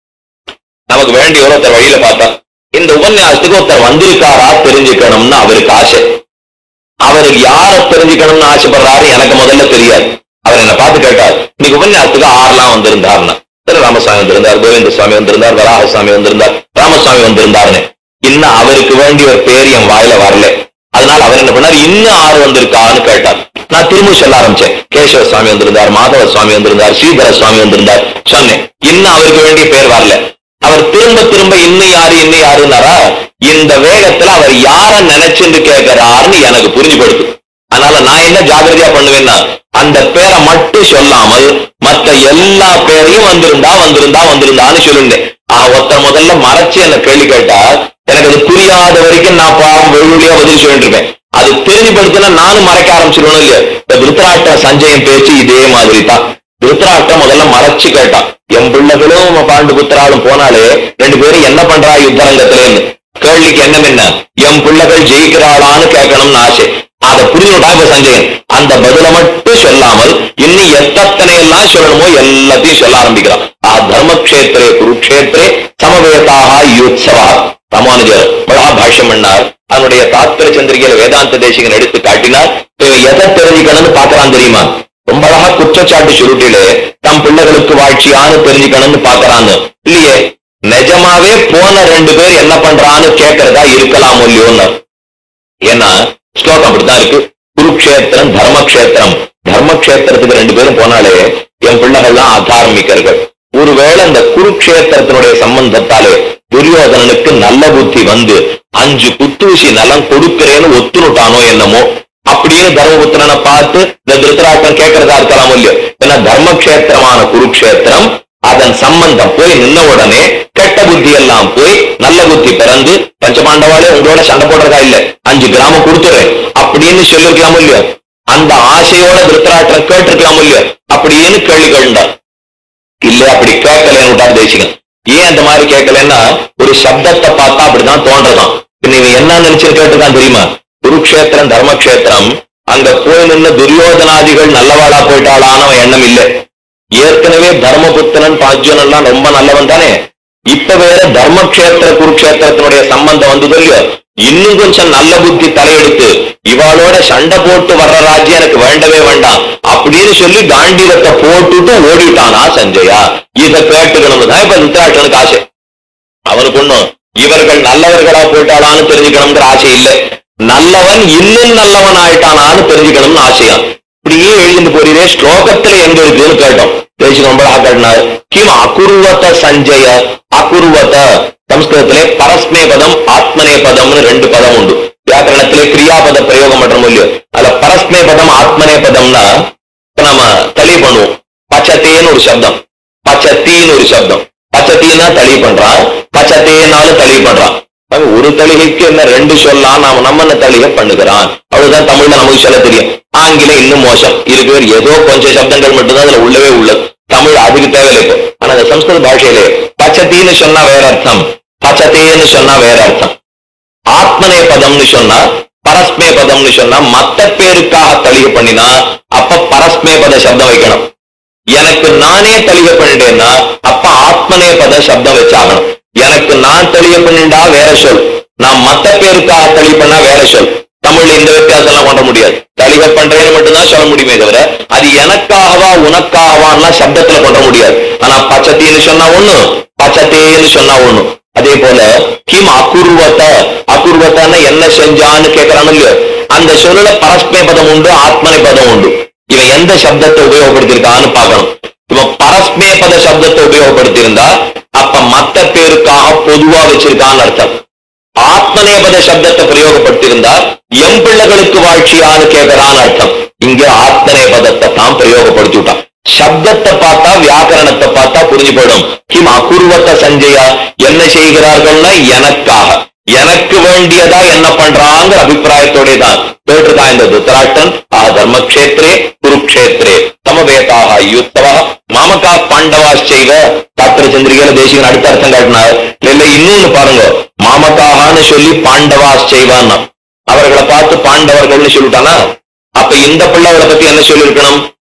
Speaker 1: நமக்கு வேண்டிய ஒருத்தர் வழியில பார்த்தா இந்த உபன்யாசத்துக்கு ஒருத்தர் வந்திருக்காரா தெரிஞ்சுக்கணும்னு அவருக்கு ஆசை. அவருக்கு யார தெரிஞ்சுக்கணும்னு ஆசைப்படுறாரு எனக்கு முதல்ல தெரியாது. அவர் என்ன பார்த்து கேட்டார், இன்னைக்கு உபன்யாசத்துக்கு ஆறுலாம் வந்திருந்தாருன்னா, ராமசாமி வந்திருந்தார், கோவிந்த சுவாமி வந்திருந்தார், வராகசாமி வந்திருந்தார், ராமசாமி வந்திருந்தாருன்னு. இன்னும் அவருக்கு வேண்டிய ஒரு பேர் என் வாயில வரல. அதனால அவர் என்ன பண்ணார், இன்னும் ஆறு வந்திருக்கான்னு கேட்டார். நான் திரும்ப சொல்ல ஆரம்பிச்சேன். கேசவ சுவாமி வந்திருந்தார், மாதவ சுவாமி வந்திருந்தார், ஸ்ரீதர சுவாமி வந்திருந்தார் சொன்னேன். இன்னும் அவருக்கு வேண்டிய பேர் வரல. அவர் திரும்ப திரும்ப இன்னும் யாரு இன்னும் யாருன்னாரா. இந்த வேகத்துல அவர் யார நினைச்சுட்டு கேட்கிறாருன்னு எனக்கு புரிஞ்சுபடுத்து. அதனால நான் என்ன ஜாகிரதையா பண்ணுவேன்னா, அந்த பேரை மட்டும் சொல்லாமல் மற்ற எல்லா பேரையும் வந்திருந்தா வந்திருந்தா வந்திருந்தான்னு சொல்லிருந்தேன். ஆஹ் ஒருத்தர் முதல்ல மறைச்சு என்ன கேள்வி கேட்டா எனக்கு அது புரியாத வரைக்கும் நான் பாவம் வெள்ளியா பதில் சொல்லிட்டு இருக்கேன். அது தெரிஞ்சுபடுத்தினா நானும் மறைக்க ஆரம்பிச்சிருவேன் இல்லையா. இந்த திருத்தராஷ்டிர சஞ்சயம் பேச்சு இதே மாதிரி தான். திருத்தராஷ்டிர முதல்ல மறைச்சு கேட்டான். என் பிள்ளைகளும் பாண்டு புத்திராலும் போனாலே ரெண்டு பேரும் என்ன பண்றா யுத்தரங்கத்திலேன்னு. கேள்விக்கு என்ன என்ன என் பிள்ளைகள் ஜெயிக்கிறாளான்னு கேட்கணும்னு ஆசை. அதை புரிஞ்சுட்டா இப்ப சஞ்சயன் அந்த பதில மட்டும் சொல்லாமல் இன்னும் எத்தனை எல்லாம் சொல்லணுமோ எல்லாத்தையும் சொல்ல ஆரம்பிக்கிறான். ஆ தர்மக்ஷேத்திரே குருக்ஷேத்திரே சமவேதாக யுத்சவா. ராமானுஜர் மகா பாஷ்யம் பண்ணார். அதனுடைய தாத்பரிய சந்திரிகையில வேதாந்த தேசிகன் எடுத்து காட்டினார். எதை தெரிஞ்சுக்கணும்னு பாக்குறான் தெரியுமா. ரொம்ப அழகா குற்றச்சாட்டு சுருட்டிலே தம் பிள்ளைகளுக்கு வாழ்ச்சியான்னு தெரிஞ்சுக்கணும்னு பாக்குறான்னு இல்லையே. நிஜமாவே போன ரெண்டு பேர் என்ன பண்றான்னு கேட்கறதா இருக்கலாம் இல்லையோன்னு. ஏன்னா ஸ்லோகம் அப்படித்தான் இருக்கு. குருக்ஷேத்திரம் தர்மக்ஷேத்திரம். தர்மக்ஷேத்திரத்துக்கு ரெண்டு பேரும் போனாலே என் பிள்ளைகள்லாம் அதார்மிகர்கள். ஒருவேளை இந்த குருக்ஷேத்திரத்தினுடைய சம்பந்தத்தாலே துரியோதனனுக்கு நல்ல புத்தி வந்து அஞ்சு குத்தூசி நலம் கொடுக்கிறேன்னு ஒத்துனுட்டானோ என்னமோ அப்படின்னு தர்மபுத்திரனை பார்த்து இந்த திருத்தராஷ்டிரன் கேட்கறதா இருக்கலாம் இல்லையோ. ஏன்னா தர்மக்ஷேத்திரமான குருக்ஷேத்திரம் அதன் சம்பந்தம் போய் நின்ன உடனே கெட்ட புத்தி எல்லாம் போய் நல்ல புத்தி பிறந்து பஞ்சபாண்டவாலே உங்களோட சண்டை போடுறதா இல்ல, அஞ்சு கிராமம் கொடுத்துறேன் அப்படின்னு சொல்லிருக்கலாம் இல்லையோ. அந்த ஆசையோட திருத்தராஷ்டிரன் கேட்டிருக்கலாம் இல்லையோ. அப்படின்னு கேள்வி கேட்டார். இல்ல அப்படி கேட்கலன்னு விட்டார் தேசிகன். ஏன் அந்த மாதிரி கேட்கலன்னா ஒரு சப்தத்தை பார்த்தா அப்படிதான் தோன்றதான். நீங்க என்ன நினைச்சு கேட்டுதான் தெரியுமா. குருக்ஷேத்திரம் தர்மக்ஷேத்திரம் அங்க போய் நின்று துரியோதனாதிகள் நல்லவாளா போயிட்டாளான எண்ணம் இல்லை. ஏற்கனவே தர்மபுத்திரன் பாஜ்யனெல்லாம் ரொம்ப நல்லவன் தானே. இப்ப வேற தர்மக்ஷேத்திர குருக்ஷேத்திரத்தினுடைய சம்பந்தம் வந்தது இல்லையோ, இன்னும் கொஞ்சம் நல்ல புத்தி தலையெடுத்து இவாளோட சண்டை போட்டு வர்ற ராஜ்யம் எனக்கு வேண்டவே வேண்டாம் அப்படின்னு சொல்லி காண்டீவத்தை போட்டுட்டு ஓடிட்டானா சஞ்சயா. இதை கேட்டுக்கணும் தான் இப்ப திருத்தராஷ்டிரனுக்கு ஆசை. அவனுக்கு ஒண்ணும் இவர்கள் நல்லவர்களா போயிட்டாளான்னு தெரிஞ்சுக்கணுங்கிற ஆசை இல்லை, நல்லவன் இன்னும் நல்லவன் ஆயிட்டானான்னு தெரிஞ்சுக்கணும்னு ஆசையா. இப்படியே எழுதிட்டு போறீரே, ஸ்லோகத்துல எங்க இருக்குன்னு கேட்டோம். பேசி ரொம்ப ஆக்காட்டினார். கிம் அகுர்வத சஞ்சய, அகுர்வத சம்ஸ்கிருதத்திலே பரஸ்மே பதம் ஆத்மனே பதம்னு ரெண்டு பதம் உண்டு. வியாக்கரணத்திலே கிரியாபத பிரயோகம் பண்றோம் இல்லையோ, அதுல பரஸ்மே பதம் ஆத்மனே பதம்னா நம்ம தளி பண்ணுவோம். பச்சத்தேன்னு ஒரு சப்தம், பச்சத்தின்னு ஒரு சப்தம். பச்சத்தின்னா தளி பண்றான், பச்சத்தேனாலும் தளி பண்றான். ஒரு தளிகைக்கு என்ன ரெண்டு சொல்லலாம், நாம நம்ம தளிகை பண்ணுகிறான். அவ்வளவுதான் தமிழ்ல நமக்கு சொல்ல தெரியும். ஆங்கிலம் இன்னும் மோசம் இருக்கு, ஏதோ கொஞ்சம் சப்தங்கள் மட்டும்தான் அதுல உள்ளவே உள்ளது. தமிழ் அதுக்கு தேவையில்லை இப்போ. ஆனா அந்த சம்ஸ்கிருத பாஷையிலே பச்சத்தின்னு சொன்னா வேற அர்த்தம், பச்சத்தேன்னு சொன்னா வேற அர்த்தம். ஆத்மனே பதம்னு சொன்னா, பரஸ்மே பதம்னு சொன்னா மத்த பேருக்காக தளிகை பண்ணினா அப்ப பரஸ்மே பத சப்தம் வைக்கணும். எனக்கு நானே தளிகை பண்ணிட்டேன்னா அப்ப ஆத்மனே பத சப்தம் வச்சாகணும். எனக்கு நான் தளிகை பண்ணிண்டா வேற சொல், நான் மத்த பேருக்காக தளி பண்ணா வேற சொல். தமிழ்ல இந்த வித்தியாசம் எல்லாம் பண்ண முடியாது. தளிகை பண்றேன்னு மட்டும்தான் சொல்ல முடியுமே தவிர அது எனக்காகவா உனக்காகவான்னா சப்தத்துல பண்ண முடியாது. ஆனா பச்சத்தின்னு சொன்னா ஒண்ணு, பச்சத்தேன்னு சொன்னா ஒண்ணு. அதே போல கிம் அகுர்வத, அகுர்வத்தான என்ன செஞ்சான்னு கேட்கறானு இல்லையோ, அந்த சொல்லுல பரஸ்மே பதம் உண்டு, ஆத்மனை பதம் உண்டு. இவன் எந்த சப்தத்தை உபயோகப்படுத்திருக்கான்னு பார்க்கணும். இவன் பரஸ்மே பத சப்தத்தை உபயோகப்படுத்தியிருந்தா அப்ப மத்த பேருக்காக பொதுவா வச்சிருக்கான்னு அர்த்தம். ஆத்மநேபத சப்தத்தை பிரயோகப்படுத்தியிருந்தா எம் பிள்ளைகளுக்கு வாழ்ச்சியான்னு கேட்கிறான்னு அர்த்தம். இங்க ஆத்மநேபதத்தை தான் பிரயோகப்படுத்தி விட்டான். சப்தத்தை பார்த்தா வியாக்கரணத்தை பார்த்தா புரிஞ்சு போயிடும். கிம் அகுர்வத்த சஞ்சயா, என்ன செய்கிறார்கள்னா எனக்காக, எனக்கு வேண்டியதா என்ன பண்றாங்கிற அபிப்பிராயத்தோட தான் கேட்டுதான் இந்த திருத்தராஷ்டிரன். ஆ தர்மக்ஷேத்திரே குருக்ஷேத்திரே சமவேதாக யுத்தவா மாமகா பாண்டவா செய்வ. டாக்டர் சந்திரிகையில தேசிகன் அடுத்த அர்த்தம் காட்டினார். இல்ல இன்னொன்னு பாருங்க, மாமகான்னு சொல்லி பாண்டவா செய்வான்னா அவர்களை பார்த்து பாண்டவர்கள்னு சொல்லிட்டானா, அப்ப இந்த பிள்ளைகளை பத்தி என்ன சொல்லியிருக்கணும்,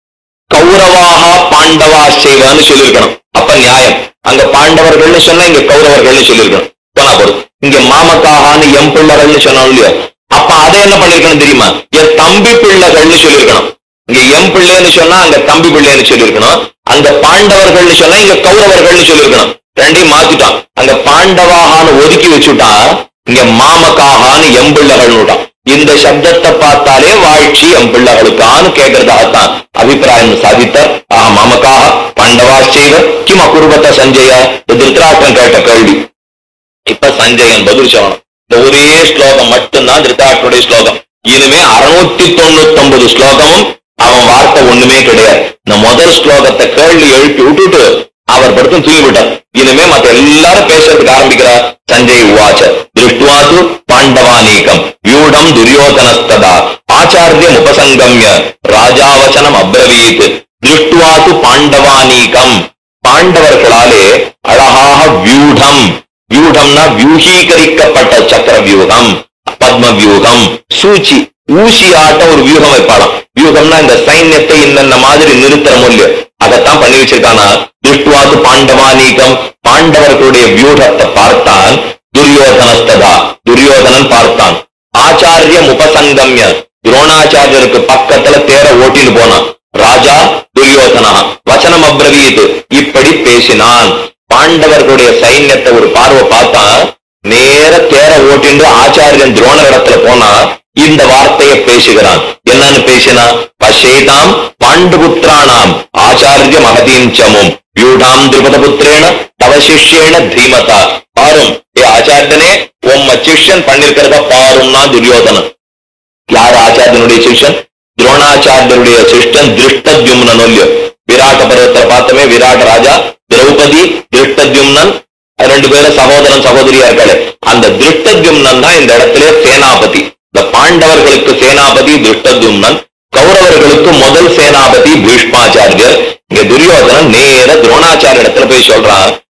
Speaker 1: கௌரவாக பாண்டவா செய்வான்னு சொல்லியிருக்கணும். அப்ப நியாயம். அங்க பாண்டவர்கள்னு சொன்னா இங்க கௌரவர்கள்னு சொல்லியிருக்கணும். போனா போதும். இங்க மாமக்காகான்னு எம் பிள்ளைகள்னு சொன்னோம் இல்லையோ, அப்ப அதை என்ன பண்ணிருக்கணும் தெரியுமா, என் தம்பி பிள்ளைகள்னு சொல்லியிருக்கணும். இங்க எம் பிள்ளைன்னு சொன்னா அங்க தம்பி பிள்ளைன்னு சொல்லியிருக்கணும். அங்க பாண்டவர்கள்னு சொன்னா இங்க கௌரவர்கள்னு சொல்லியிருக்கணும். ரெண்டையும் மாத்திட்டான். அங்க பாண்டவாகான்னு ஒதுக்கி வச்சுட்டான், இங்க மாமக்காகான்னு எம் பிள்ளைகள்னு விட்டான். இந்த சப்தத்தை பார்த்தாலே வாழ்ச்சி எம் பிள்ளைகளுக்கான்னு கேட்கறதாகத்தான் அபிப்பிராயம் சாதித்தார். ஆஹ் மாமக்காக பாண்டவா செய்வ கிம் அகுர்வத சஞ்சய. திருத்தராஷ்டிரன் கேட்ட கேள்வி. இப்ப சஞ்சயன் பதில் சொல்லணும். இந்த ஒரே ஸ்லோகம் மட்டும்தான் திருத்தராஷ்டிரனுடைய ஸ்லோகம். இனிமே அறுநூத்தி தொண்ணூத்தி ஒன்பது ஸ்லோகமும் அவன் வார்த்தை ஒண்ணுமே கிடையாது. இந்த முதல் ஸ்லோகத்தை கேள்வி எழுப்பி விட்டுட்டு அவர் படுத்து தூங்கிவிட்டார். இனிமே மத்த எல்லாரும் பேசுறதுக்கு ஆரம்பிக்கிறார். சஞ்சய் உவாச்ச திருஷ்டுவாது பாண்டவானீகம் வியூடம் துரியோதனஸ்ததா ஆச்சாரியம் உபசங்கம்ய ராஜாவச்சனம் அப்ரவீத். திருஷ்டுவாது பாண்டவானீகம், பாண்டவர்களாலே அழகாக வியூடம், வியூடம்னா வியூகீகரிக்கப்பட்ட சக்கர வியூகம், பத்ம வியூகம், சூச்சி ஊசி ஆட்ட ஒரு வியூகம் வைப்பாளாம். வியூகம்னா இந்த சைன்யத்தை இந்த மாதிரி நிறுத்துற மூல்ய அதைத்தான் பண்ணி வச்சிருக்கானா. திருஷ்டுவாது பாண்டவானீகம், பாண்டவர்களுடைய வியூகத்தை பார்த்தான். துரியோதனஸ்ததா, துரியோதனன் பார்த்தான். ஆச்சாரியம் உபசங்கம்ய, துரோணாச்சாரியருக்கு பக்கத்துல தேர ஓட்டின்னு போனான். ராஜா துரியோதனா வச்சனம் அப்ரவீத், இப்படி பேசினான். பாண்டவர்களுடைய சைன்யத்தை ஒரு பார்வை பார்த்தான். நேர தேர ஓட்டின்று ஆச்சாரியன் துரோண இடத்துல போனா இந்த வார்த்தையை பேசுகிறான். என்னன்னு பேசினா, பசேதாம் பாண்டுபுத்திரானாம் ஆச்சாரிய மகதீம் சமும் வியூடாம் திருபதபுத்திரேன தவ சிஷ்யேன தீமதா. பாரும் ஏ ஆச்சாரியனே, உம்ம சிஷ்யன் பண்ணிருக்கிறத பாரும்னா துரியோதனன். யார் ஆச்சாரியனுடைய சிஷ்யன்? துரோணாச்சாரியருடைய சிஷ்யன் திருஷ்டத்யும்னன். இல்லையோ, விராட்ட பருவத்துல பார்த்தமே, விராட்ட ராஜா திரௌபதி திருஷ்டத்யும்னன் ரெண்டு பேரும் சகோதரன் சகோதரியா இருக்காரு. அந்த திருஷ்டத்யும்னன் தான் இந்த இடத்துல சேனாபதி. இந்த பாண்டவர்களுக்கு சேனாபதி திருஷ்டத்யும்னன், கௌரவர்களுக்கு முதல் சேனாபதி பீஷ்மாச்சாரியர். இங்க துரியோதனன் நேர துரோணாச்சாரிய இடத்துல போய் சொல்றான்,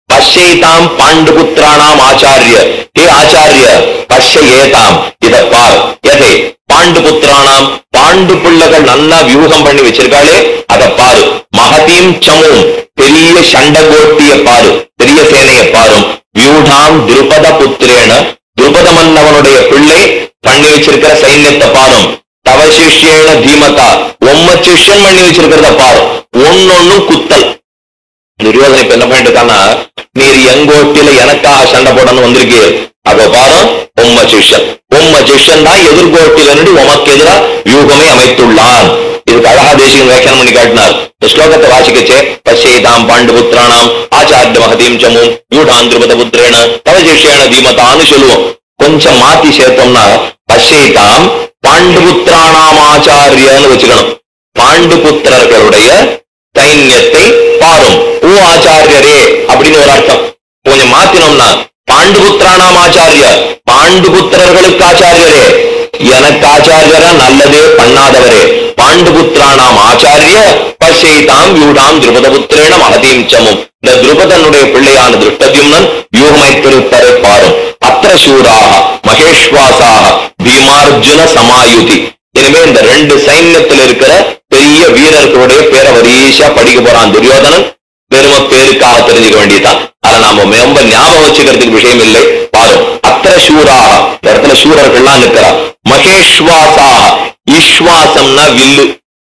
Speaker 1: பஷ்யைதாம் பாண்டுபுத்திராணாம் ஆச்சாரிய, ஹே ஆச்சாரிய பஷ்ய ஏதாம், இத பார். எதை? பாண்டுபுத்திராணாம், பாண்டு பிள்ளைகள் நல்லா வியூகம் பண்ணி வச்சிருக்காளே அதை பாரு. மகதீம் சமும், பெரிய சண்டகோட்டிய பாரு, பெரிய சேனையை பாரும். வியூடாம் திருபத புத்திரேன, திருபத மன்னவனுடைய பிள்ளை பண்ணி வச்சிருக்கிற சைன்யத்தை பாரும். தவ சிஷ்யேன தீமகா, உம்ம சிஷ்யன் பண்ணி வச்சிருக்கிறத பாரு. ஒன்னொன்னும் குத்தல். துரியோதனை இப்ப என்ன பண்ணிட்டு இருக்கான்னா, நீர் எங்கோட்டில எனக்காக சண்டை போடணும் வந்திருக்கீர், அதோ பாரு உம்ம சிஷ்யன். உம்ம சிஷ்யன் தான் எதிர்கோட்டில உமக்கு எதிராக வியூகமே அமைத்துள்ளான். இதுக்கு அழகா தேசியம் வியாக்கியானம் பண்ணி காட்டினார். இந்த ஸ்லோகத்தை வாசிக்கச்சே, பஷ்யைதாம் பாண்டுபுத்திராணாம் ஆச்சாரிய மகதீம் சமும் யூடான் திருபத புத்திரேன தவ சிஷ்யேன தீமதான்னு சொல்லுவோம். கொஞ்சம் மாத்தி சேர்த்தோம்னா பஷ்யைதாம் பாண்டுபுத்திராணாம் ஆச்சாரியன்னு வச்சுக்கணும். பாண்டுபுத்திரர்களுடைய சைன்யத்தை பாரும், ஓ ஆச்சாரியரே அப்படின்னு ஒரு அர்த்தம். கொஞ்சம் மாத்தினோம்னா பாண்டுபுத்திராணாம் ஆச்சாரிய, பாண்டுபுத்திரர்களுக்கு ஆச்சாரியரே, எனக்கு ஆச்சாரியரா நல்லதே பண்ணாதவரே. பாண்டுபுத்திராணாம் ஆச்சாரிய பஷ்யைதாம் யூடாம் திருபதபுத்திரேன மகதீம் சமும், இந்த திருபதனுடைய பிள்ளையான திருஷ்டத்யும்னன் வியூகமைத்திருப்பதை பாரும். அத்திர சூராக மகேஷ்வாசாக பீமார்ஜுன சமாயுதி. எனவே இந்த ரெண்டு சைன்யத்தில் இருக்கிற பெரிய வீரர்களுடைய பேரை வரிசா படிக்க போறான் துரியோதனன். பெருமை பேருக்காக தெரிஞ்சுக்க வேண்டியதான். அதை நாம ரொம்ப ஞாபகம் வச்சுக்கிறதுக்கு விஷயம் இல்லை. பாரு, அத்திர சூராக, இந்த இடத்துல சூரர்கள்லாம் இருக்கிறா. மகேஷ்வாசாக, ஈஸ்வாசம்னா வில்லு,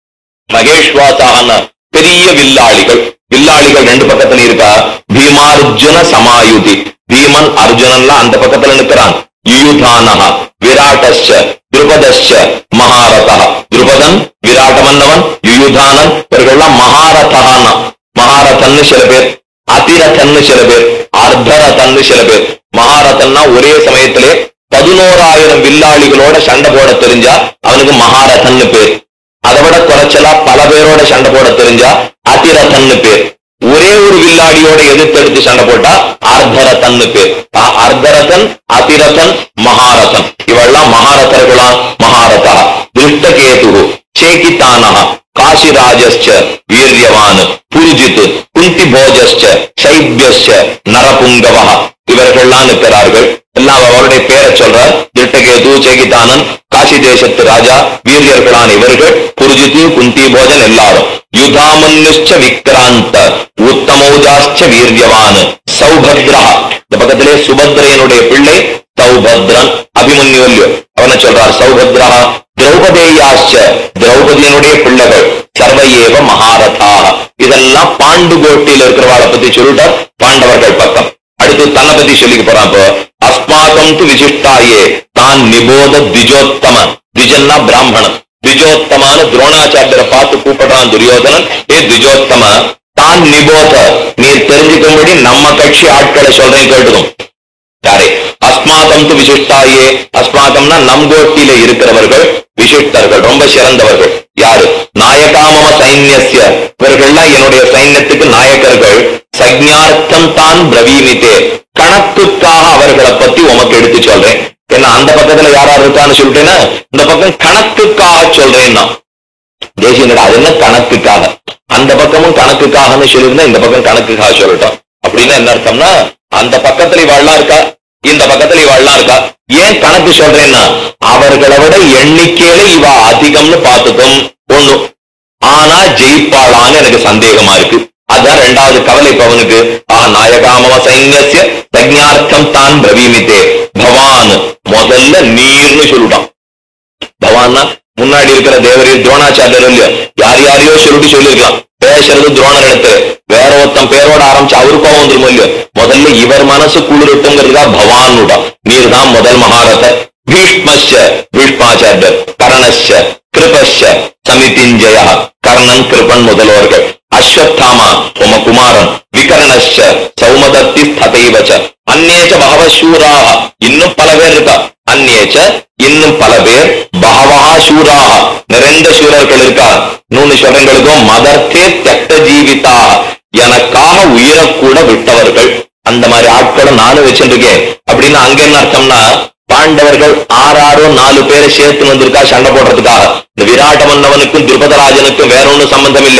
Speaker 1: மகேஷ்வாசாகனா பெரிய வில்லாளிகள். வில்லாளிகள் ரெண்டு பக்கத்துல இருக்கா. பீமார்ஜுன சமாயுதி, பீமன் அர்ஜுனன்லாம் அந்த பக்கத்துல நிற்கிறான். யுயுதானஹ விராட்டஸ்ச திருபதஸ்ச மகாரதா, திருபதன் விராட்டமன்னவன், யுயுதானன் இவர்கள்லாம் மகாரதானா. மகாரதன்னு சில பேர், அதிரதன்னு சில பேர், அர்த்தரதன்னு சில பேர். மகாரதன்னா ஒரே சமயத்திலே பதினோராயிரம் வில்லாளிகளோட சண்டை போட தெரிஞ்சா அவனுக்கு மகாரதன்னு பேர். அதை விட குறைச்சலா பல பேரோட சண்டை போட தெரிஞ்சா அதிரதன்னு பேர். ஒரே ஒரு வில்லாடியோட எதிர்த்தெடுத்து சண்டை போட்டா அர்த்தரதன்னு பேர். அர்த்தரதன், அதிரதன், மகாரதன் இவெல்லாம் மகாரதர்களா. மகாரதா திருஷ்டகேது சேகிதானஹ காசிராஜஸ்ச வீரியவான் புருஜித் குந்திபோஜஸ்ச சைபியஸ்ச நரபுங்கவஹ இவர்கள்லாம் இருக்கிறார்கள். எல்லாம் அவருடைய பேரை சொல்றார். திருஷ்டகேது, சேகிதானன், காசி தேசத்து ராஜா, வீரியர்களான இவர்கள், புருஜித்து, குந்தி போஜன் எல்லாரும். யுதாமன்யுச்ச விக்ராந்த உத்தமௌஜாச்ச வீரியவான் சௌபத்ரா, இந்த பக்கத்திலே சுபத்ரையனுடைய பிள்ளை சௌபத்ரன், அபிமன்யுல்யோ அவனை சொல்றார் சௌபத்ரா. திரௌபதேயாச்ச, திரௌபதியனுடைய பிள்ளைகள், சர்வையேவ மகாரதா. இதெல்லாம் பாண்டு கோட்டியில் இருக்கிறவாளை பத்தி சொல்லிட்டார். பாண்டவர்கள் பக்கம். அடுத்து தன்னை பத்தி சொல்லிக்க போறான். இப்போ அஸ்மாகம் து விசிஷ்டாயே தான் நிபோத திஜோத்தம, திஜன்னா பிராமணன், திஜோத்தமான துரோணாச்சாரியரை பார்த்து கூப்பிடுறான் துரியோதனன். ஏ திஜோத்தம தான் நிபோத, நீர் தெரிஞ்சுக்கும்படி நம்ம கட்சி ஆட்களை சொல்றேன் கேட்டுக்கும். யாரே? அஸ்மாகம் து விசிஷ்டாயே, அஸ்மாகம்னா நம் கோட்டியில இருக்கிறவர்கள், விசிஷ்டர்கள் ரொம்ப சிறந்தவர்கள். யாரு? நாயகாமம சைன்யஸ்ய, இவர்கள்லாம் என்னுடைய சைன்யத்துக்கு நாயக்கர்கள். சக்ஞார்த்தம் தான் பிரவீமித்தே, கணக்குக்காக அவர்களை பத்தி உமக்கு எடுத்து சொல்றேன். ஏன்னா அந்த பக்கத்துல யாராரு இருக்கான்னு சொல்லிட்டேன்னா, இந்த பக்கம் கணக்குக்காக சொல்றேன்னா தேசியனோட அது என்ன கணக்குக்காக, அந்த பக்கமும் கணக்குக்காகன்னு சொல்லியிருந்தா இந்த பக்கம் கணக்குக்காக சொல்லட்டும். அப்படின்னா என்ன அர்த்தம்னா, அந்த பக்கத்துல இவாள்லாம் இருக்கா, இந்த பக்கத்துல இவாள்லாம் இருக்கா. ஏன் கணக்கு சொல்றேன்னா, அவர்களை விட எண்ணிக்கையில இவ அதிகம்னு பார்த்துக்கும் ஒண்ணு. ஆனா ஜெயிப்பாளான்னு எனக்கு சந்தேகமா இருக்கு. அதுதான் ரெண்டாவது கவலை பவனுக்கு. ஆ நாயகாமவ சைன்யஸ்ய சக்ஞார்த்தம் தான் பிரவீமித்தே பவான், முதல்ல நீர்னு சொல்லிட்டான். பவான்னா முன்னாடி இருக்கிற தேவரீர் துரோணாச்சாரியர் இல்லையோ, யார் யாரையோ சொல்லிட்டு சொல்லிருக்கலாம். பேசுறது துரோணர் எடுத்து வேற ஒருத்தன் பேரோட ஆரம்பிச்சு அவருக்கும் வந்துருமோ இல்லையோ, முதல்ல இவர் மனசு குளிரட்டுங்கிறதா பவான் விடா. நீர் தான் முதல் மகாரத. பீஷ்மஸ்ச பீஷ்மாச்சாரியர், கர்ணஸ்ச கிருபஸ்ச சமிதிஞ்சய, கர்ணன் கிருபன் முதல்வர்கள். அஸ்வத்தாமா உம குமாரன், விகர்ணஸ்ச சௌமதத்தி ஸ்ததைவச, அந்நேச்ச பகவ சூராக, இன்னும் பல பேர் இருக்கா. அந்நேச்ச இன்னும் பல பேர், பகவஹா சூராக நிறைந்த சூரர்கள் இருக்கா. நூறு சொல்றங்களுக்கும் மதர்த்தே தெட்ட ஜீவிதா, எனக்காக உயிரக்கூட விட்டவர்கள். அந்த மாதிரி ஆட்களை நானும் வச்சுருக்கேன். அப்படின்னு அங்க என்ன அர்த்தம்னா, பாண்டவர்கள் ஆறாரோ நாலு பேரை சேர்த்து வந்திருக்கா சண்டை போடுறதுக்காக. இந்த விராட்ட மன்னவனுக்கும் திருபதராஜனுக்கும் வேற ஒன்னும் சம்பந்தம் இல்லை.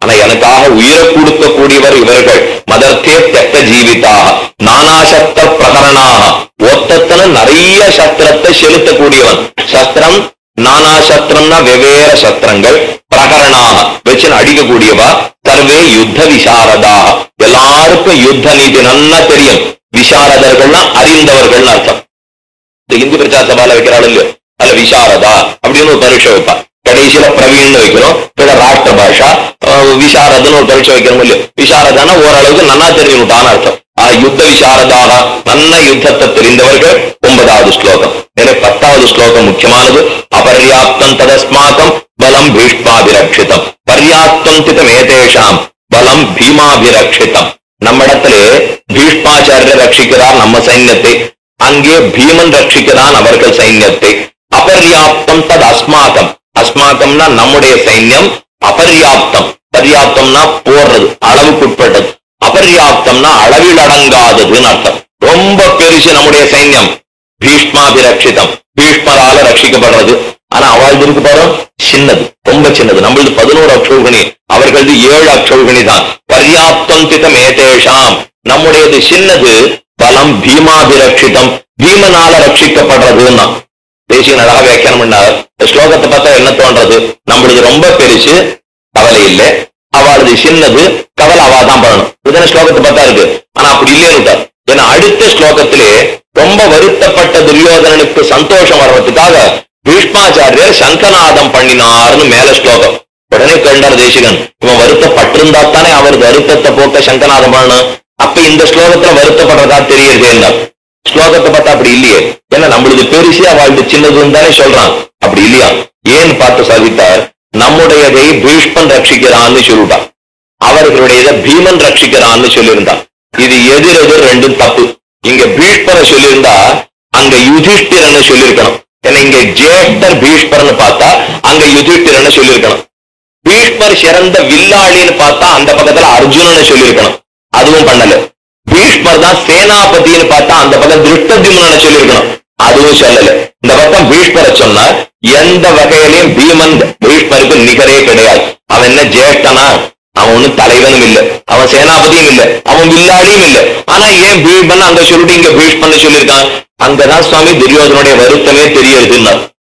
Speaker 1: ஆனா எனக்காக உயிரை கொடுக்கக்கூடியவர் இவர்கள். மதர்த்தே தெக்க ஜீவிதாக நானாசஸ்திர பிரகரணாக ஒத்தத்தன நிறைய சஸ்திரத்தை செலுத்தக்கூடியவன். சஸ்திரம் நானா சஸ்திரம்னா வெவ்வேறு சஸ்திரங்கள், பிரகரணாக வச்சு அடிக்கக்கூடியவா. சர்வே யுத்த விசாரதாக எல்லாருக்கும் யுத்த நீதி நல்லா தெரியும். விசாரதர்கள்னா அறிந்தவர்கள் அர்த்தம். இந்த இந்து பிரச்சார சபால வைக்கிறாள் இல்லையோ அதுல விசாரதா அப்படின்னு ஒரு பரீட்சை வைப்பா. கடைசியில பிரவீன் வைக்கிறோம், ராஷ்டிர பாஷா விசாரதன்னு ஒரு பரீட்சை வைக்கிறோம் இல்லையோ. விசாரதானா ஓரளவுக்கு நல்லா தெரிஞ்சுட்டான்னு அர்த்தம். யுத்த விசாரதாக நல்ல யுத்தத்தை தெரிந்தவர்கள். ஒன்பதாவது ஸ்லோகம். மேலே பத்தாவது ஸ்லோகம் முக்கியமானது. அபர்யாப்தம் ததஸ்மாகம் பலம் பீஷ்மாபிரக்ஷிதம் பர்யாப்தம் திதம் ஏதேஷாம் பலம் பீமாபிரக்ஷிதம். நம்ம இடத்திலே பீஷ்மாச்சாரியர் ரட்சிக்கிறார் நம்ம சைன்யத்தை, அங்கே பீமன் ரட்சிக்கிறான் அவர்கள் சைன்யத்தை. அபர்யாப்தம் தத் அஸ்மாகம், அஸ்மாகம்னா நம்முடைய சைன்யம், அபர்யாப்தம் பர்யாப்தம்னா போடுறது அளவுக்குட்பட்டது, அபர்யாப்தம்னா அளவில் அடங்காததுன்னு அர்த்தம். ரொம்ப பெருசு நம்முடைய சைன்யம். பீஷ்மாபிரக்ஷிதம் பீஷ்மரால ரட்சிக்கப்படுறது. ஆனா அவள் இருக்கு பாரு சின்னது, ரொம்ப சின்னது. நம்மளது பதினோரு அக்ஷௌகிணி, அவர்களது ஏழு அக்ஷௌகிணி தான். பர்யாப்தம் திதம் ஏதேஷாம் நம்முடையது சின்னது. பலம் பீமாபிரக்ஷிதம் பீமனால ரட்சிக்கப்படுறதுன்னா தேசிய அழகா வியாக்கியானம் பண்ணார். ஸ்லோகத்தை பார்த்தா என்ன தோன்றது? நம்மளது ரொம்ப பெருசு கவலை இல்லை, அவளது சின்னது கவலை அவா தான் பண்ணணும். இதுதான ஸ்லோகத்தை பார்த்தா இருக்கு. ஆனா அப்படி இல்லைன்னு. ஏன்னா அடுத்த ஸ்லோகத்திலே ரொம்ப வருத்தப்பட்ட துரியோதனனுக்கு சந்தோஷம் வர்றதுக்காக பீஷ்மாச்சாரியர் சங்கநாதம் பண்ணினார்னு மேல ஸ்லோகம். உடனே கண்டார் தேசிகன், இவன் வருத்தப்பட்டிருந்தா தானே அவரது வருத்தத்தை போக்க சங்கநாதம் பண்ணணும். அப்ப இந்த ஸ்லோகத்துல வருத்தப்படுறதா தெரியுது என்ன? ஸ்லோகத்தை பார்த்தா அப்படி இல்லையே. ஏன்னா நம்மளுது பெருசு அவளுக்கு சின்னதுன்னு தானே சொல்றான். அப்படி இல்லையா? ஏன்னு பார்த்து சாதித்தார். நம்முடையதை பீஷ்மன் ரட்சிக்கிறான்னு சொல்லிட்டான், அவர்களுடையதை பீமன் ரட்சிக்கிறான்னு சொல்லியிருந்தான். இது எதிர் எதிர் ரெண்டும் தப்பு. இங்க பீஷ்மரை சொல்லியிருந்தா அங்க யுதிஷ்டிரன்னு சொல்லியிருக்கணும். ஏன்னா இங்க ஜேஷ்டர் பீஷ்மர்னு பார்த்தா அங்க யுதிஷ்டிரன்னு சொல்லியிருக்கணும். பீஷ்மர் சிறந்த வில்லாளின்னு பார்த்தா அந்த பக்கத்துல அர்ஜுனன்னு சொல்லியிருக்கணும். அதுவும் பண்ணல. பீஷ்மர் தான் சேனாபதினு பார்த்தா அந்த பக்கம் திருஷ்டத்யும்னு சொல்லியிருக்கணும். அதுவும் சொல்லல. இந்த பக்கம் பீஷ்மரை சொன்னா எந்த வகையிலையும் பீமன் பீஷ்மருக்கு நிகரே கிடையாது. அவன் என்ன ஜேஷ்டனா? அவன் ஒன்னும் தலைவனும் இல்லை, அவன் சேனாபதியும் இல்லை, அவன் வில்லாளியும் இல்லை. ஆனா ஏன் பீஷ்மன் அங்க சொல்லிட்டு இங்க பீஷ்மன் சொல்லியிருக்கான்? அங்கதான் சுவாமி துரியோதனுடைய வருத்தமே தெரியுதுன்னா.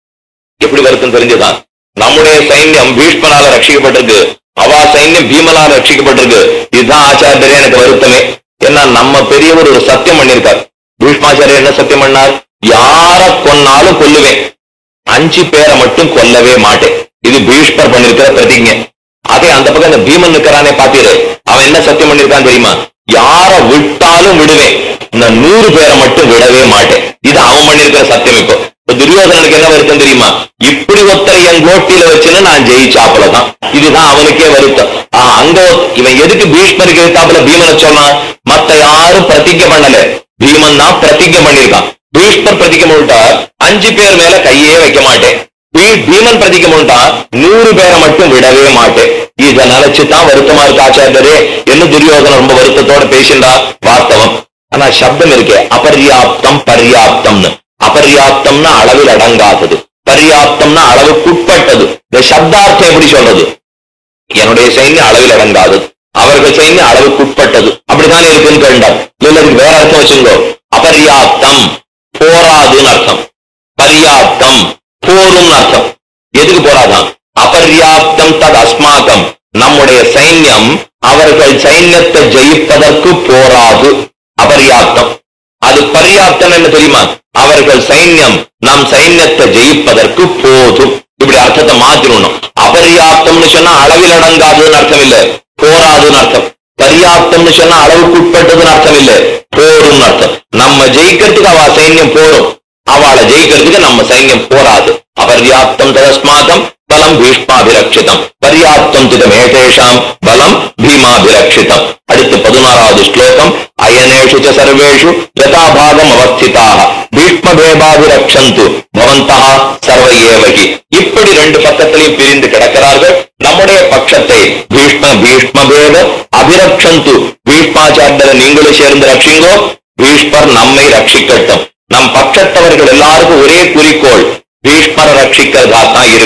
Speaker 1: எப்படி வருத்தம் தெரிஞ்சுதான்? நம்முடைய சைன்யம் பீஷ்மனால ரட்சிக்கப்பட்டிருக்கு, அவா சைன்யம் பீமனால ரட்சிக்கப்பட்டிருக்கு. இதுதான் ஆச்சாரியரே எனக்கு வருத்தமே. ஏன்னா நம்ம பெரியவர் ஒரு சத்தியம் பண்ணியிருக்கார். பீஷ்மாச்சாரியர் என்ன சத்தியம் பண்ணார்? யார கொன்னாலும் கொல்லுவேன், அஞ்சு பேரை மட்டும் கொல்லவே மாட்டேன். இது பீஷ்மர் பண்ணிருக்கிற பிரதிஜை. அதே அந்த பக்கம் இந்த பீமன் இருக்கிறானே பாத்தீரு, அவன் என்ன சத்தியம் பண்ணிருக்கான் தெரியுமா? யார விட்டாலும் விடுவேன், இந்த நூறு பேரை மட்டும் விடவே மாட்டேன். இது அவன் பண்ணிருக்கிற சத்தியம். இப்போ துரியோதனனுக்கு என்ன வருத்தம் தெரியுமா? இப்படி ஒருத்தரை என் கோட்டியில வச்சுன்னு நான் ஜெயிச்சாப்புலதான். இதுதான் அவனுக்கே வருத்தம். ஆஹ் அங்க இவன் எதுக்கு பீஷ்மருக்கு எழுத்தாப்புல பீமனை சொன்னான்? மத்த யாரும் பிரதிஜை பண்ணல, பீமன் தான் பிரதிஜை பண்ணிருக்கான். பீஷ்மர் பிரதிஜை பண்ணிட்டா அஞ்சு பேர் மேல கையே வைக்க மாட்டேன், பீமன் பிரதிஜை பண்ணிட்டா நூறு பேரை மட்டும் விடவே மாட்டேன். இதை நினைச்சுதான் வருத்தமா இருக்கு ஆச்சாரியரே என்ன துரியோதனன் ரொம்ப வருத்தத்தோட பேசிண்டா. வாஸ்தவம். ஆனா சப்தம் இருக்கே அபர்யாப்தம் பர்யாப்தம்னு. அபர்யாப்தம்னா அளவில் அடங்காதது, பர்யாப்தம்னா அளவுக்குட்பட்டது. இந்த சப்தார்த்தம் எப்படி சொல்றது? என்னுடைய சைன்யம் அளவில் அடங்காதது, அவர்கள் சைன்யம் அளவுக்குட்பட்டது. அப்படித்தானே இருக்குன்னு கேட்டார். இல்ல இதுக்கு வேற அர்த்தம் வச்சுங்கோ. அபர்யாப்தம் போராதுன்னு அர்த்தம், பர்யாப்தம் போரும் அர்த்தம். எதுக்கு போராதான்? அபர்யாப்தம் தத் அஸ்மாகம் நம்முடைய சைன்யம் அவர்கள் சைன்யத்தை ஜெயிப்பதற்கு போராது. அபர்யாப்தம். அது பர்யாப்தம் என்ன தெரியுமா? அவர்கள் சைன்யம் நம் சைன்யத்தை ஜெயிப்பதற்கு போதும். இப்படி அர்த்தத்தை மாத்திரணும். அபர்யாப்தம்னு சொன்னா அளவில் அடங்காதுன்னு அர்த்தம் இல்ல, போராதுன்னு அர்த்தம். பர்யாப்தம்னு சொன்னா அளவுக்கு உட்பட்டதுன்னு அர்த்தம் இல்ல, போரும் அர்த்தம். நம்ம ஜெயிக்கிறதுக்கு அவ சைன்யம் போரும், அவளை ஜெயிக்கிறதுக்கு நம்ம சைன்யம் போராது. அபர்யாப்தம் ததஸ்மாகம் பலம் பீஷ்மாபிரக்ஷிதம் பர்யாப்தம் திதம் ஏதேஷாம் பலம் பீமாபிரக்ஷிதம். அடுத்து பதினாறாவது ஸ்லோகம். அயனேஷு ச சர்வேஷு யதாபாகம் அவஸ்திதாக பீஷ்மபேபாபிரக்ஷந்து பவந்தः சர்வ ஏவகி. இப்படி ரெண்டு பக்கத்திலையும் பிரிந்து கிடக்கிறார்கள். நம்முடைய பட்சத்தை பீஷ்ம பீஷ்மபேத அபிரக்ஷந்து, பீஷ்மாச்சாரியரை நீங்களும் சேர்ந்து ரட்சிங்கோ, பீஷ்மர் நம்மை ரட்சிக்கட்டும். நம் பட்சத்தவர்கள் எல்லாருக்கும் ஒரே குறிக்கோள், பீஷ்மரை ரட்சிக்கிறதா தான் இருக்கணும்.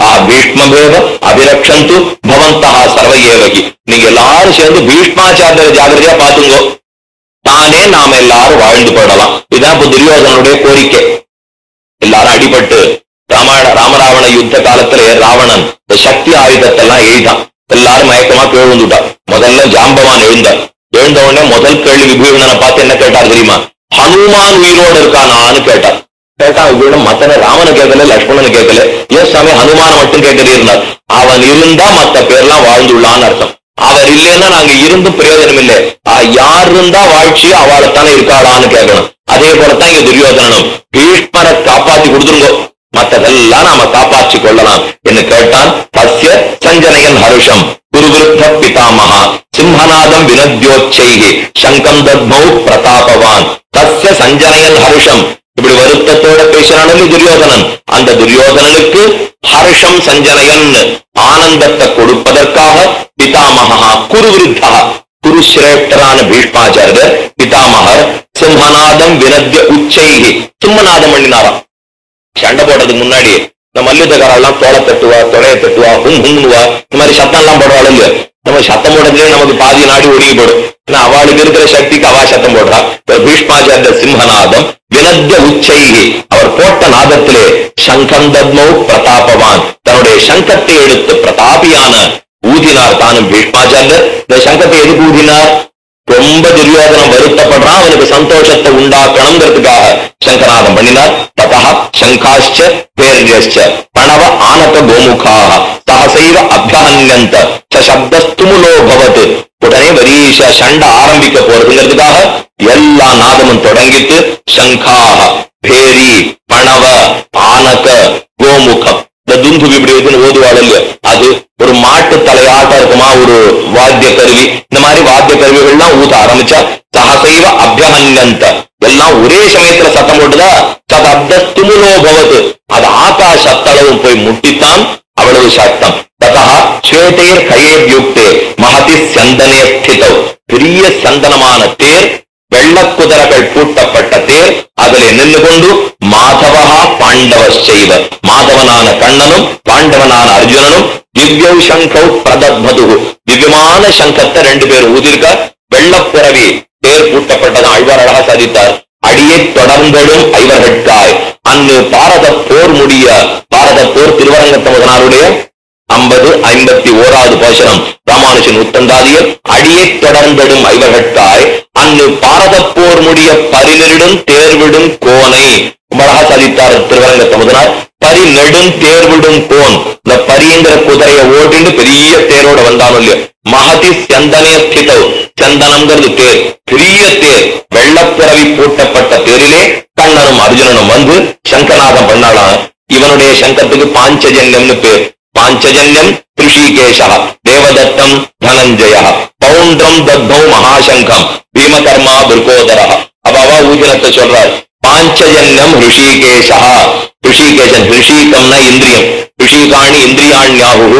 Speaker 1: ஆ பீஷ்மபேவ அபிரக்ஷந்து பவந்தா சர்வ ஏவகி. நீங்க எல்லாரும் சேர்ந்து பீஷ்மாச்சாரிய ஜாகிரதையா பாத்துங்கோ, தானே நாம எல்லாரும் வாழ்ந்து போடலாம். இதுதான் இப்ப துரியோதனுடைய கோரிக்கை. எல்லாரும் அடிபட்டு ராமாயண ராமராவண யுத்த காலத்துல ராவணன் இந்த சக்தி ஆயுதத்தெல்லாம் எழுதான். எல்லாரும் மயக்கமா கேழுந்துட்டான். முதல்ல ஜாம்பவான் எழுந்தார். எழுந்த உடனே முதல் கேள்வி விபீஷணனை பார்த்து என்ன கேட்டார் தெரியுமா? ஹனுமான் உயிரோடு இருக்கானான்னு கேட்டார். கேட்டா விபீஷணன் மத்தன ராமனை கேட்கல, லட்சுமணன் கேட்கல, ஏன் சாமி ஹனுமான் மட்டும் கேட்கிறார். அவன் இருந்தா மத்த பேர்லாம் வாழ்ந்துள்ளான்னு அர்த்தம். அவர் இல்லைன்னா நாங்க இருந்து பிரயோஜனம் இல்லை. யார் இருந்தா வாழ்ச்சியோ அவளைத்தானே இருக்காளான்னு கேட்கணும். அதே போலத்தான் இங்க துரியோதனனும் பீஷ்மரை காப்பாற்றி கொடுத்துருங்கோ, மற்றதெல்லாம் நாம காப்பாற்றி கொள்ளலாம் என்று கேட்டான். தஸ்ய சஞ்சனயன் ஹருஷம் குருவிருத்த பிதாமகா சிம்ஹநாதம் வினத்யோச்சைகி சங்கம் தத்மௌ பிரதாபவான். தஸ்ய சஞ்சனயன் ஹருஷம், இப்படி வருத்தத்தோட பேசினாலும் துரியோதனன். அந்த துரியோதனனுக்கு ஹர்ஷம் சஞ்சனயன் ஆனந்தத்தை கொடுப்பதற்காக பிதாமகா குருவிருத்தா குருஸ்ரேஷ்டரான பீஷ்மாச்சாரியர் பிதாமகர் சிம்ஹநாதம் வினத்ய உச்சைகி சிம்மநாதம் பண்ணினாராம். சண்டை போடுறதுக்கு முன்னாடி இந்த மல்யுத்தக்காரெல்லாம் தோலை தட்டுவா, தொலைய தட்டுவா, ஹும் ஹும்னுவா, இந்த மாதிரி சத்தம் எல்லாம் போடுவாள் இல்லையா? நம்ம சத்தம் போடுறதுலேயே நமக்கு பாதி நாடி ஒடுங்கி போடும். ஏன்னா அவளுக்கு இருக்கிற சக்திக்கு அவா சத்தம் போடுறா. பீஷ்மாச்சாரிய சிம்ஹநாதம் வினத்ய உச்சைகி, அவர் போட்ட நாதத்திலே சங்கம் தத்மௌ பிரதாபவான், தன்னுடைய சங்கத்தை எடுத்து பிரதாபியான ஊதினார் தானும் பீஷ்மாச்சாரியர். இந்த சங்கத்தை எதுக்கு ஊதினார்? ரொம்ப துரியோதனம் வருத்தப்படுறான், அவனுக்கு சந்தோஷத்தை உண்டாக்கணுங்கிறதுக்காக சங்கநாதம் பண்ணினார். ததா சங்காஷ்ச பேர்யஸ்ச பிரணவ ஆனத கோமுகாக சஹசைவ அபியஹன்யந்த சப்தஸ்துமுலோ பவத். உடனே வரிச சண்டை ஆரம்பிக்க போறதுங்கிறதுக்காக எல்லா நாதமும் தொடங்கிட்டு சங்காக பேரி பணவ ஆனக கோமுகம், இந்த துந்துபி இப்படி இருக்குன்னு ஓதுவாள் இல்லையோ, அது ஒரு மாட்டு தலையாட்டம் இருக்குமா ஒரு வாத்திய கருவி. இந்த மாதிரி வாத்திய கருவிகள்லாம் ஊத ஆரம்பிச்சா சஹசைவ அபியஹன்யந்த, எல்லாம் ஒரே சமயத்துல சத்தம் போட்டுதா. சப்தஸ்துமுலோ பவத், அது ஆகாஷ அத்தளவும் போய் முட்டித்தான், அவ்வளவு சத்தம். ததா ஸ்வேதேர் கயேத்யுக்தே மகதி சந்தனே ஸ்திதௌ, பெரிய சந்தனமான தேர், வெள்ளக்குதிரைகள் பூட்டப்பட்ட தேர், அதிலே நின்று கொண்டு மாதவா பாண்டவ செய்வ, மாதவனான கண்ணனும் பாண்டவனான அர்ஜுனனும் திவ்யௌ சங்கௌ பிரதத்மது, திவ்யமான சங்கத்தை ரெண்டு பேர் ஊதிருக்க. வெள்ளப்புறவி தேர் பூட்டப்பட்டது ஆழ்வார் அழகா சாதித்தார். அடியை தொடர்ந்தடும் ஐவர்கட்காய் அன்னு பாரத போர் முடிய, பாரத போர் திருவரங்கத்தமுதனாருடைய ஐம்பது ஐம்பத்தி ஓராவது போஷனம் ராமானுஜன் உத்தந்தாதியர். அடியை தொடர்ந்தடும் ஐவர்கட்காய் அன்னு பாரத போர் முடிய பரிநெடும் தேர்விடும் கோனை அழகா சாதித்தார் திருவரங்கத்தமுதனார். பரி நெடும் தேர்விடும் கோன், இந்த பரிங்கிற குதிரையை ஓட்டிட்டு பெரிய தேரோட வந்தாலும் இல்லையோ. மகதி சந்தனே ஸ்திதௌ, சந்தனம்ங்கிறது தேர், பெரிய தேர், வெள்ளப்புறவி பூட்டப்பட்ட தேரிலே கண்ணனும் அர்ஜுனனும் வந்து சங்கநாதம் பண்ணாலாம். இவனுடைய சங்கத்துக்கு பாஞ்சஜன்யம்னு பேர். பாஞ்சஜன்யம் ரிஷிகேஷா தேவதத்தம் தனஞ்சய பௌண்ட்ரம் தத்தௌ மகாசங்கம் பீமகர்மா துர்கோதரா. அப்பாவா ஊதினத்தை சொல்றார். பாஞ்சஜன்யம் ரிஷிகேஷா, ரிஷிகேசன், ரிஷிகம்னா இந்திரியம், ரிஷிகாணி இந்திரியாண்யாகு,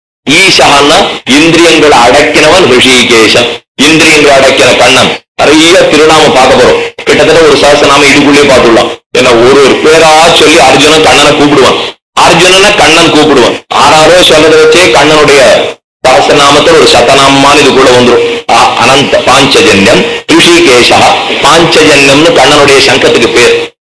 Speaker 1: ஈஷான்னா இந்திரியங்களை அடக்கினவன் ரிஷிகேசன், இந்திரியங்களை அடக்கின கண்ணன். நிறைய திருநாம பார்க்க போறோம். கிட்டத்தட்ட ஒரு சஹஸ்ரநாம இதுக்குள்ளே பார்த்துடலாம். ஏன்னா ஒரு ஒரு பேரா சொல்லி அர்ஜுனன் கண்ணனை கூப்பிடுவான், அர்ஜுனனை கண்ணன் கூப்பிடுவான். ஆறாரோ சொல்றதை வச்சே கண்ணனுடைய சஹஸ்ரநாமத்தில் ஒரு சதநாமமான இதுக்குள்ள வந்துடும். அனந்த பாஞ்சஜன்யம் ரிஷிகேஷா, பாஞ்சஜன்யம்னு கண்ணனுடைய சங்கத்துக்கு பேர்.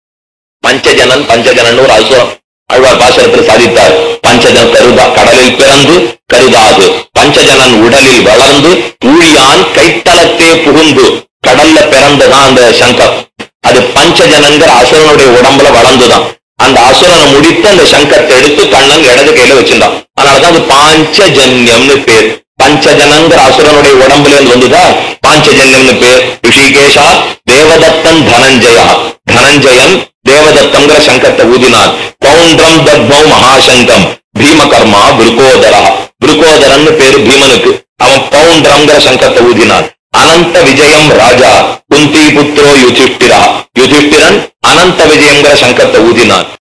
Speaker 1: பஞ்சஜனன் பஞ்சஜனன் ஒரு அசுரம் ஆழ்வார் பாசனத்தில் சாதித்தார். பஞ்சஜன் கருதா கடலில் பிறந்து கருதாது, பஞ்சஜனன் உடலில் வளர்ந்து ஊழியான் கைத்தளத்தே புகுந்து, கடல்ல பிறந்துதான் அந்த சங்கம். அது பஞ்சஜனங்கிற அசுரனுடைய உடம்புல வளர்ந்துதான். அந்த அசுரனை முடித்து அந்த சங்கத்தை எடுத்து கண்ணன் இடது கையில வச்சிருந்தான். அதனாலதான் அது பாஞ்சஜன்யம்னு பேர். பஞ்சஜனங்கிற அசுரனுடைய உடம்புல இருந்து வந்துதான் பாஞ்சஜன்யம்னு பேர். ரிஷிகேஷா தேவதத்தன் தனஞ்சயா, தனஞ்சயன் தேவதத்தங்கிற சங்கத்தை ஊதினான். பௌண்ட்ரம் தத்மௌ மகாசங்கம் பீமகர்மா விருகோதரா, விருகோதரன் பேரு பீமனுக்கு. அவன் பௌண்ட்ரம்ங்கிற சங்கத்தை ஊதினான். அனந்த விஜயம் ராஜா குந்தி புத்திரோ யுதிஷ்டிரா, யுதிஷ்டிரன் அனந்த விஜயங்கிற சங்கத்தை ஊதினான்.